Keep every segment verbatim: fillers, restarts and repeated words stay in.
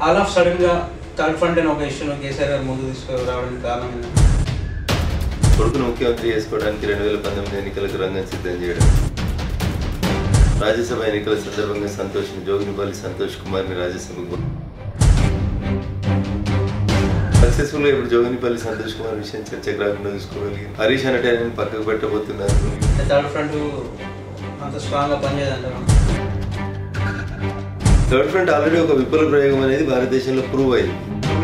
All of సడన్గా third front అని ఒక ఇష్యూను కేసీఆర్ గారు ముందు తీసుకురావడానికి కారణం ఏంటి? కొడుకును ముఖ్యమంత్రి చేసుకోవడానికి రెండు వేల పంతొమ్మిది ఎన్నికలకు రంగం సిద్ధం చేయడం, రాజ్యసభ ఎన్నికల సందర్భంగా సంతోష్ జోగినిపల్లి సంతోష్ కుమార్ని రాజ్యసభకు సక్సెస్ఫుల్ గా ఇప్పుడు జోగినిపల్లి సంతోష్ కుమార్ విషయం చర్చకు రాకుండా చూసుకోగలిగింది. హరీష్ అన్నట్టు ఆయన పక్కకు పెట్టబోతున్నారు. థర్డ్ ఫ్రంట్ అంత స్ట్రాంగ్ గా పనిచేయదంటారు. థర్డ్ ఫ్రంట్ ఆల్రెడీ ఒక విప్లవ ప్రయోగం అనేది భారతదేశంలో ప్రూవ్ అయింది.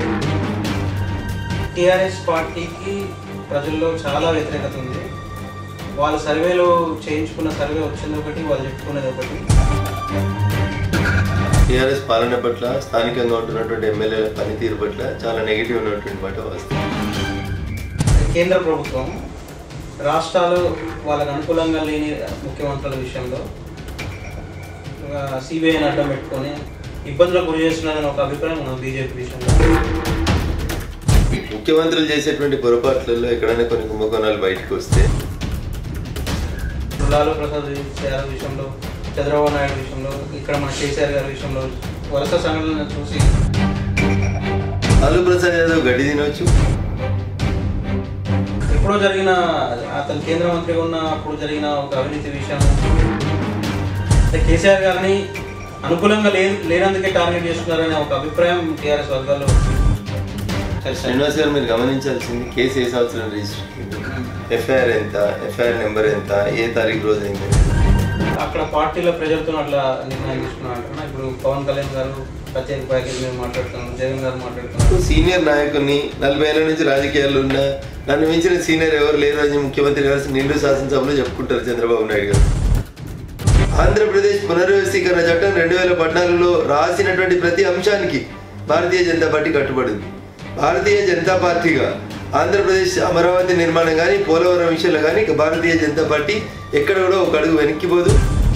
టీఆర్ఎస్ పార్టీకి ప్రజల్లో చాలా వ్యతిరేకత ఉంది. వాళ్ళ సర్వేలో చేయించుకున్న సర్వే వచ్చింది ఒకటి, వాళ్ళు చెప్పుకునేది ఒకటి. టీఆర్ఎస్ పాలన పట్ల, స్థానికంగా ఉంటున్నటువంటి ఎమ్మెల్యేల పనితీరు పట్ల చాలా నెగిటివ్ ఉన్నటువంటి మాట వాస్తవం. కేంద్ర ప్రభుత్వం రాష్ట్రాలు వాళ్ళకు అనుకూలంగా లేని ముఖ్యమంత్రుల విషయంలో సిబిఐని అడ్డం పెట్టుకొని ఇబ్బందులకు గురి చేస్తున్నారని ఒక అభిప్రాయం మన బీజేపీ విషయంలో. ముఖ్యమంత్రులు చేసేటువంటి పొరపాట్లలో ఎక్కడైనా కొన్ని కుంభకోణాలు బయటకు వస్తే, లాలూ ప్రసాద్ యాదవ్ విషయంలో, చంద్రబాబు నాయుడు విషయంలో, ఇక్కడ మన కేసీఆర్ గారి విషయంలో వరుస సంఘటనలను చూసి లాలూ ప్రసాద్ యాదవ్ గడ్డి తినవచ్చు. ఎప్పుడో జరిగిన అతను కేంద్ర మంత్రిగా ఉన్న అప్పుడు జరిగిన ఒక అవినీతి విషయం కేసీఆర్ గారిని అనుకూలంగా లే లేనందుకే టార్గెట్ చేస్తున్నారనే ఒక అభిప్రాయం టీఆర్ఎస్ వర్గాల్లో. శ్రీనివాస్ గారు మీరు గమనించాల్సింది, కేసు ఏ సంవత్సరం రిజిస్టర్, ఎఫ్ఐఆర్ ఎంత, ఎఫ్ఐఆర్ నెంబర్ ఎంత, ఏ తారీఖు రోజు అయింది. అక్కడ పార్టీల ప్రజలతో అట్లా నిర్ణయం తీసుకున్నారు. ఇప్పుడు పవన్ కళ్యాణ్ గారు ప్రత్యేక ప్యాకేజ్ మీద మాట్లాడుతున్నారు, జగన్ గారు మాట్లాడుతున్నారు. సీనియర్ నాయకుడిని నలభై ఏళ్ళ నుంచి రాజకీయాల్లో ఉన్న నన్ను మించిన సీనియర్ ఎవరు లేరు అని ముఖ్యమంత్రి గారు నిండు శాసనసభలో చెప్పుకుంటారు చంద్రబాబు నాయుడు గారు. ఆంధ్రప్రదేశ్ పునర్వ్యవస్థీకరణ చట్టం రెండు వేల పద్నాలుగులో రాసినటువంటి ప్రతి అంశానికి భారతీయ జనతా పార్టీ కట్టుబడింది. భారతీయ జనతా పార్టీగా ఆంధ్రప్రదేశ్ అమరావతి నిర్మాణం కానీ, పోలవరం విషయంలో కానీ భారతీయ జనతా పార్టీ ఎక్కడ కూడా ఒక అడుగు వెనక్కిపోదు.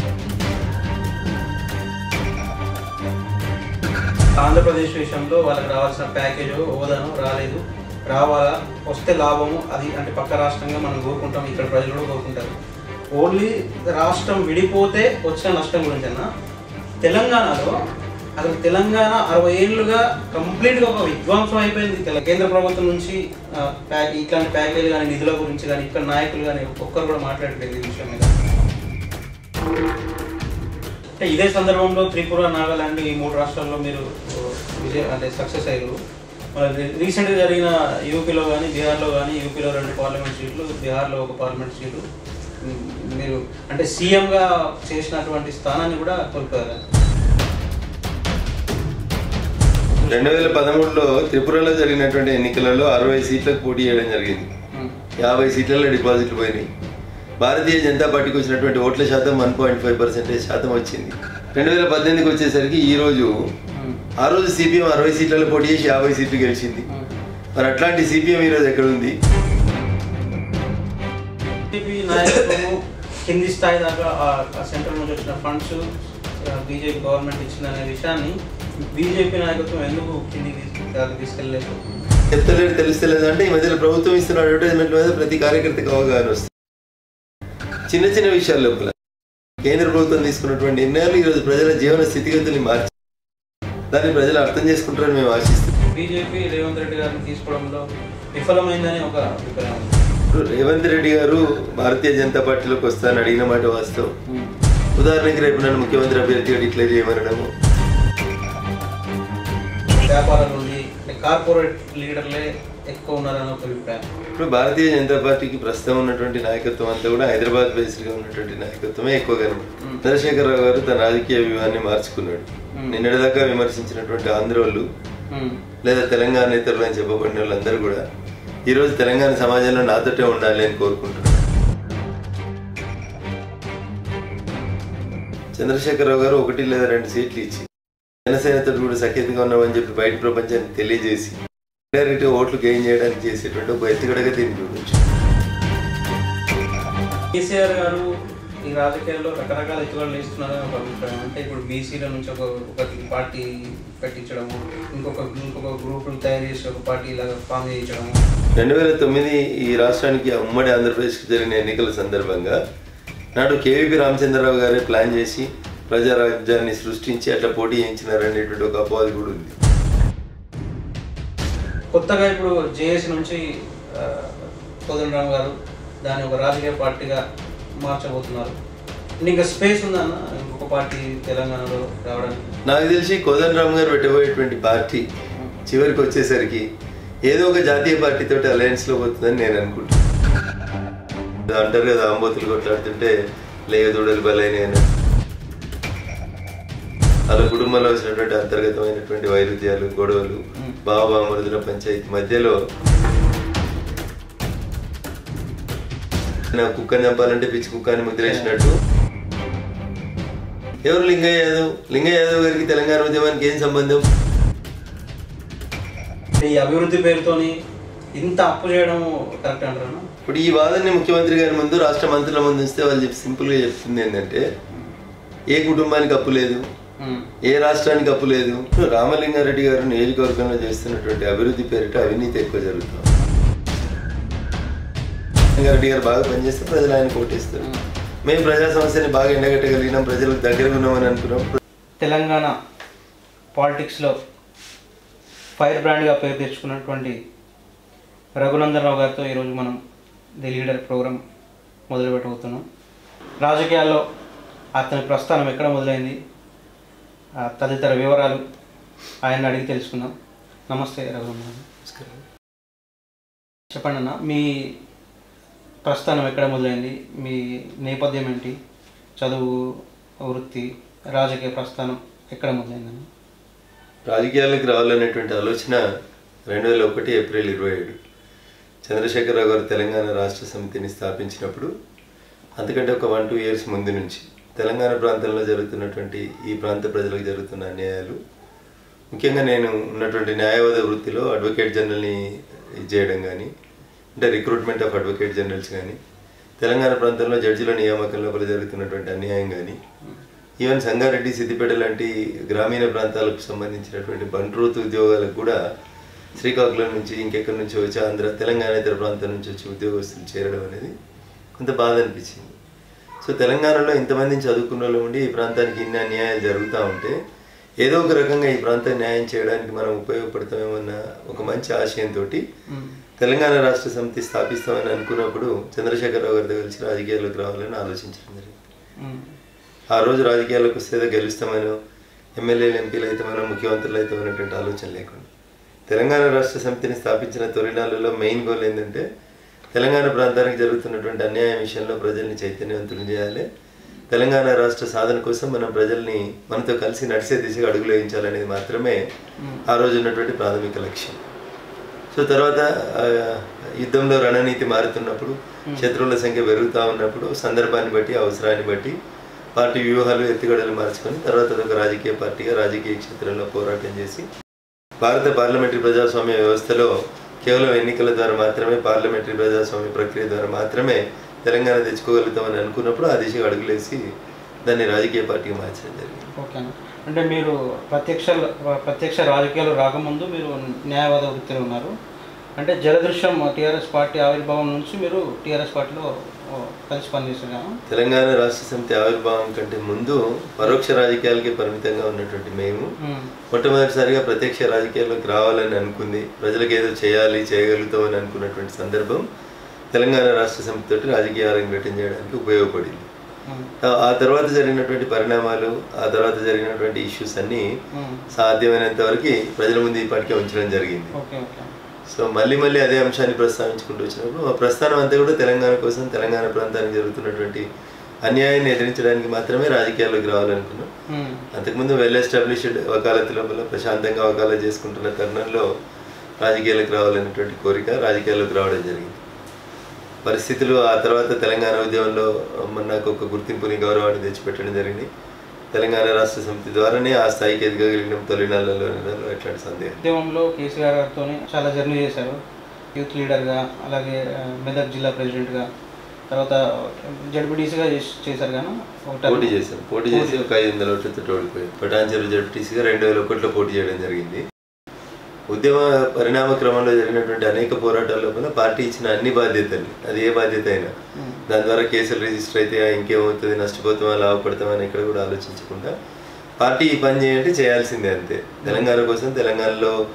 ఆంధ్రప్రదేశ్ విషయంలో వాళ్ళకి రావాల్సిన ప్యాకేజ్ హోదాను రాలేదు, రావాలా, వస్తే లాభము అది అంటే పక్క రాష్ట్రంగా మనం కోరుకుంటాం, ఇక్కడ ప్రజలు కూడా కోరుకుంటారు. ఓన్లీ రాష్ట్రం విడిపోతే వచ్చిన నష్టం గురించి అన్న తెలంగాణలో అసలు తెలంగాణ అరవై ఏళ్ళుగా కంప్లీట్గా ఒక విధ్వంసం అయిపోయింది. కేంద్ర ప్రభుత్వం నుంచి ప్యాక్ ఇట్లాంటి ప్యాకేజ్ కానీ, నిధుల గురించి కానీ, ఇక్కడ నాయకులు కానీ ఒక్కరు కూడా మాట్లాడలేదు ఈ విషయం మీద. అంటే ఇదే సందర్భంలో త్రిపుర, నాగాలాండ్ ఈ మూడు రాష్ట్రాల్లో మీరు విజయ అంటే సక్సెస్ అయ్యారు. రీసెంట్గా జరిగిన యూపీలో కానీ, బీహార్లో కానీ, యూపీలో రెండు పార్లమెంట్ సీట్లు, బీహార్లో ఒక పార్లమెంట్ సీటు మీరు అంటే సీఎంగా చేసినటువంటి స్థానాన్ని కూడా కోల్పోయారు. రెండు వేల పదమూడులో త్రిపురలో జరిగినటువంటి ఎన్నికలలో అరవై సీట్లకు పోటీ చేయడం జరిగింది. యాభై సీట్లలో డిపాజిట్లు పోయినాయి. భారతీయ జనతా పార్టీకి వచ్చినటువంటి ఓట్ల శాతం వన్ పాయింట్ ఫైవ్ పర్సెంటేజ్ శాతం వచ్చింది. రెండు వేల పద్దెనిమిదికి వచ్చేసరికి ఈ రోజు ఆ రోజు సిపిఎం అరవై సీట్లలో పోటీ చేసి యాభై సీట్లు గెలిచింది. మరి అట్లాంటి సిపిఎం ఈరోజు ఎక్కడ ఉంది? బీజేపీ నాయకత్వము కింది స్థాయి దాకా సెంట్రల్ నుంచి వచ్చిన ఫండ్స్ బీజేపీ గవర్నమెంట్ ఇచ్చిందనే విషయాన్ని బీజేపీ నాయకత్వం ఎందుకు కిందికి తీసుకెళ్ళలేదు? చెప్తలేదు, తెలుస్తలేదు. అంటే ఈ మధ్యలో ప్రభుత్వం ఇస్తున్న అడ్వర్టైజ్మెంట్ మీద ప్రతి కార్యకర్తకు అవగాహన వస్తుంది. చిన్న చిన్న విషయాల లోపల కేంద్ర ప్రభుత్వం తీసుకున్నటువంటి నిర్ణయాలు ఈరోజు ప్రజల జీవన స్థితిగతుల్ని మార్చి దాన్ని ప్రజలు అర్థం చేసుకుంటారని మేము ఆశిస్తున్నాం. బీజేపీ రేవంత్ రెడ్డి గారిని తీసుకోవడంలో విఫలమైందని ఒక అభిప్రాయం. రేవంత్ రెడ్డి గారు భారతీయ జనతా పార్టీలోకి వస్తానని అడిగిన మాట వాస్తవం. ఉదాహరణకి రేపు నన్ను ముఖ్యమంత్రి అభ్యర్థిగా డిక్లేర్ చేయమనడము, వ్యాపారం నుండి కార్పొరేట్ లీడర్లే ఎక్కువ ఉన్నారని ఒక అభిప్రాయం. ఇప్పుడు భారతీయ జనతా పార్టీకి ప్రస్తుతం ఉన్నటువంటి నాయకత్వం అంతా కూడా హైదరాబాద్ బేస్డ్గా ఉన్నటువంటి నాయకత్వమే ఎక్కువగా. చంద్రశేఖర్ రావు గారు తన రాజకీయ వ్యూహాన్ని మార్చుకున్నాడు. నిన్నటిదాకా విమర్శించినటువంటి ఆంధ్రోళ్ళు లేదా తెలంగాణ నేతలు అని చెప్పబడిన వాళ్ళందరూ కూడా ఈరోజు తెలంగాణ సమాజంలో నాతోటే ఉండాలి అని కోరుకుంటున్నారు. చంద్రశేఖరరావు గారు ఒకటి లేదా రెండు సీట్లు ఇచ్చి జనసేనతో కూడా సఖ్యతగా ఉన్నామని చెప్పి బయట ప్రపంచానికి తెలియజేసి డైరెక్ట్ ఓట్లు గెయిన్ చేయడానికి చేసేటువంటి ఒక ఎత్తుగడగా దీన్ని చూడవచ్చు. కేసీఆర్ గారు ఈ రాజకీయాల్లో రకరకాల ఎత్తుగడలు వేస్తున్నారని ఒక అభిప్రాయం. అంటే ఇప్పుడు బీసీల నుంచి ఒక ఒక పార్టీ పెట్టించడము, ఇంకొక ఇంకొక గ్రూపులు తయారు చేసి ఒక పార్టీ ఇలాగా ఫామ్ చేయించడము. రెండు వేల తొమ్మిది ఈ రాష్ట్రానికి ఉమ్మడి ఆంధ్రప్రదేశ్కి జరిగిన ఎన్నికల సందర్భంగా నాడు కేవీపీ రామచంద్రరావు గారే ప్లాన్ చేసి ప్రజారాజ్యాన్ని సృష్టించి అట్లా పోటీ చేయించినారనేటువంటి ఒక అపవాదు కూడా ఉంది. కొత్తగా ఇప్పుడు జేఏసీ నుంచి కోదండరాం గారు దాన్ని ఒక రాజకీయ పార్టీగా మార్చబోతున్నారు. ఇంకా స్పేస్ ఉందన్న ఇంకొక పార్టీ తెలంగాణలో రావడానికి? నాకు తెలిసి కోదండరాం గారు పెట్టబోయేటువంటి పార్టీ చివరికి వచ్చేసరికి ఏదో ఒక జాతీయ పార్టీతో అలయన్స్లో పోతుందని నేను అనుకుంటున్నాను. అంటారు కదా, ఆంబోతులు కొట్లాడుతుంటే లేక దూడలు బలైన అలా కుటుంబంలో వచ్చినటువంటి అంతర్గతమైనటువంటి వైరుధ్యాలు, గొడవలు, బావబామరుదుల పంచాయతీ మధ్యలో నా కుక్కని చంపాలంటే పిచ్చి కుక్కని ముద్రేసినట్టు ఎవరు లింగయ్య యాదవ్ లింగయ్య యాదవ్ గారికి తెలంగాణ ఉద్యమానికి ఏం సంబంధం? ఈ అభివృద్ధి పేరుతోని ఇంత అప్పు చేయడం కరెక్ట్ అంటారా? ఇప్పుడు ఈ వాదనని ముఖ్యమంత్రి గారి ముందు, రాష్ట్ర మంత్రుల ముందు ఇస్తే వాళ్ళు చెప్పి సింపుల్గా చెప్తుంది ఏంటంటే ఏ కుటుంబానికి అప్పు లేదు, ఏ రాష్ట్రానికి అప్పు లేదు. రామలింగారెడ్డి గారు నియోజకవర్గంలో చేస్తున్నటువంటి అభివృద్ధి పేరిట అవినీతి ఎక్కువ జరుగుతుంది. లింగారెడ్డి గారు బాగా పనిచేస్తే ప్రజలు ఆయన కోటేస్తారు. మేము ప్రజా సమస్యని బాగా ఎండగట్టగలిగినాం, ప్రజలకు దగ్గరగా ఉన్నామని అనుకున్నాం. తెలంగాణ పాలిటిక్స్లో ఫైర్ బ్రాండ్గా పేరు తెచ్చుకున్నటువంటి రఘునందన్ రావు గారితో ఈరోజు మనం ది లీడర్ ప్రోగ్రాం మొదలుపెట్టబోతున్నాం. రాజకీయాల్లో అతని ప్రస్థానం ఎక్కడ మొదలైంది, తదితర వివరాలు ఆయన అడిగి తెలుసుకుందాం. నమస్తే రఘునందన్. నమస్కారం. చెప్పండి అన్న, మీ ప్రస్థానం ఎక్కడ మొదలైంది, మీ నేపథ్యం ఏంటి, చదువు, వృత్తి, రాజకీయ ప్రస్థానం ఎక్కడ మొదలైందని? రాజకీయాలకు రావాలనేటువంటి ఆలోచన రెండు వేల ఒకటి ఏప్రిల్ ఇరవై ఏడు చంద్రశేఖరరావు గారు తెలంగాణ రాష్ట్ర సమితిని స్థాపించినప్పుడు, అంతకంటే ఒక వన్ టూ ఇయర్స్ ముందు నుంచి తెలంగాణ ప్రాంతంలో జరుగుతున్నటువంటి ఈ ప్రాంత ప్రజలకు జరుగుతున్న అన్యాయాలు, ముఖ్యంగా నేను ఉన్నటువంటి న్యాయవాద వృత్తిలో అడ్వకేట్ జనరల్ని చేయడం కానీ, అంటే రిక్రూట్మెంట్ ఆఫ్ అడ్వకేట్ జనరల్స్ కానీ, తెలంగాణ ప్రాంతంలో జడ్జిల నియామకం లోపల జరుగుతున్నటువంటి అన్యాయం కానీ, ఈవెన్ సంగారెడ్డి, సిద్దిపేట లాంటి గ్రామీణ ప్రాంతాలకు సంబంధించినటువంటి బంట్రోతు ఉద్యోగాలకు కూడా శ్రీకాకుళం నుంచి ఇంకెక్కడి నుంచి వచ్చి ఆంధ్ర, తెలంగాణ ఇతర ప్రాంతం నుంచి వచ్చి ఉద్యోగస్తులు చేరడం అనేది కొంత బాధ అనిపించింది. సో తెలంగాణలో ఇంతమందిని చదువుకున్న వాళ్ళు ఉండి ఈ ప్రాంతానికి ఇన్ని అన్యాయాలు జరుగుతూ ఉంటే ఏదో ఒక రకంగా ఈ ప్రాంతం న్యాయం చేయడానికి మనం ఉపయోగపడతామేమన్న ఒక మంచి ఆశయంతో తెలంగాణ రాష్ట్ర సమితి స్థాపిస్తామని అనుకున్నప్పుడు చంద్రశేఖరరావు గారితో కలిసి రాజకీయాల్లోకి రావాలని ఆలోచించడం జరిగింది. ఆ రోజు రాజకీయాల్లోకి వస్తే గెలుస్తామనో, ఎమ్మెల్యేలు ఎంపీలు అయితేమనో, ముఖ్యమంత్రులు అయితేమనేటువంటి ఆలోచన లేకుండా తెలంగాణ రాష్ట్ర సమితిని స్థాపించిన తొలినాళ్ళలో మెయిన్ గోల్ ఏంటంటే తెలంగాణ ప్రాంతానికి జరుగుతున్నటువంటి అన్యాయం విషయంలో ప్రజల్ని చైతన్యవంతులు చేయాలి, తెలంగాణ రాష్ట్ర సాధన కోసం మనం ప్రజల్ని మనతో కలిసి నడిచే దిశగా అడుగులు వేయించాలనేది మాత్రమే ఆ రోజు ఉన్నటువంటి ప్రాథమిక లక్ష్యం. సో తర్వాత యుద్ధంలో రణనీతి మారుతున్నప్పుడు, శత్రువుల సంఖ్య పెరుగుతూ ఉన్నప్పుడు, సందర్భాన్ని బట్టి, అవసరాన్ని బట్టి పార్టీ వ్యూహాలు, ఎత్తుగడలు మార్చుకొని తర్వాత ఒక రాజకీయ పార్టీగా రాజకీయ క్షేత్రంలో పోరాటం చేసి భారత పార్లమెంటరీ ప్రజాస్వామ్య వ్యవస్థలో కేవలం ఎన్నికల ద్వారా మాత్రమే, పార్లమెంటరీ ప్రజాస్వామ్య ప్రక్రియ ద్వారా మాత్రమే తెలంగాణ తెచ్చుకోగలుగుతామని అనుకున్నప్పుడు ఆ దిశగా అడుగులేసి దాన్ని రాజకీయ పార్టీగా మార్చడం జరిగింది. ఓకే, అంటే మీరు ప్రత్యక్ష ప్రత్యక్ష రాజకీయాలు రాకముందు మీరు న్యాయవాద వృత్తిలో ఉన్నారు. అంటే జలదృశ్యం టీఆర్ఎస్ పార్టీ ఆవిర్భావం నుంచి మీరు టీఆర్ఎస్ పార్టీలో కలిసి పనిచేస్తున్నారు. తెలంగాణ రాష్ట్ర సమితి ఆవిర్భావం కంటే ముందు పరోక్ష రాజకీయాలకే పరిమితంగా ఉన్నటువంటి మేము మొట్టమొదటిసారిగా ప్రత్యక్ష రాజకీయాల్లోకి రావాలని అనుకుంది, ప్రజలకు ఏదో చేయాలి, చేయగలుగుతామని అనుకున్నటువంటి సందర్భం తెలంగాణ రాష్ట్ర సమితి తోటి రాజకీయ అరంగేటం చేయడానికి ఉపయోగపడింది. ఆ తర్వాత జరిగినటువంటి పరిణామాలు, ఆ తర్వాత జరిగినటువంటి ఇష్యూస్ అన్నీ సాధ్యమైనంత వరకు ప్రజల ముందు ఇప్పటికే ఉంచడం జరిగింది. సో మళ్ళీ మళ్ళీ అదే అంశాన్ని ప్రస్తావించుకుంటూ వచ్చినప్పుడు ఆ ప్రస్థానం అంతా కూడా తెలంగాణ కోసం, తెలంగాణ ప్రాంతానికి జరుగుతున్నటువంటి అన్యాయాన్ని ఎదిరించడానికి మాత్రమే రాజకీయాల్లోకి రావాలనుకున్నాం. అంతకుముందు వెల్ ఎస్టాబ్లిష్డ్ వకాలత్ లోపల ప్రశాంతంగా వకాలత్ చేసుకుంటున్న తరుణంలో రాజకీయాలకు రావాలనేటువంటి కోరిక రాజకీయాల్లోకి రావడం జరిగింది. పరిస్థితులు ఆ తర్వాత తెలంగాణ ఉద్యమంలో నాకు ఒక గుర్తింపుని, గౌరవాన్ని తెచ్చిపెట్టడం జరిగింది. తెలంగాణ రాష్ట్ర సమితి ద్వారానే ఆ స్థాయికి ఎదగలిగిన తొలినాళ్ళలో ఎట్లాంటి సందేహం. ఉద్యమంలో కేసీఆర్ గారితో చాలా జర్నీ చేశారు, యూత్ లీడర్గా, అలాగే మెదక్ జిల్లా ప్రెసిడెంట్గా, తర్వాత జడ్పీటీసీగా చేశారు. కానీ పోటీ చేశాను పోటీ చేసి ఒక ఐదు వందల ఓట్లతో ఓడిపోయాను. పటాన్చెరు జడ్పీటీసీగా రెండు వేల ఒకటిలో పోటీ చేయడం జరిగింది. ఉద్యమ పరిణామ క్రమంలో జరిగినటువంటి అనేక పోరాటాల లోపల పార్టీ ఇచ్చిన అన్ని బాధ్యతలు, అది ఏ బాధ్యత అయినా, దాని ద్వారా కేసులు రిజిస్టర్ అయితే ఇంకేమవుతుంది, నష్టపోతామా, లాభపడతామా అని ఇక్కడ కూడా ఆలోచించకుండా పార్టీ ఈ పని చేయంటే చేయాల్సిందే, అంతే. తెలంగాణ కోసం, తెలంగాణలో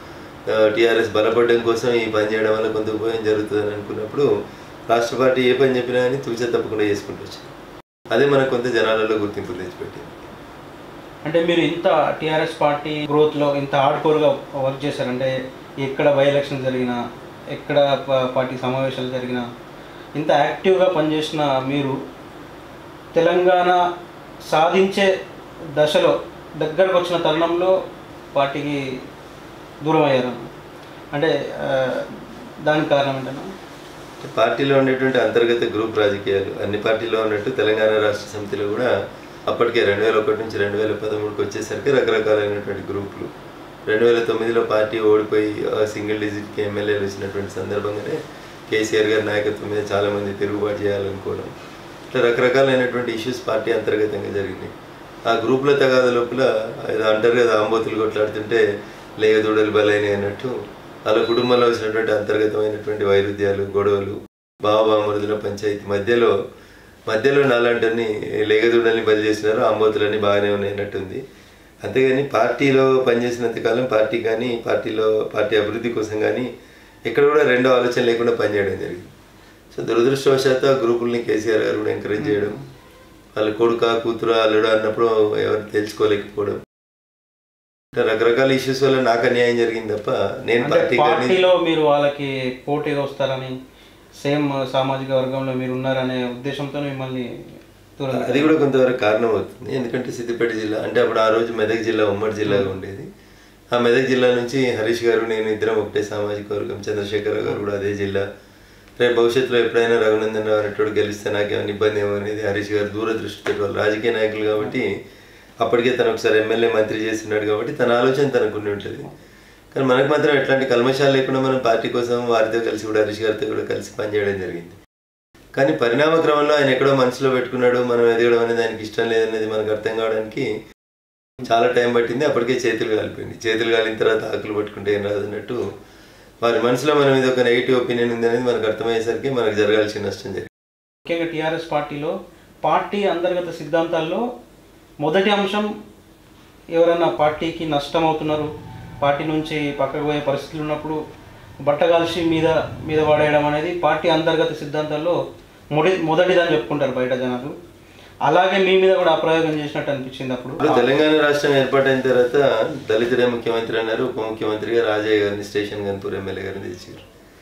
టీఆర్ఎస్ బలపడడం కోసం ఈ పని చేయడం వల్ల కొంత ఉపయోగం జరుగుతుందని అనుకున్నప్పుడు రాష్ట్ర పార్టీ ఏ పని చెప్పినా కానీ తూచా తప్పకుండా చేసుకుంటూ వచ్చింది. అదే మనకు కొంత జనాలలో గుర్తింపు తెచ్చిపెట్టింది. అంటే మీరు ఇంత టీఆర్ఎస్ పార్టీ గ్రోత్లో ఇంత హార్డ్కోర్గా వర్క్ చేశారంటే ఎక్కడ బై ఎలక్షన్ జరిగినా ఎక్కడ పార్టీ సమావేశాలు జరిగినా ఇంత యాక్టివ్గా పనిచేసిన మీరు తెలంగాణ సాధించే దశలో దగ్గరకు వచ్చిన తరుణంలో పార్టీకి దూరం అయ్యారు. అంటే దానికి కారణం ఏంటన్నా? పార్టీలో ఉండేటువంటి అంతర్గత గ్రూప్ రాజకీయాలు అన్ని పార్టీలో ఉన్నట్టు తెలంగాణ రాష్ట్ర సమితిలో కూడా అప్పటికే రెండు వేల ఒకటి నుంచి రెండు వేల పదమూడుకి వచ్చేసరికి రకరకాలైనటువంటి గ్రూపులు. రెండు వేల తొమ్మిదిలో పార్టీ ఓడిపోయి సింగిల్ డిజిట్కి ఎమ్మెల్యేలు వచ్చినటువంటి సందర్భంగానే కేసీఆర్ గారి నాయకత్వం మీద చాలామంది తిరుగుబాటు చేయాలనుకోవడం, ఇట్లా రకరకాలైనటువంటి ఇష్యూస్ పార్టీ అంతర్గతంగా జరిగినాయి. ఆ గ్రూపుల తగాద లోపల అంటారు కదా, ఆంబోతులు కొట్లాడుతుంటే లేగదూడలు బలైనవి అన్నట్టు వాళ్ళ కుటుంబంలో వచ్చినటువంటి అంతర్గతమైనటువంటి వైరుధ్యాలు, గొడవలు, బావబామరుదుల పంచాయతీ మధ్యలో మధ్యలో నాలాంటిని లేగదూడల్ని బలి చేసినారు, ఆంబోతులన్నీ బాగానే ఉన్నాయి అన్నట్టుంది. అంతేగాని పార్టీలో పనిచేసినంతకాలం పార్టీ కానీ పార్టీలో పార్టీ అభివృద్ధి కోసం కానీ ఎక్కడ కూడా రెండో ఆలోచన లేకుండా పనిచేయడం జరిగింది. సో దురదృష్టవశాత్తు ఆ గ్రూపుల్ని కేసీఆర్ గారు కూడా ఎంకరేజ్ చేయడం, వాళ్ళ కొడుక కూతురు అల్లుడు అన్నప్పుడు ఎవరు తెలుసుకోలేకపోవడం, రకరకాల ఇష్యూస్ వల్ల నాకు అన్యాయం జరిగింది తప్ప నేను పార్టీలో మీరు వాళ్ళకి పోటీగా వస్తారని సేమ్ సామాజిక వర్గంలో మీరు ఉన్నారనే ఉద్దేశంతో మిమ్మల్ని అది కూడా కొంతవరకు కారణం అవుతుంది. ఎందుకంటే సిద్దిపేట జిల్లా అంటే అప్పుడు ఆ రోజు మెదక్ జిల్లా ఉమ్మడి జిల్లాగా ఉండేది. ఆ మెదక్ జిల్లా నుంచి హరీష్ గారు నేను ఇద్దరం ఒకటే సామాజిక వర్గం, చంద్రశేఖర్ గారు కూడా అదే జిల్లా. రేపు భవిష్యత్తులో ఎప్పుడైనా రఘునందన్ రావు అనేటోడు గెలిస్తే నాకేమైనా ఇబ్బంది ఏమో అనేది హరీష్ గారు దూరదృష్టితో, వాళ్ళు రాజకీయ నాయకులు కాబట్టి అప్పటికే తను ఒకసారి ఎమ్మెల్యే మంత్రి చేస్తున్నాడు కాబట్టి తన ఆలోచన తనకు ఉండి ఉంటుంది. కానీ మనకు మాత్రం ఎట్లాంటి కల్మషాలు లేకుండా మనం పార్టీ కోసం వారితో కలిసి కూడా హరీష్ గారితో కూడా కలిసి పనిచేయడం జరిగింది. కానీ పరిణామ క్రమంలో ఆయన ఎక్కడో మనసులో పెట్టుకున్నాడు, మనం ఎదగడం అనేది ఆయనకి ఇష్టం లేదనేది మనకు అర్థం కావడానికి చాలా టైం పట్టింది. అప్పటికే చేతులు కాలిపోయింది. చేతులు కాలిన తర్వాత ఆకులు పట్టుకుంటే ఏం రాదన్నట్టు వారి మనసులో మన మీద ఒక నెగిటివ్ ఒపీనియన్ ఉంది అనేది మనకు అర్థమయ్యేసరికి మనకు జరగాల్సిన నష్టం జరిగింది. ముఖ్యంగా టీఆర్ఎస్ పార్టీలో పార్టీ అంతర్గత సిద్ధాంతాల్లో మొదటి అంశం ఎవరైనా పార్టీకి నష్టం అవుతున్నారు, పార్టీ నుంచి పక్కకు పోయే పరిస్థితులు ఉన్నప్పుడు బట్టగాల్చి మీద మీద పడేయడం అనేది పార్టీ అంతర్గత సిద్ధాంతాల్లో మొదటి మొదటిదని చెప్పుకుంటారు బయట జనాలు. అలాగే మీ మీద కూడా అప్రయోగం చేసినట్టు అనిపించింది. అప్పుడు తెలంగాణ రాష్ట్రం ఏర్పాటైన తర్వాత దళితుడే ముఖ్యమంత్రి అన్నారు. ఉప ముఖ్యమంత్రిగా రాజయ్య గారిని స్టేషన్ గన్పూర్ ఎమ్మెల్యే గారిని తెచ్చారు.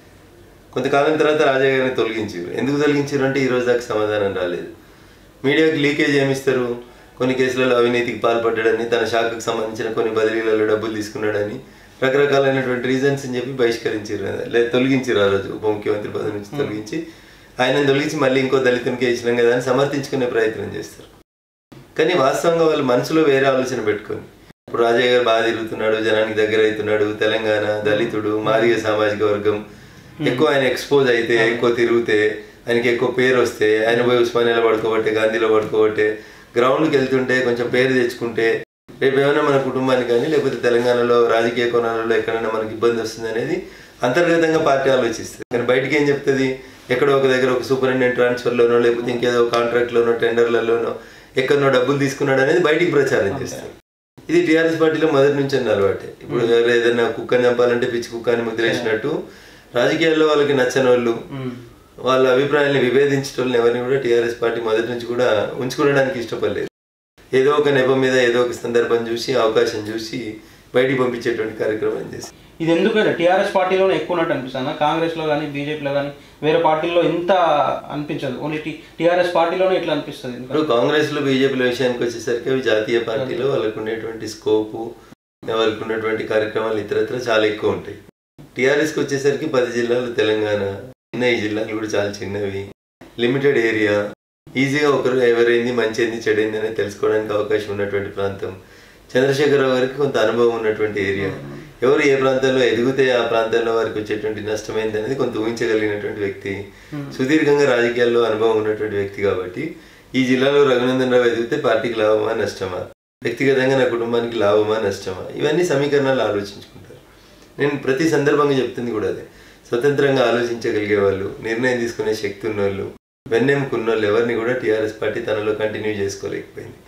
కొంతకాలం తర్వాత రాజయ్య గారిని తొలగించారు. ఎందుకు తొలగించారు అంటే ఈ రోజు దాకా సమాధానం రాలేదు. మీడియాకి లీకేజ్ ఏమిస్తారు, కొన్ని కేసులలో అవినీతికి పాల్పడ్డాడని, తన శాఖకు సంబంధించిన కొన్ని బదిలీలలో డబ్బులు తీసుకున్నాడని రకరకాలైనటువంటి రీజన్స్ అని చెప్పి బహిష్కరించారు, లేదా తొలగించారు. ఆ రోజు ఉప ముఖ్యమంత్రి పదవి నుంచి తొలగించి ఆయనను తొలగించి మళ్ళీ ఇంకో దళితునికి ఇచ్చినాం కదా అని సమర్థించుకునే ప్రయత్నం చేస్తారు. కానీ వాస్తవంగా వాళ్ళు మనసులో వేరే ఆలోచన పెట్టుకొని ఇప్పుడు రాజయ్య గారు బాగా తిరుగుతున్నాడు, జనానికి దగ్గర అవుతున్నాడు, తెలంగాణ దళితుడు మాదిగ సామాజిక వర్గం ఎక్కువ ఆయన ఎక్స్పోజ్ అయితే, ఎక్కువ తిరిగితే, ఆయనకి ఎక్కువ పేరు వస్తే, ఆయన పోయి ఉస్మానియాలో పడుకోబట్టే, గాంధీలో పడుకోబట్టే, గ్రౌండ్కి వెళ్తుంటే కొంచెం పేరు తెచ్చుకుంటే రేపు ఏమైనా మన కుటుంబానికి కానీ లేకపోతే తెలంగాణలో రాజకీయ కోణాలలో ఎక్కడైనా మనకి ఇబ్బంది వస్తుంది అనేది అంతర్గతంగా పార్టీ ఆలోచిస్తుంది. కానీ బయటికి ఏం చెప్తుంది, ఎక్కడో ఒక దగ్గర ఒక సూపరింటెండెంట్ ట్రాన్స్ఫర్లోనో లేకపోతే ఇంకేదో కాంట్రాక్ట్లోనో టెండర్లలోనో ఎక్కడనో డబ్బులు తీసుకున్నాడు అనేది బయటికి ప్రచారం చేస్తారు. ఇది టీఆర్ఎస్ పార్టీలో మొదటి నుంచి అన్న అలవాటే. ఇప్పుడు ఏదైనా కుక్కని చంపాలంటే పిచ్చి కుక్కని ముద్రేసినట్టు రాజకీయాల్లో వాళ్ళకి నచ్చని వాళ్ళు, వాళ్ళ అభిప్రాయాన్ని విభేదించడం వాళ్ళని ఎవరిని కూడా టీఆర్ఎస్ పార్టీ మొదటి నుంచి కూడా ఉంచుకోవడానికి ఇష్టపడలేదు. ఏదో ఒక నెపం మీద ఏదో ఒక సందర్భం చూసి అవకాశం చూసి బయటికి పంపించేటువంటి కార్యక్రమం చేసి ఇది ఎందుకంటే టీఆర్ఎస్ పార్టీలోనే ఎక్కువ ఉన్నట్టు అనిపిస్తుంది. కాంగ్రెస్లో కానీ బీజేపీలో కానీ వేరే పార్టీల్లో ఇంత అనిపించదు, ఓన్లీ టీ టీఆర్ఎస్ పార్టీలోనే ఇట్లా అనిపిస్తుంది. ఇప్పుడు కాంగ్రెస్లో బీజేపీలో విషయానికి వచ్చేసరికి అవి జాతీయ పార్టీలో వాళ్ళకు ఉండేటువంటి స్కోపు, వాళ్ళకు ఉన్నటువంటి కార్యక్రమాలు ఇతరత్ర చాలా ఎక్కువ ఉంటాయి. టీఆర్ఎస్కి వచ్చేసరికి పది జిల్లాలు తెలంగాణ, చిన్న ఈ జిల్లాలు కూడా చాలా చిన్నవి, లిమిటెడ్ ఏరియా, ఈజీగా ఒకరు ఎవరైంది మంచిది చెడైంది అనేది తెలుసుకోవడానికి అవకాశం ఉన్నటువంటి ప్రాంతం. చంద్రశేఖరరావు గారికి కొంత అనుభవం ఉన్నటువంటి ఏరియా, ఎవరు ఏ ప్రాంతంలో ఎదిగితే ఆ ప్రాంతంలో వారికి వచ్చేటువంటి నష్టమైంది అనేది కొంత ఊహించగలిగినటువంటి వ్యక్తి, సుదీర్ఘంగా రాజకీయాల్లో అనుభవం ఉన్నటువంటి వ్యక్తి. కాబట్టి ఈ జిల్లాలో రఘునందన్ రావు ఎదిగితే పార్టీకి లాభమా నష్టమా, వ్యక్తిగతంగా నా కుటుంబానికి లాభమా నష్టమా, ఇవన్నీ సమీకరణాలు ఆలోచించుకుంటారు. నేను ప్రతి సందర్భంగా చెప్తుంది కూడా అదే, స్వతంత్రంగా ఆలోచించగలిగే వాళ్ళు, నిర్ణయం తీసుకునే శక్తి ఉన్నోళ్ళు, వెన్నెముకున్న వాళ్ళు ఎవరిని కూడా టీఆర్ఎస్ పార్టీ తనలో కంటిన్యూ చేసుకోలేకపోయింది.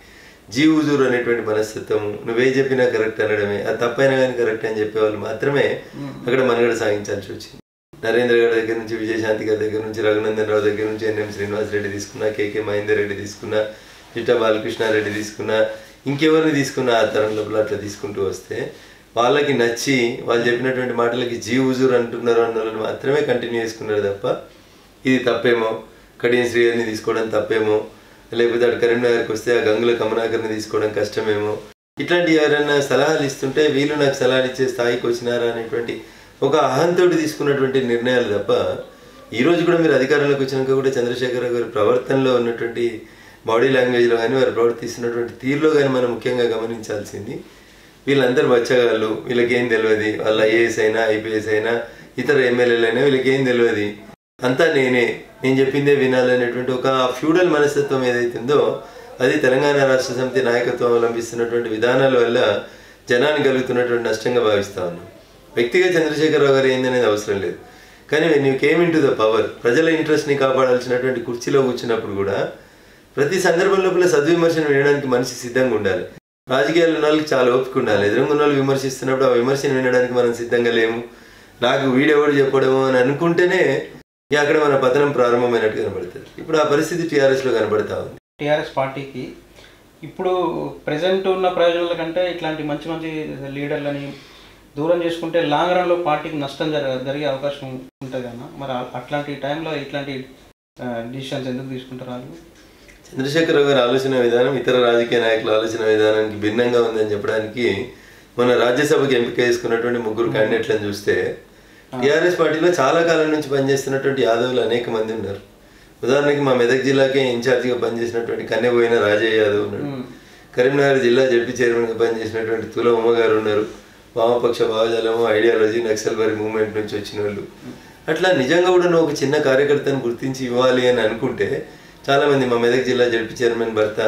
జీ హుజూర్ అనేటువంటి మనస్తత్వము, నువ్వే చెప్పినా కరెక్ట్ అనడమే, అది తప్పైనా కానీ కరెక్ట్ అని చెప్పేవాళ్ళు మాత్రమే అక్కడ మనుగడ సాగించాల్సి వచ్చింది. నరేంద్ర గారి దగ్గర నుంచి, విజయశాంతి గారి దగ్గర నుంచి, రఘునందన్ రావు దగ్గర నుంచి, ఎన్ఎం శ్రీనివాస్ రెడ్డి తీసుకున్నా, కేకే మహేందర్ రెడ్డి తీసుకున్నా, చిట్టా బాలకృష్ణారెడ్డి తీసుకున్నా, ఇంకెవరిని తీసుకున్నా ఆ తరం లోపల అట్లా తీసుకుంటూ వస్తే వాళ్ళకి నచ్చి వాళ్ళు చెప్పినటువంటి మాటలకి జీ హుజూర్ అంటున్నారు అన్న వాళ్ళని మాత్రమే కంటిన్యూ చేసుకున్నారు తప్ప ఇది తప్పేమో, కడియం శ్రీగారిని తీసుకోవడం తప్పేమో, లేకపోతే అటు కరీంనగర్కి వస్తే ఆ గంగుల కమలాకర్ని తీసుకోవడం కష్టమేమో, ఇట్లాంటి ఎవరైనా సలహాలు ఇస్తుంటే వీళ్ళు నాకు సలహాలు ఇచ్చే స్థాయికి వచ్చినారా అనేటువంటి ఒక అహంతోటి తీసుకున్నటువంటి నిర్ణయాలు తప్ప ఈరోజు కూడా మీరు అధికారంలోకి వచ్చినాక కూడా చంద్రశేఖరరావు గారి ప్రవర్తనలో ఉన్నటువంటి బాడీ లాంగ్వేజ్లో కానీ వారు ప్రవర్తిస్తున్నటువంటి తీరులో కానీ మనం ముఖ్యంగా గమనించాల్సింది వీళ్ళందరూ బచ్చగాళ్ళు, వీళ్ళకేం తెలియదు, వాళ్ళ ఐఏఎస్ అయినా ఐపీఎస్ అయినా ఇతర ఎమ్మెల్యేలు అయినా వీళ్ళకేం తెలియదు, అంతా నేనే నేను చెప్పిందే వినాలనేటువంటి ఒక ఫ్యూడల్ మనస్తత్వం ఏదైతుందో అది తెలంగాణ రాష్ట్ర సమితి నాయకత్వం అవలంబిస్తున్నటువంటి విధానాల వల్ల జనానికి కలుగుతున్నటువంటి నష్టంగా భావిస్తా ఉన్నాం. వ్యక్తిగా చంద్రశేఖరరావు గారు ఏందనేది అవసరం లేదు, కానీ when you came in to the power, ప్రజల ఇంట్రెస్ట్ని కాపాడాల్సినటువంటి కుర్చీలో కూర్చున్నప్పుడు కూడా ప్రతి సందర్భం లోపల సద్విమర్శను వినడానికి మనిషి సిద్ధంగా ఉండాలి. రాజకీయాలు ఉన్న వాళ్ళకి చాలా ఓపిక ఉండాలి. ఎదురుగున్న వాళ్ళు విమర్శిస్తున్నప్పుడు ఆ విమర్శను వినడానికి మనం సిద్ధంగా లేము, నాకు వీడెవడు చెప్పడము అని అనుకుంటేనే అక్కడ మన పతనం ప్రారంభమైనట్టు కనబడుతుంది. ఇప్పుడు ఆ పరిస్థితి టీఆర్ఎస్లో కనబడతా ఉంది. టీఆర్ఎస్ పార్టీకి ఇప్పుడు ప్రజెంట్ ఉన్న ప్రయోజనాల కంటే ఇట్లాంటి మంచి మంచి లీడర్లని దూరం చేసుకుంటే లాంగ్ రన్లో పార్టీకి నష్టం జర జరిగే అవకాశం ఉంటుంది అన్న. మరి అట్లాంటి టైంలో ఇట్లాంటి డిసిషన్స్ ఎందుకు తీసుకుంటారు వాళ్ళు? చంద్రశేఖరరావు గారి ఆలోచన విధానం ఇతర రాజకీయ నాయకుల ఆలోచన విధానానికి భిన్నంగా ఉందని చెప్పడానికి మన రాజ్యసభకి ఎంపిక చేసుకున్నటువంటి ముగ్గురు క్యాండిడేట్లను చూస్తే టీఆర్ఎస్ పార్టీలో చాలా కాలం నుంచి పనిచేస్తున్నటువంటి యాదవులు అనేక మంది ఉన్నారు. ఉదాహరణకి మా మెదక్ జిల్లాకే ఇన్ఛార్జిగా పనిచేసినటువంటి కన్నెపోయిన రాజయ్య యాదవ్ ఉన్నాడు. కరీంనగర్ జిల్లా జడ్పీ చైర్మన్గా పనిచేసినటువంటి తుల ఉమ్మ గారు ఉన్నారు. వామపక్ష భావజాలము, ఐడియాలజీ, నక్సల్బరీ మూవ్మెంట్ నుంచి వచ్చిన వాళ్ళు. అట్లా నిజంగా కూడా నువ్వు ఒక చిన్న కార్యకర్తను గుర్తించి ఇవ్వాలి అని అనుకుంటే చాలామంది, మా మెదక్ జిల్లా జడ్పీ చైర్మన్ భర్త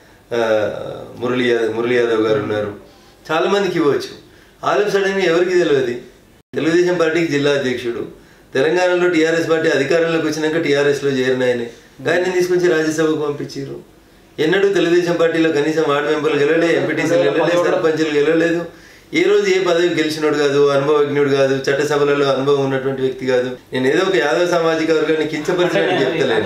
మురళీ యాదవ్ మురళీ యాదవ్ గారు ఉన్నారు. చాలామందికి ఇవ్వచ్చు. ఆల్ ఆఫ్ సడన్గా ఎవరికి తెలియదు. తెలుగుదేశం పార్టీకి జిల్లా అధ్యక్షుడు, తెలంగాణలో టీఆర్ఎస్ పార్టీ అధికారంలోకి వచ్చినాక టీఆర్ఎస్లో చేరిన ఆయనే గాయని తీసుకొచ్చి రాజ్యసభకు పంపించారు. ఎన్నడూ తెలుగుదేశం పార్టీలో కనీసం వార్డు మెంబర్లు గెలవలేదు, ఎంపీటీసీలు గెలవలేదు, సర్పంచులు గెలవలేదు. ఏ రోజు ఏ పదవి గెలిచినోడు కాదు, అనుభవజ్ఞుడు కాదు, చట్టసభలలో అనుభవం ఉన్నటువంటి వ్యక్తి కాదు. నేను ఏదో ఒక యాదవ సామాజిక వర్గాన్ని కించపరిచినట్టు చెప్తలేదు.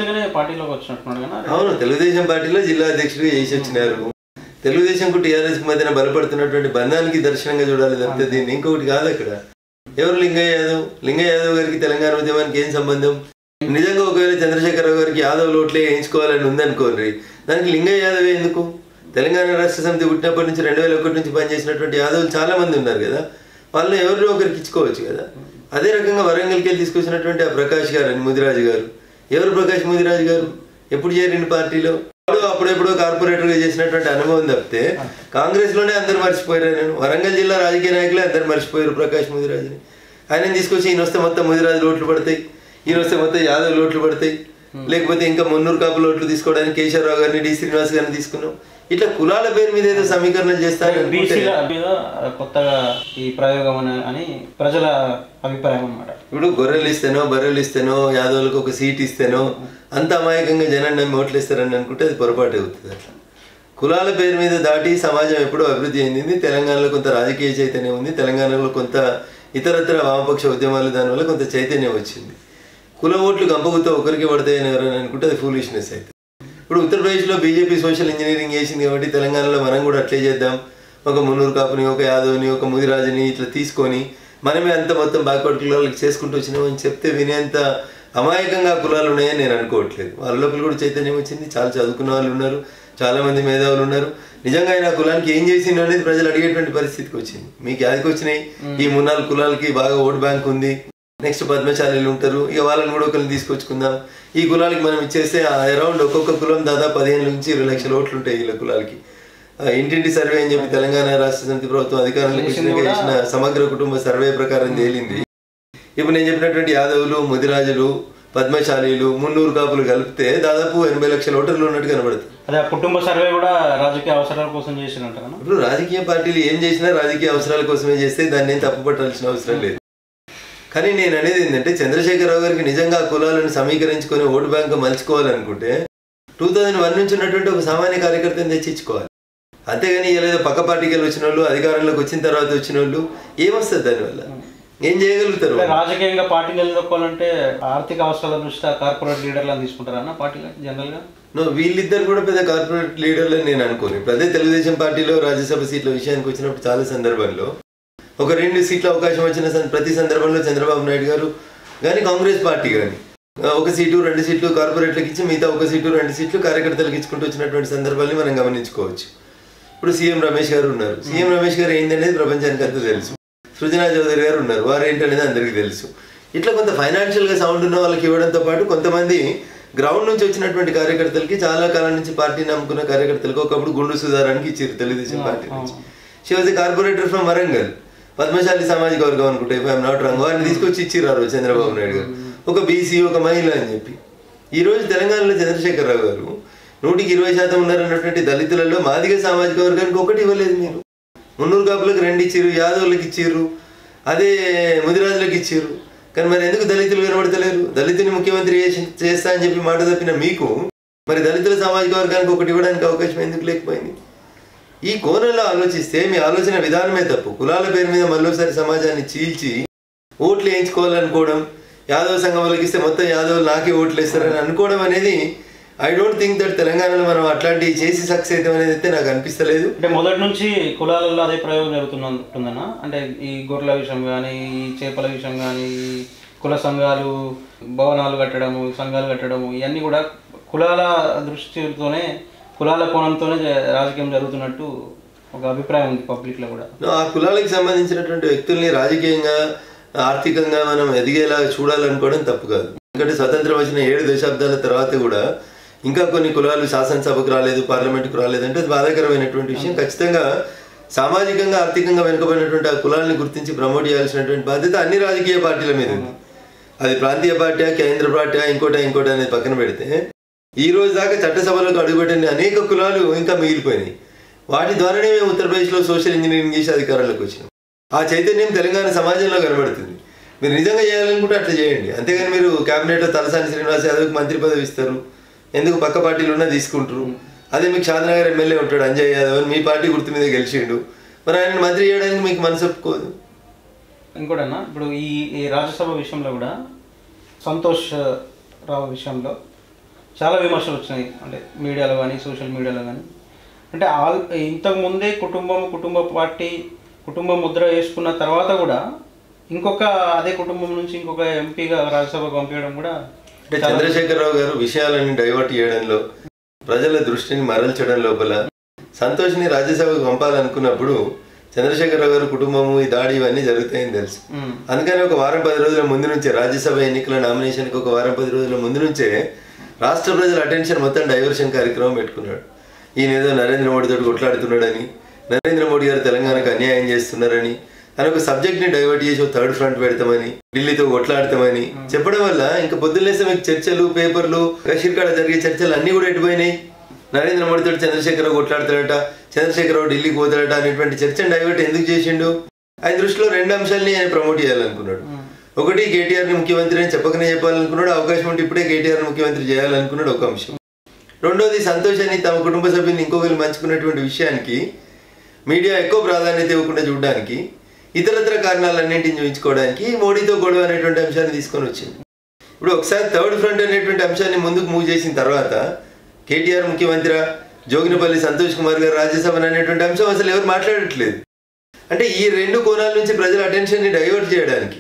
అవును, తెలుగుదేశం పార్టీలో జిల్లా అధ్యక్షుడిగా చేసి వచ్చినారు. తెలుగుదేశంకు టీఆర్ఎస్కి మధ్యన బలపడుతున్నటువంటి బంధానికి దర్శనంగా చూడాలి తప్పితే దీన్ని ఇంకొకటి కాదు. అక్కడ ఎవరు లింగయ్య యాదవ్? లింగయ్య యాదవ్ గారికి తెలంగాణ ఉద్యమానికి ఏం సంబంధం? నిజంగా ఒకవేళ చంద్రశేఖరరావు గారికి యాదవ్ లోట్లే వేయించుకోవాలని ఉందనుకోండి, దానికి లింగయ్య యాదవే ఎందుకు? తెలంగాణ రాష్ట్ర సమితి పుట్టినప్పటి నుంచి రెండు వేల ఒకటి నుంచి పనిచేసినటువంటి యాదవులు చాలా మంది ఉన్నారు కదా, వాళ్ళని ఎవరినో ఒకరికి ఇచ్చుకోవచ్చు కదా. అదే రకంగా వరంగల్కి వెళ్ళి తీసుకొచ్చినటువంటి ఆ ప్రకాష్ గారు అని ముదిరాజు గారు, ఎవరు ప్రకాష్ ముదిరాజు గారు? ఎప్పుడు చేరిన పార్టీలో? అప్పుడెప్పుడో కార్పొరేటర్గా చేసినటువంటి అనుభవం తప్పితే కాంగ్రెస్ లోనే అందరు మర్చిపోయారు. నేను వరంగల్ జిల్లా రాజకీయ నాయకులే అందరు మర్చిపోయారు ప్రకాష్ ముదిరాజుని. ఆయన తీసుకొచ్చి ఈయన వస్తే మొత్తం ముదిరాజు లోట్లు పడతాయి, ఈయన వస్తే మొత్తం యాదవ్ లోట్లు పడతాయి, లేకపోతే ఇంకా మున్నూరు కాపు లోట్లు తీసుకోవడానికి కేశవరావు గారిని, డి శ్రీనివాస్ గారిని తీసుకున్నాం. ఇట్లా కులాల పేరు మీద ఏదో సమీకరణలు చేస్తారు. కొత్తగా ఈ ప్రయోగం అని ప్రజల అభిప్రాయం అన్నమాట. ఇప్పుడు గొర్రెలు ఇస్తేనో బర్రెలు ఇస్తేనో యాదవులకు ఒక సీట్ ఇస్తేనో అంత అమాయకంగా జనాన్ని నమ్మి ఓట్లు ఇస్తారని అనుకుంటే అది పొరపాటు అవుతుంది. అట్లా కులాల పేరు మీద దాటి సమాజం ఎప్పుడో అభివృద్ధి చెందింది. తెలంగాణలో కొంత రాజకీయ చైతన్యం ఉంది, తెలంగాణలో కొంత ఇతరత్ర వామపక్ష ఉద్యమాలు దానివల్ల కొంత చైతన్యం వచ్చింది. కుల ఓట్లు గంపగుతో ఒకరికి పడతాయని ఎవరైనా అనుకుంటే అది ఫూలిష్నెస్ అయితే. ఇప్పుడు ఉత్తరప్రదేశ్లో బీజేపీ సోషల్ ఇంజనీరింగ్ చేసింది కాబట్టి తెలంగాణలో మనం కూడా అట్లే చేద్దాం, ఒక మున్నూరు కాపుని, ఒక యాదవ్ని, ఒక ముదిరాజుని ఇట్లా తీసుకొని మనమే అంత మొత్తం బ్యాక్వర్డ్ కులాలకు చేసుకుంటూ వచ్చినామని చెప్తే వినేంత అమాయకంగా కులాలు ఉన్నాయని నేను అనుకోవట్లేదు. వాళ్ళ లోపల కూడా చైతన్యం వచ్చింది, చాలా చదువుకున్న వాళ్ళు ఉన్నారు, చాలామంది మేధావులు ఉన్నారు. నిజంగా ఆయన కులానికి ఏం చేసిండు అనేది ప్రజలు అడిగేటువంటి పరిస్థితికి వచ్చింది. మీకు యాదికి వచ్చినాయి ఈ మూడు నాలుగు కులాలకి బాగా ఓట్ బ్యాంక్ ఉంది, నెక్స్ట్ పద్మశాలీలు ఉంటారు, ఇక వాళ్ళని కూడా ఒకరిని తీసుకొచ్చుకుందాం. ఈ కులాలకి మనం ఇచ్చేస్తే అరౌండ్ ఒక్కొక్క కులం దాదాపు పదిహేను నుంచి ఇరవై లక్షల ఓట్లు ఉంటాయి వీళ్ళ కులాలకి. ఇంటింటి సర్వే అని చెప్పి తెలంగాణ రాష్ట్ర సమితి ప్రభుత్వం అధికారంలోకి వచ్చినాక చేసిన సమగ్ర కుటుంబ సర్వే ప్రకారం తేలింది. ఇప్పుడు నేను చెప్పినటువంటి యాదవులు, ముదిరాజులు, పద్మశాలీలు, మున్నూరు కాపులు కలిపితే దాదాపు ఎనభై లక్షల ఓటర్లు ఉన్నట్టు కనబడుతుంది. అదే కుటుంబ సర్వే కూడా రాజకీయ అవసరాల కోసం చేసినట్టు. ఇప్పుడు రాజకీయ పార్టీలు ఏం చేసినా రాజకీయ అవసరాల కోసమే చేస్తే దాన్ని ఏం తప్పు పట్టాల్సిన అవసరం లేదు. కానీ నేను అనేది ఏంటంటే చంద్రశేఖరరావు గారికి నిజంగా కులాలను సమీకరించుకొని ఓటు బ్యాంక్ మలుచుకోవాలనుకుంటే టూ థౌజండ్ వన్ నుంచి ఉన్నటువంటి ఒక సామాన్య కార్యకర్తను తెచ్చిచ్చుకోవాలి. అంతేగాని ఏదో పక్క పార్టీకి వచ్చిన వాళ్ళు అధికారంలోకి వచ్చిన తర్వాత వచ్చిన వాళ్ళు ఏమొస్తుంది దానివల్ల, ఏం చేయగలుగుతారు? రాజకీయంగా పార్టీ నిలదొక్కాలంటే ఆర్థిక అవసరాల దృష్ట్యా కార్పొరేట్ లీడర్లను తీసుకుంటారన్న పార్టీలో జనరల్గా? నో, వీళ్ళిద్దరు కూడా పెద్ద కార్పొరేట్ లీడర్లని నేను అనుకోను. ఇప్పుడు అదే తెలుగుదేశం పార్టీలో రాజ్యసభ సీట్ల విషయానికి వచ్చినప్పుడు చాలా సందర్భంలో ఒక రెండు సీట్ల అవకాశం వచ్చిన ప్రతి సందర్భంలో చంద్రబాబు నాయుడు గారు కానీ కాంగ్రెస్ పార్టీ కానీ ఒక సీటు రెండు సీట్లు కార్పొరేట్లకు ఇచ్చి మిగతా ఒక సీటు రెండు సీట్లు కార్యకర్తలకు ఇచ్చుకుంటూ వచ్చినటువంటి సందర్భాన్ని మనం గమనించుకోవచ్చు. ఇప్పుడు సీఎం రమేష్ గారు ఉన్నారు. సీఎం రమేష్ గారు ఏంటనేది ప్రపంచానికి అంతా తెలుసు. సృజనా చౌదరి గారు ఉన్నారు, వారు ఏంటనేది అందరికీ తెలుసు. ఇట్లా కొంత ఫైనాన్షియల్గా సౌండ్ ఉన్న వాళ్ళకి ఇవ్వడంతో పాటు కొంతమంది గ్రౌండ్ నుంచి వచ్చినటువంటి కార్యకర్తలకి చాలా కాలం నుంచి పార్టీ నమ్ముకున్న కార్యకర్తలకు ఒకప్పుడు గుండు సుధారానికి ఇచ్చారు తెలుగుదేశం పార్టీ నుంచి. She was a corporator from Warangal, Padmashali సామాజిక వర్గం అనుకుంటే ఇఫ్ ఐఎమ్ నాట్ రాంగ్, వారిని తీసుకొచ్చి ఇచ్చిర్రు చంద్రబాబు నాయుడు గారు, ఒక బీసీ ఒక మహిళ అని చెప్పి. ఈరోజు తెలంగాణలో చంద్రశేఖరరావు గారు నూటికి ఇరవై శాతం ఉన్నారన్నటువంటి దళితులలో మాదిగ సామాజిక వర్గానికి ఒకటి ఇవ్వలేదు. మీరు మున్నూరు కాపులకు రెండు ఇచ్చిర్రు, యాదవులకు ఇచ్చిర్రు, అదే ముదిరాజులకు ఇచ్చిర్రు. కానీ మరి ఎందుకు దళితులు కనబడతలేరు? దళితుని ముఖ్యమంత్రి చేస్తా అని చెప్పి మాట తప్పిన మీకు మరి దళితుల సామాజిక వర్గానికి ఒకటి ఇవ్వడానికి అవకాశం ఎందుకు లేకపోయింది? ఈ కోణంలో ఆలోచిస్తే మీ ఆలోచన విధానమే తప్పు. కులాల పేరు మీద మళ్ళీసారి సమాజాన్ని చీల్చి ఓట్లు వేయించుకోవాలనుకోవడం, యాదవ సంఘం వాళ్ళకి ఇస్తే మొత్తం యాదవులు నాకే ఓట్లు వేస్తారని అనుకోవడం అనేది ఐ డోంట్ థింక్ దట్ తెలంగాణలో మనం అట్లాంటివి చేసి సక్సెస్ అవుతాం అనేది అయితే నాకు అనిపిస్తలేదు. అంటే మొదటి నుంచి కులాలలో అదే ప్రయోగం జరుగుతుందన్నా, అంటే ఈ గొర్రెల విషయం కానీ, ఈ చేపల విషయం కానీ, కుల సంఘాలు భవనాలు కట్టడము, సంఘాలు కట్టడము, ఇవన్నీ కూడా కులాల దృష్టితోనే కులాల కోణంతోనే రాజకీయం జరుగుతున్నట్టు ఒక అభిప్రాయం ఉంది పబ్లిక్లో కూడా. ఆ కులాలకు సంబంధించినటువంటి వ్యక్తుల్ని రాజకీయంగా ఆర్థికంగా మనం ఎదిగేలా చూడాలనుకోవడం తప్పు కాదు. ఎందుకంటే స్వతంత్రం వచ్చిన ఏడు దశాబ్దాల తర్వాత కూడా ఇంకా కొన్ని కులాలు శాసనసభకు రాలేదు, పార్లమెంట్కు రాలేదు అంటే అది బాధాకరమైనటువంటి విషయం. ఖచ్చితంగా సామాజికంగా ఆర్థికంగా వెనుకబడినటువంటి ఆ కులాలను గుర్తించి ప్రమోట్ చేయాల్సినటువంటి బాధ్యత అన్ని రాజకీయ పార్టీల మీద ఉంది. అది ప్రాంతీయ పార్టీ, కేంద్ర పార్టీ, ఇంకోట ఇంకోటి అనేది పక్కన పెడితే ఈ రోజు దాకా చట్టసభలకు అడుగుపెట్టిన అనేక కులాలు ఇంకా మిగిలిపోయినాయి. వాటి ద్వారానే మేము ఉత్తరప్రదేశ్లో సోషల్ ఇంజనీరింగ్ చేసి అధికారంలోకి వచ్చినాం. ఆ చైతన్యం తెలంగాణ సమాజంలో కనబడుతుంది. మీరు నిజంగా చేయాలనుకుంటే అట్లా చేయండి. అంతేగాని మీరు క్యాబినెట్లో తలసాని శ్రీనివాస్ యాదవ్కి మంత్రి పదవి ఇస్తారు, ఎందుకు పక్క పార్టీలు ఉన్నా తీసుకుంటారు. అదే మీకు షాద్నగర్ ఎమ్మెల్యే ఉంటాడు అంజయ్ యాదవ్ అని, మీ పార్టీ గుర్తు మీద గెలిచిండు, మరి ఆయన మంత్రి చేయడానికి మీకు మనసు ఒప్పుకోదు. ఇంకోటన్నా ఇప్పుడు ఈ ఈ రాజ్యసభ విషయంలో కూడా సంతోష్ రావు విషయంలో చాలా విమర్శలు వచ్చినాయి, అంటే మీడియాలో కానీ సోషల్ మీడియాలో కానీ. అంటే ఆల్ ఇంతకుముందే కుటుంబం కుటుంబ పార్టీ కుటుంబ ముద్ర వేసుకున్న తర్వాత కూడా ఇంకొక అదే కుటుంబం నుంచి ఇంకొక ఎంపీగా రాజ్యసభకు పంపించడం కూడా. అంటే చంద్రశేఖరరావు గారు విషయాలను డైవర్ట్ చేయడంలో, ప్రజల దృష్టిని మరల్చడం లోపల సంతోష్ని రాజ్యసభకు పంపాలనుకున్నప్పుడు చంద్రశేఖరరావు గారు కుటుంబము ఈ దాడి ఇవన్నీ జరుగుతాయని తెలుసు. అందుకని ఒక వారం పది రోజుల ముందు నుంచే రాజ్యసభ ఎన్నికల నామినేషన్కి ఒక వారం పది రోజుల ముందు నుంచే రాష్ట్ర ప్రజల అటెన్షన్ మొత్తం డైవర్షన్ కార్యక్రమం పెట్టుకున్నాడు. ఈయన ఏదో నరేంద్ర మోడీతో కొట్లాడుతున్నాడని, నరేంద్ర మోడీ గారు తెలంగాణకు అన్యాయం చేస్తున్నారని, అని ఒక సబ్జెక్ట్ని డైవర్ట్ చేసి ఒక థర్డ్ ఫ్రంట్ పెడతామని, ఢిల్లీతో కొట్లాడతామని చెప్పడం వల్ల ఇంకా పొద్దున్నేస్తే మీకు చర్చలు, పేపర్లు, కషీర్కాడ జరిగే చర్చలు అన్నీ కూడా ఎటుపోయినాయి. నరేంద్ర మోడీతో చంద్రశేఖరరావు కొట్లాడతాడట, చంద్రశేఖరరావు ఢిల్లీకి పోతాడట అనేటువంటి చర్చను డైవర్ట్ ఎందుకు చేసిండు? ఆయన దృష్టిలో రెండు అంశాలని ఆయన ప్రమోట్ చేయాలనుకున్నాడు. ఒకటి, కేటీఆర్ని ముఖ్యమంత్రి అని చెప్పకనే చెప్పాలనుకున్నాడు, అవకాశం ఉంటే ఇప్పుడే కేటీఆర్ని ముఖ్యమంత్రి చేయాలనుకున్నాడు ఒక అంశం. రెండోది, సంతోష్ అని తమ కుటుంబ సభ్యుని ఇంకొకరు మంచుకున్నటువంటి విషయానికి మీడియా ఎక్కువ ప్రాధాన్యత ఇవ్వకుండా చూడడానికి, ఇతరత్ర కారణాలన్నింటిని చూపించుకోవడానికి మోడీతో గొడవ అనేటువంటి అంశాన్ని తీసుకొని వచ్చింది. ఇప్పుడు ఒకసారి థర్డ్ ఫ్రంట్ అనేటువంటి అంశాన్ని ముందుకు మూవ్ చేసిన తర్వాత కేటీఆర్ ముఖ్యమంత్రి, జోగినపల్లి సంతోష్ కుమార్ గారు రాజ్యసభ అనేటువంటి అంశం అసలు ఎవరు మాట్లాడట్లేదు. అంటే ఈ రెండు కోణాల నుంచి ప్రజల అటెన్షన్ని డైవర్ట్ చేయడానికి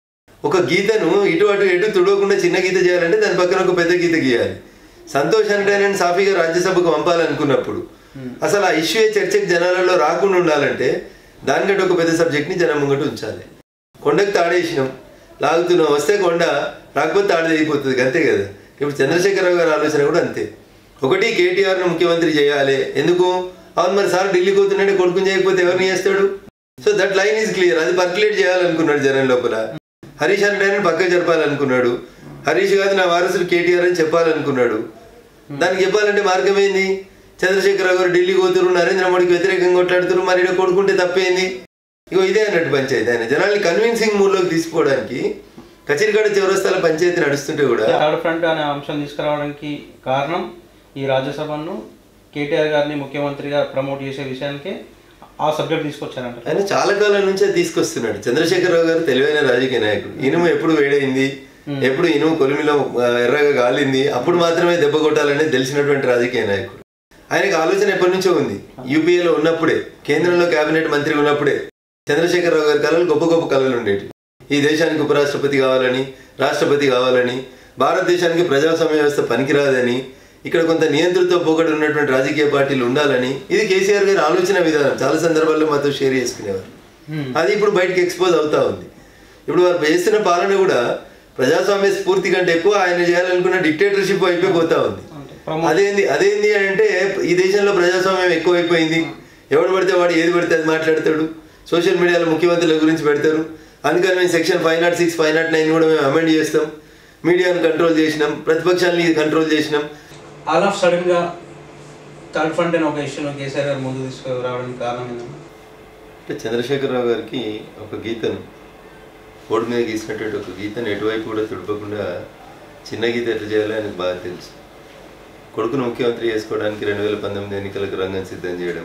ఒక గీతను ఇటు అటు ఎటు తుడవకుండా చిన్న గీత చేయాలంటే దాని పక్కన ఒక పెద్ద గీత గీయాలి. సంతోష్ అంటే నేను సాఫీగా రాజ్యసభకు పంపాలనుకున్నప్పుడు అసలు ఆ ఇష్యూ చర్చకి జనాలలో రాకుండా ఉండాలంటే దానికంటే ఒక పెద్ద సబ్జెక్ట్ని జనం ముంగట ఉంచాలి. కొండకు తాడేసినాం, లాగుతున్నాం, వస్తే కొండ, రాకపోతే తాడు తెగిపోతుంది, అంతే కదా. ఇప్పుడు చంద్రశేఖరరావు గారి ఆలోచన కూడా అంతే. ఒకటి, కేటీఆర్ను ముఖ్యమంత్రి చేయాలి. ఎందుకు? అవును, మరి సార్ ఢిల్లీకి పోతున్నాడే, కొడుకుని చేయకపోతే ఎవరిని చేస్తాడు? So that line is clear. అది పర్క్యులేట్ చేయాలనుకున్నాడు జనం లోపల. హరీష్ అంటే పక్కకు జరపాలనుకున్నాడు. హరీష్ కాదు నా వారసుడు కేటీఆర్ అని చెప్పాలనుకున్నాడు. దానికి చెప్పాలంటే మార్గం ఏంది? చంద్రశేఖరరావు గారు ఢిల్లీకి పోతున్నారు, నరేంద్ర మోడీకి వ్యతిరేకంగా కొట్లాడుతున్నారు, మరి ఇక్కడ కొడుకుంటే తప్పేంది? ఇగో ఇదే అన్నట్టు పంచాయతీ. ఆయన జనాల్ని కన్విన్సింగ్ మూడ్లోకి తీసుకోవడానికి కచేరికాడ చౌరస్తాల పంచాయతీ నడుస్తుంటే కూడా థర్డ్ ఫ్రంట్ అనే అంశం తీసుకురావడానికి కారణం ఈ రాజ్యసభను కేటీఆర్ గారిని ముఖ్యమంత్రిగా ప్రమోట్ చేసే విషయానికి ఆ సబ్జెక్ట్ తీసుకొచ్చారంట. ఆయన చాలా కాలం నుంచే తీసుకొస్తున్నాడు. చంద్రశేఖరరావు గారు తెలివైన రాజకీయ నాయకుడు. ఇనుము ఎప్పుడు వేడైంది, ఎప్పుడు ఇనుము కొలిమిలో ఎర్రగా గాలింది, అప్పుడు మాత్రమే దెబ్బ కొట్టాలనేది తెలిసినటువంటి రాజకీయ నాయకుడు. ఆయనకు ఆలోచన ఎప్పటి నుంచో ఉంది. యూపీఏలో ఉన్నప్పుడే, కేంద్రంలో కేబినెట్ మంత్రి ఉన్నప్పుడే చంద్రశేఖరరావు గారి కళలు గొప్ప గొప్ప కళలు ఉండేవి. ఈ దేశానికి ఉపరాష్ట్రపతి కావాలని, రాష్ట్రపతి కావాలని, భారతదేశానికి ప్రజాస్వామ్య వ్యవస్థ పనికిరాదని, ఇక్కడ కొంత నియంత్రణతో పోగొట్టు ఉన్నటువంటి రాజకీయ పార్టీలు ఉండాలని, ఇది కేసీఆర్ గారి ఆలోచన విధానం. చాలా సందర్భాల్లో మాతో షేర్ చేసుకునేవారు. అది ఇప్పుడు బయటకు ఎక్స్పోజ్ అవుతా ఉంది. ఇప్పుడు వారు చేస్తున్న పాలన కూడా ప్రజాస్వామ్య స్ఫూర్తి కంటే ఎక్కువ ఆయన చేయాలనుకున్న డిక్టేటర్షిప్ అయిపోతా ఉంది. అదేంది అదేంది అంటే ఈ దేశంలో ప్రజాస్వామ్యం ఎక్కువైపోయింది. ఎవడు పడితే వాడు ఏది పడితే అది మాట్లాడతాడు. సోషల్ మీడియాలో ముఖ్యమంత్రుల గురించి పెడతారు. అందుకని మేము section five not six five not nine కూడా మేము అమెండ్ చేస్తాం. మీడియాను కంట్రోల్ చేసినాం, ప్రతిపక్షాలని కంట్రోల్ చేసినాం. ఆల్ ఆఫ్ సడన్ గా థర్డ్ ఫ్రంట్ అని ఒక ఇష్యూను కేసీఆర్ గారు ముందు తీసుకురావడానికి కారణం ఏంటంటే అంటే చంద్రశేఖరరావు గారికి ఒక గీతను బోర్డు మీద గీసినటువంటి ఒక గీతను ఎటువైపు కూడా తుడపకుండా చిన్న గీత ఎట్లా చేయాలో ఆయనకు బాగా తెలుసు. కొడుకును ముఖ్యమంత్రి చేసుకోవడానికి రెండు వేల పంతొమ్మిది ఎన్నికలకు రంగం సిద్ధం చేయడం,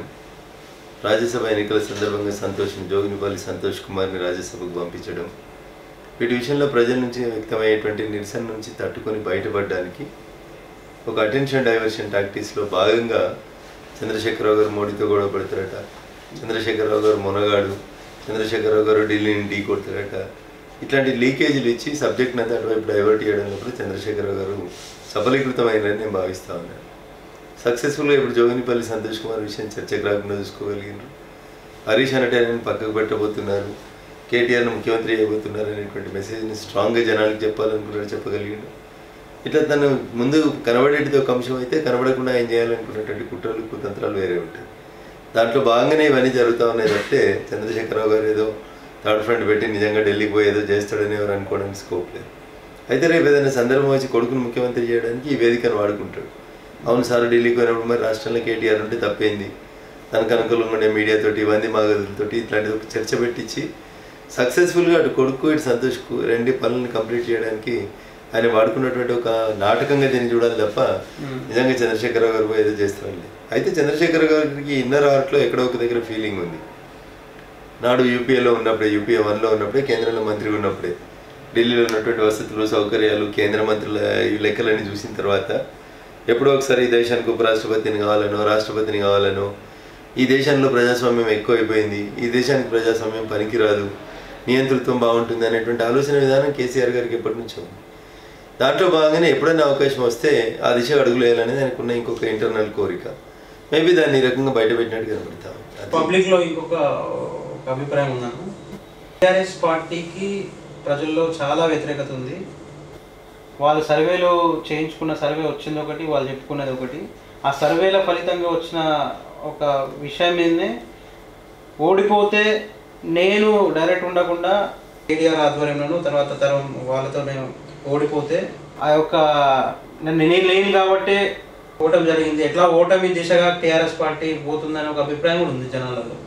రాజ్యసభ ఎన్నికల సందర్భంగా సంతోషం జోగినిపల్లి సంతోష్ కుమార్ని రాజ్యసభకు పంపించడం, వీటి విషయంలో ప్రజల నుంచి వ్యక్తమయ్యేటువంటి నిరసన నుంచి తట్టుకొని బయటపడడానికి ఒక అటెన్షన్ డైవర్షన్ టాక్టిక్స్లో భాగంగా చంద్రశేఖరరావు గారు మోడీతో గొడవ పడతారట, చంద్రశేఖరరావు గారు మొనగాడు, చంద్రశేఖరరావు గారు ఢిల్లీని ఢీ కొడతారట, ఇట్లాంటి లీకేజీలు ఇచ్చి సబ్జెక్ట్ని అంతా అటువైపు డైవర్ట్ చేయడంలో చంద్రశేఖరరావు గారు సఫలీకృతమైనని నేను భావిస్తా ఉన్నాను. సక్సెస్ఫుల్గా ఇప్పుడు జోగినిపల్లి సంతోష్ కుమార్ విషయం చర్చకు రాకుండా చూసుకోగలిగినారు. హరీష్ అనటే ఆయన పక్కకు పెట్టబోతున్నారు, కేటీఆర్ను ముఖ్యమంత్రి చేయబోతున్నారు అనేటువంటి మెసేజ్ని స్ట్రాంగ్గా జనాలకు చెప్పాలనుకున్నాడు, చెప్పగలిగాడు. ఇట్లా తను ముందు కనబడేటితో ఒక అంశం అయితే కనబడకుండా ఆయన చేయాలనుకున్నటువంటి కుట్రలు కుతంత్రాలు వేరే ఉంటాయి. దాంట్లో భాగంగానే ఇవన్నీ జరుగుతూ ఉన్నాయి తప్పితే చంద్రశేఖరరావు గారు ఏదో థర్డ్ ఫ్రంట్ పెట్టి నిజంగా ఢిల్లీకి పోయి ఏదో చేస్తాడని ఎవరు అనుకోవడానికి స్కోప్ లేదు. అయితే రేపు ఏదైనా సందర్భం వచ్చి కొడుకును ముఖ్యమంత్రి చేయడానికి ఈ వేదికను వాడుకుంటాడు. అవును సార్ ఢిల్లీకి పోయినప్పుడు మరి రాష్ట్రంలో కేటీఆర్ ఉంటే తప్పేంది, తనకు అనుకూలంగా ఉండే మీడియాతోటి వంది మాగదులతోటి ఇట్లాంటిది ఒక చర్చ పెట్టించి సక్సెస్ఫుల్గా అటు కొడుకు ఇటు సంతోష్కు రెండు పనులను కంప్లీట్ చేయడానికి ఆయన వాడుకున్నటువంటి ఒక నాటకంగా దీన్ని చూడాలి తప్ప నిజంగా చంద్రశేఖరరావు గారు ఏదో చేస్తారండి. అయితే చంద్రశేఖర్ గారికి ఇన్నర్ ఆర్ట్లో ఎక్కడో ఒక దగ్గర ఫీలింగ్ ఉంది. నాడు యూపీఏలో ఉన్నప్పుడే, యూపీఏ వన్లో ఉన్నప్పుడే, కేంద్రంలో మంత్రిగా ఉన్నప్పుడే ఢిల్లీలో ఉన్నటువంటి వసతులు సౌకర్యాలు కేంద్ర మంత్రుల ఈ లెక్కలన్నీ చూసిన తర్వాత ఎప్పుడో ఒకసారి ఈ దేశానికి ఉపరాష్ట్రపతిని కావాలనో రాష్ట్రపతిని కావాలనో, ఈ దేశంలో ప్రజాస్వామ్యం ఎక్కువైపోయింది, ఈ దేశానికి ప్రజాస్వామ్యం పనికిరాదు, నియంతృత్వం బాగుంటుంది అనేటువంటి ఆలోచన విధానం కేసీఆర్ గారికి ఎప్పటి నుంచో ఉంది. దాంట్లో భాగంగానే ఎప్పుడైనా అవకాశం వస్తే ఆ దిశ అడుగులు వేయాలనేది ఆయనకున్న ఇంకొక ఇంటర్నల్ కోరిక. మేబీ దాన్ని ఈ రకంగా బయట పెట్టినట్టు కనబడతాం. పబ్లిక్లో ఇంకొక అభిప్రాయం ఉన్నాను, టీఆర్ఎస్ పార్టీకి ప్రజల్లో చాలా వ్యతిరేకత ఉంది. వాళ్ళు సర్వేలో చేయించుకున్న సర్వే వచ్చింది ఒకటి, వాళ్ళు చెప్పుకున్నది ఒకటి. ఆ సర్వేల ఫలితంగా వచ్చిన ఒక విషయం మీదనే ఓడిపోతే నేను డైరెక్ట్ ఉండకుండా కేటీఆర్ ఆధ్వర్యంలోనూ తర్వాత తరం వాళ్ళతో నేను ఓడిపోతే ఆ యొక్క నేను లేను కాబట్టి ఓటమి జరిగింది, ఎట్లా ఓటమి దిశగా టీఆర్ఎస్ పార్టీ పోతుందని ఒక అభిప్రాయం కూడా ఉంది జనాలలో.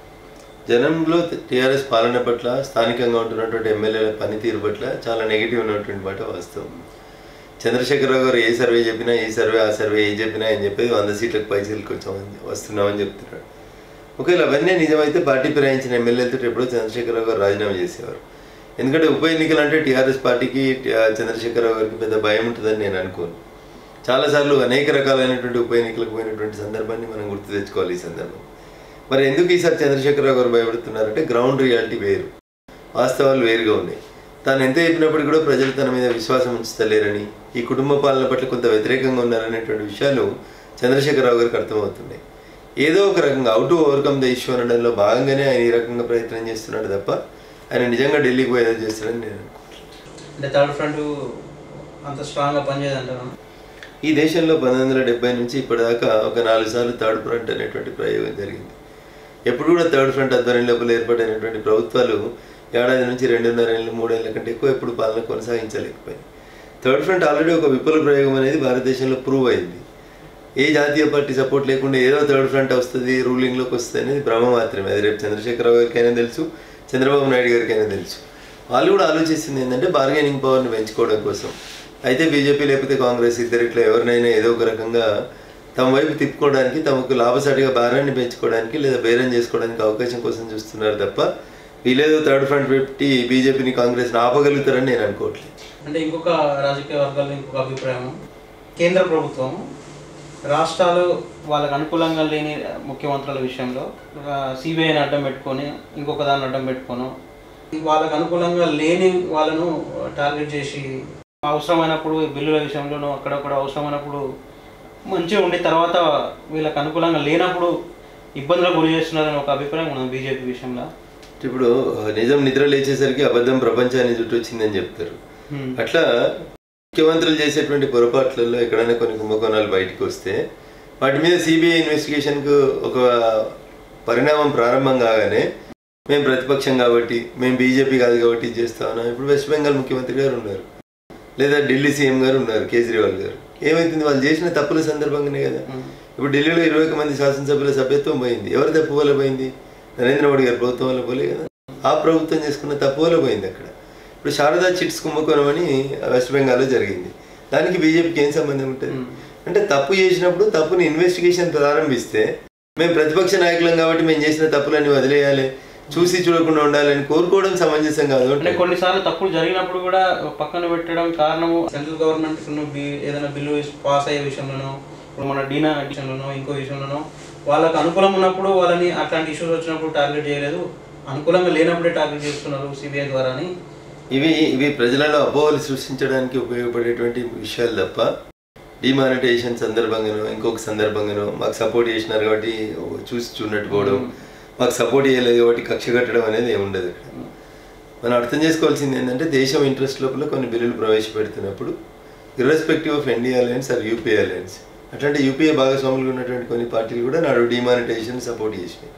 జనంలో టీఆర్ఎస్ పాలన పట్ల, స్థానికంగా ఉంటున్నటువంటి ఎమ్మెల్యేల పనితీరు పట్ల చాలా నెగిటివ్ ఉన్నటువంటి మాట వాస్తవం. చంద్రశేఖరరావు గారు ఏ సర్వే చెప్పినా, ఈ సర్వే ఆ సర్వే ఏం చెప్పినా ఆయన చెప్పేది వంద సీట్లకు పైసలకు వచ్చామని వస్తున్నామని చెప్తున్నాడు. ఒకవేళ అవన్నీ నిజమైతే పార్టీ ఫిరాయించిన ఎమ్మెల్యేలతో ఎప్పుడో చంద్రశేఖరరావు గారు రాజీనామా చేసేవారు. ఎందుకంటే ఉప ఎన్నికలు అంటే టీఆర్ఎస్ పార్టీకి చంద్రశేఖరరావు గారికి పెద్ద భయం ఉంటుందని నేను అనుకోను. చాలాసార్లు అనేక రకాలైనటువంటి ఉప ఎన్నికలకు పోయినటువంటి సందర్భాన్ని మనం గుర్తు తెచ్చుకోవాలి. ఈ సందర్భం మరి ఎందుకు ఈసారి చంద్రశేఖరరావు గారు భయపడుతున్నారంటే గ్రౌండ్ రియాలిటీ వేరు, వాస్తవాలు వేరుగా ఉన్నాయి. తాను ఎంత చెప్పినప్పటికీ కూడా ప్రజలు తన మీద విశ్వాసం ఉంచుతలేరని, ఈ కుటుంబ పాలన పట్ల కొంత వ్యతిరేకంగా ఉన్నారనేటువంటి విషయాలు చంద్రశేఖరరావు గారికి అర్థమవుతున్నాయి. ఏదో ఒక రకంగా out to overcome the issue అనడంలో భాగంగానే ఆయన ఈ రకంగా ప్రయత్నం చేస్తున్నాడు తప్ప ఆయన నిజంగా ఢిల్లీకి పోయి ఏదో చేస్తాడని నేను అనుకుంటున్నాను. అంటే థర్డ్ ఫ్రంట్ అంత స్ట్రాంగ్గా పనిచేయదంటారు. ఈ దేశంలో పంతొమ్మిది వందల డెబ్బై నుంచి ఇప్పటిదాకా ఒక నాలుగు సార్లు థర్డ్ ఫ్రంట్ అనేటువంటి ప్రయోగం జరిగింది. ఎప్పుడు కూడా థర్డ్ ఫ్రంట్ ఆధ్వర్యం లోపల ఏర్పడినటువంటి ప్రభుత్వాలు ఏడాది నుంచి రెండున్నర ఏళ్ళు మూడేళ్ల కంటే ఎక్కువ ఎప్పుడు పాలన కొనసాగించలేకపోయింది. థర్డ్ ఫ్రంట్ ఆల్రెడీ ఒక విఫల ప్రయోగం అనేది భారతదేశంలో ప్రూవ్ అయింది. ఏ జాతీయ పార్టీ సపోర్ట్ లేకుండా ఏదో థర్డ్ ఫ్రంట్ వస్తుంది, రూలింగ్లోకి వస్తుంది అనేది భ్రమ మాత్రమే. అది రేపు చంద్రశేఖరరావు గారికైనా తెలుసు, చంద్రబాబు నాయుడు గారికైనా తెలుసు. వాళ్ళు కూడా ఆలోచిస్తుంది ఏంటంటే బార్గెనింగ్ పవర్ని పెంచుకోవడం కోసం అయితే బీజేపీ లేకపోతే కాంగ్రెస్ ఇద్దరు ఇట్లా ఎవరినైనా ఏదో ఒక రకంగా తమ వైపు తిప్పుకోవడానికి, తమకు లాభసాటిగా భారాన్ని పెంచుకోవడానికి లేదా బేరం చేసుకోవడానికి అవకాశం కోసం చూస్తున్నారు తప్ప వీళ్ళేదో థర్డ్ ఫ్రంట్ పెట్టి బీజేపీని కాంగ్రెస్ని ఆపగలుగుతారని నేను అనుకోవట్లేదు. అంటే ఇంకొక రాజకీయ వర్గాల్లో ఇంకొక అభిప్రాయం, కేంద్ర ప్రభుత్వం రాష్ట్రాలు వాళ్ళకు అనుకూలంగా లేని ముఖ్యమంత్రుల విషయంలో సిబిఐని అడ్డం పెట్టుకొని ఇంకొక దాన్ని అడ్డం పెట్టుకోను వాళ్ళకు అనుకూలంగా లేని వాళ్ళను టార్గెట్ చేసి అవసరమైనప్పుడు బిల్లుల విషయంలోనూ అక్కడక్కడ అవసరమైనప్పుడు మంచిగా ఉండి తర్వాత వీళ్ళకి అనుకూలంగా లేనప్పుడు ఇబ్బందులకు గురి చేస్తున్నారని ఒక అభిప్రాయం ఉన్నది బీజేపీ విషయంలో. ఇప్పుడు నిజం నిద్ర లేచేసరికి అబద్ధం ప్రపంచాన్ని చుట్టూ వచ్చిందని చెప్తారు. అట్లా ముఖ్యమంత్రులు చేసేటువంటి పొరపాట్లలో ఎక్కడైనా కొన్ని కుంభకోణాలు బయటకు వస్తే వాటి మీద సిబిఐ ఇన్వెస్టిగేషన్కు ఒక పరిణామం ప్రారంభం కాగానే మేము ప్రతిపక్షం కాబట్టి, మేము బీజేపీ కాదు కాబట్టి ఇది చేస్తా ఉన్నాం. ఇప్పుడు వెస్ట్ బెంగాల్ ముఖ్యమంత్రి గారు ఉన్నారు, లేదా ఢిల్లీ సీఎం గారు ఉన్నారు కేజ్రీవాల్ గారు. ఏమైతుంది, వాళ్ళు చేసిన తప్పుల సందర్భంగానే కదా. ఇప్పుడు ఢిల్లీలో ఇరవై ఒక మంది శాసనసభ్యుల సభ్యత్వం పోయింది. ఎవరి తప్పు వల్ల పోయింది? నరేంద్ర మోడీ గారి ప్రభుత్వం వల్ల పోలే కదా. ఆ ప్రభుత్వం చేసుకున్న తప్పు వల్ల పోయింది అక్కడ. ఇప్పుడు శారదా చిట్స్ కుంభకోణం అని వెస్ట్ బెంగాల్లో జరిగింది. దానికి బీజేపీకి ఏం సంబంధం ఉంటుంది? అంటే తప్పు చేసినప్పుడు తప్పుని ఇన్వెస్టిగేషన్ ప్రారంభిస్తే మేము ప్రతిపక్ష నాయకులం కాబట్టి మేము చేసిన తప్పులన్నీ వదిలేయాలి, చూసి చూడకుండా ఉండాలని కోరుకోవడం సమంజసం కాదు. అంటే కొన్నిసార్లు తప్పులు జరిగినప్పుడు కూడా పక్కన పెట్టడం కారణము సెంట్రల్ గవర్నమెంట్ ఏదైనా బిల్లు పాస్ అయ్యే విషయంలోనో, ఇప్పుడు మన డీనా విషయంలోనో ఇంకో విషయంలోనో వాళ్ళకి అనుకూలం ఉన్నప్పుడు వాళ్ళని అట్లాంటి ఇష్యూస్ వచ్చినప్పుడు టార్గెట్ చేయలేదు, అనుకూలంగా లేనప్పుడే టార్గెట్ చేస్తున్నారు సిబిఐ ద్వారా అని. ఇవి ఇవి ప్రజలలో అపోహలు సృష్టించడానికి ఉపయోగపడేటువంటి విషయాలు తప్ప డిమానిటైజేషన్ సందర్భంగానో ఇంకొక సందర్భంగానో మాకు సపోర్ట్ చేసినారు కాబట్టి చూసి చూడట్టు పోవడం, మాకు సపోర్ట్ చేయలేదు కాబట్టి కక్ష కట్టడం అనేది ఏమి ఉండదు. మనం అర్థం చేసుకోవాల్సింది ఏంటంటే దేశం ఇంట్రెస్ట్ లోపల కొన్ని బిల్లులు ప్రవేశపెడుతున్నప్పుడు irrespective of NDA alliance or UPA alliance అట్లాంటి యూపీఏ భాగస్వాములు ఉన్నటువంటి కొన్ని పార్టీలు కూడా నాడు డిమానిటైజేషన్ సపోర్ట్ చేసినాయి.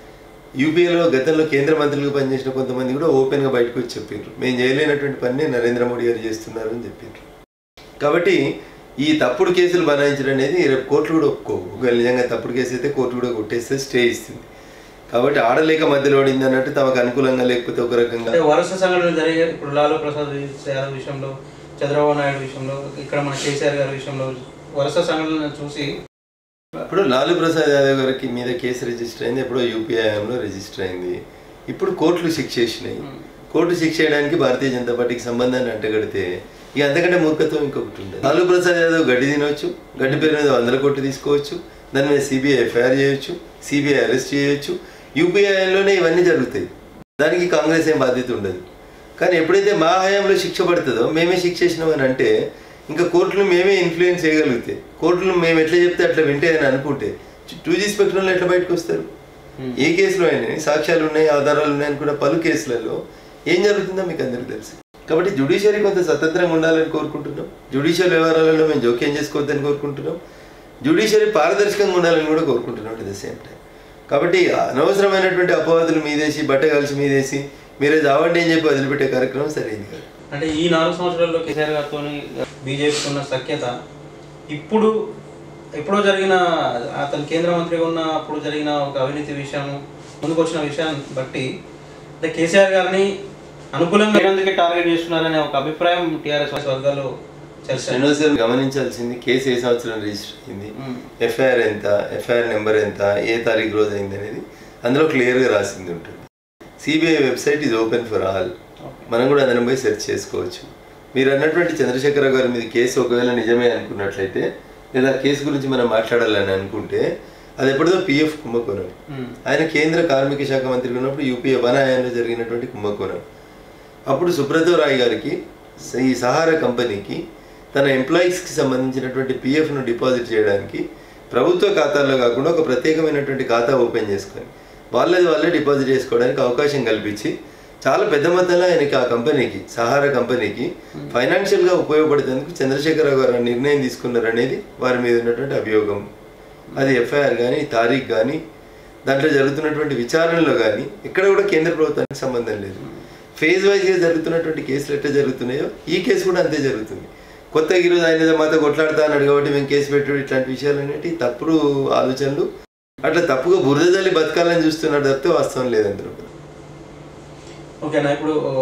యూపీఏలో గతంలో కేంద్ర మంత్రులుగా పనిచేసిన కొంతమంది కూడా ఓపెన్గా బయటకు వచ్చి చెప్పారు మేము చేయలేనటువంటి పని నరేంద్ర మోడీ గారు చేస్తున్నారు అని చెప్పారు. కాబట్టి ఈ తప్పుడు కేసులు బనాయించడం అనేది రేపు కోర్టులు కూడా ఒప్పుకోవు. ఒకవేళ నిజంగా తప్పుడు కేసు అయితే కోర్టు కూడా కొట్టేస్తే స్టే ఇస్తుంది. కాబట్టి ఆడలేక మధ్యలో పడింది అన్నట్టు తమకు అనుకూలంగా లేకపోతే ఒక రకంగా వరుస సంఘటనలు జరిగే ఇప్పుడు లాలూ ప్రసాద్ యాదవ్ విషయంలో, చంద్రబాబు నాయుడు విషయంలో, ఇక్కడ మన కేసీఆర్ గారి విషయంలో వరుస సంఘటనలను చూసి ఇప్పుడు లాలూ ప్రసాద్ యాదవ్ గారికి మీద కేసు రిజిస్టర్ అయింది, ఎప్పుడో యూపీఐఎంలో రిజిస్టర్ అయింది. ఇప్పుడు కోర్టులు శిక్ష చేసినాయి. కోర్టు శిక్ష చేయడానికి భారతీయ జనతా పార్టీకి సంబంధాన్ని అంటగడితే ఇక అంతకంటే మూర్ఖత్వం ఇంకొకటి ఉంది. లాలూ ప్రసాద్ యాదవ్ గడ్డి తినవచ్చు, గడ్డి పేరు మీద వందల కోట్లు తీసుకోవచ్చు, దాని మీద సిబిఐ ఎఫ్ఐఆర్ చేయొచ్చు, సిబిఐ అరెస్ట్ చేయొచ్చు. యూపీఐలోనే ఇవన్నీ జరుగుతాయి, దానికి కాంగ్రెస్ ఏం బాధ్యత ఉండదు. కానీ ఎప్పుడైతే మా హయాంలో శిక్ష పడుతుందో మేమే శిక్ష చేసినామని అంటే ఇంకా కోర్టులు మేమే ఇన్ఫ్లుయెన్స్ చేయగలిగితే, కోర్టులు మేము ఎట్లా చెప్తే అట్లా వింటే అని అనుకుంటే టూ జీ స్పెక్ట్రంలో ఎట్లా బయటకు వస్తారు? ఏ కేసులో అయినా సాక్ష్యాలు ఉన్నాయి, ఆధారాలు ఉన్నాయని కూడా పలు కేసులలో ఏం జరుగుతుందో మీకు అందరికీ తెలుసు. కాబట్టి జ్యుడిషియరీ కొంత స్వతంత్రంగా ఉండాలని కోరుకుంటున్నాం. జ్యుడిషియల్ వ్యవహారాలలో మేము జోక్యం చేసుకోవద్దని కోరుకుంటున్నాం. జ్యుడిషియరీ పారదర్శకంగా ఉండాలని కూడా కోరుకుంటున్నాం అట్ ద సేమ్ టైం. కాబట్టి అనవసరమైనటువంటి అపవాదులు మీదేసి బట్ట కలిసి మీదేసి మీరే జావండి అని చెప్పి వదిలిపెట్టే కార్యక్రమం సరైనది కాదు. అంటే ఈ నాలుగు సంవత్సరాల్లో కేసీఆర్ గారితో బీజేపీకి ఉన్న సఖ్యత ఇప్పుడు ఎప్పుడో జరిగిన అతను కేంద్ర మంత్రిగా ఉన్న అప్పుడు జరిగిన ఒక అవినీతి విషయం ముందుకు వచ్చిన విషయాన్ని బట్టి అంటే కేసీఆర్ గారిని అనుకూలంగా ఎందుకు టార్గెట్ చేస్తున్నారనే ఒక అభిప్రాయం టీఆర్ఎస్ వర్గాల్లో శ్రీనివాస్ గారు గమనించాల్సింది కేసు ఏ సంవత్సరం రిజిస్టర్ అయింది, ఎఫ్ఐఆర్ ఎంత, ఎఫ్ఐఆర్ నెంబర్ ఎంత, ఏ తారీఖు రోజు అయింది అనేది అందులో క్లియర్గా రాసింది ఉంటుంది. CBI website is open for all, మనం కూడా అందరం పోయి సెర్చ్ చేసుకోవచ్చు. మీరు అన్నటువంటి చంద్రశేఖర గారి మీద కేసు ఒకవేళ నిజమే అనుకున్నట్లయితే లేదా కేసు గురించి మనం మాట్లాడాలని అనుకుంటే అది ఎప్పుడో పిఎఫ్ కుంభకోణం. ఆయన కేంద్ర కార్మిక శాఖ మంత్రిగా ఉన్నప్పుడు యూపీఏ బనాయంలో జరిగినటువంటి కుంభకోణం. అప్పుడు సుబ్రతో రాయ్ గారికి ఈ సహారా కంపెనీకి తన ఎంప్లాయీస్కి సంబంధించినటువంటి పిఎఫ్ను డిపాజిట్ చేయడానికి ప్రభుత్వ ఖాతాల్లో కాకుండా ఒక ప్రత్యేకమైనటువంటి ఖాతా ఓపెన్ చేసుకొని వాళ్ళది వాళ్ళే డిపాజిట్ చేసుకోవడానికి అవకాశం కల్పించి చాలా పెద్ద మొత్తంలో ఆయనకి ఆ కంపెనీకి సహారా కంపెనీకి ఫైనాన్షియల్గా ఉపయోగపడేందుకు చంద్రశేఖరరావు గారు నిర్ణయం తీసుకున్నారు అనేది వారి మీద ఉన్నటువంటి అభియోగం. అది ఎఫ్ఐఆర్ కానీ తారీఖు కానీ దాంట్లో జరుగుతున్నటువంటి విచారణలో కానీ ఎక్కడ కూడా కేంద్ర ప్రభుత్వానికి సంబంధం లేదు. ఫేజ్ వైజ్గా జరుగుతున్నటువంటి కేసులు ఎట్లా జరుగుతున్నాయో ఈ కేసు కూడా అంతే జరుగుతుంది. కొత్తగా ఈరోజు ఆయన మాతో కొట్లాడుతా అన్నాడు కాబట్టి మేము కేసు పెట్టాడు, ఇట్లాంటి విషయాలు అనేవి తప్పుడు ఆలోచనలు, అట్లా తప్పుగా బురద జల్లి బతకాలని చూస్తున్నాడు తప్పితే వాస్తవం లేదు అందులో. ఓకేనా, ఇప్పుడు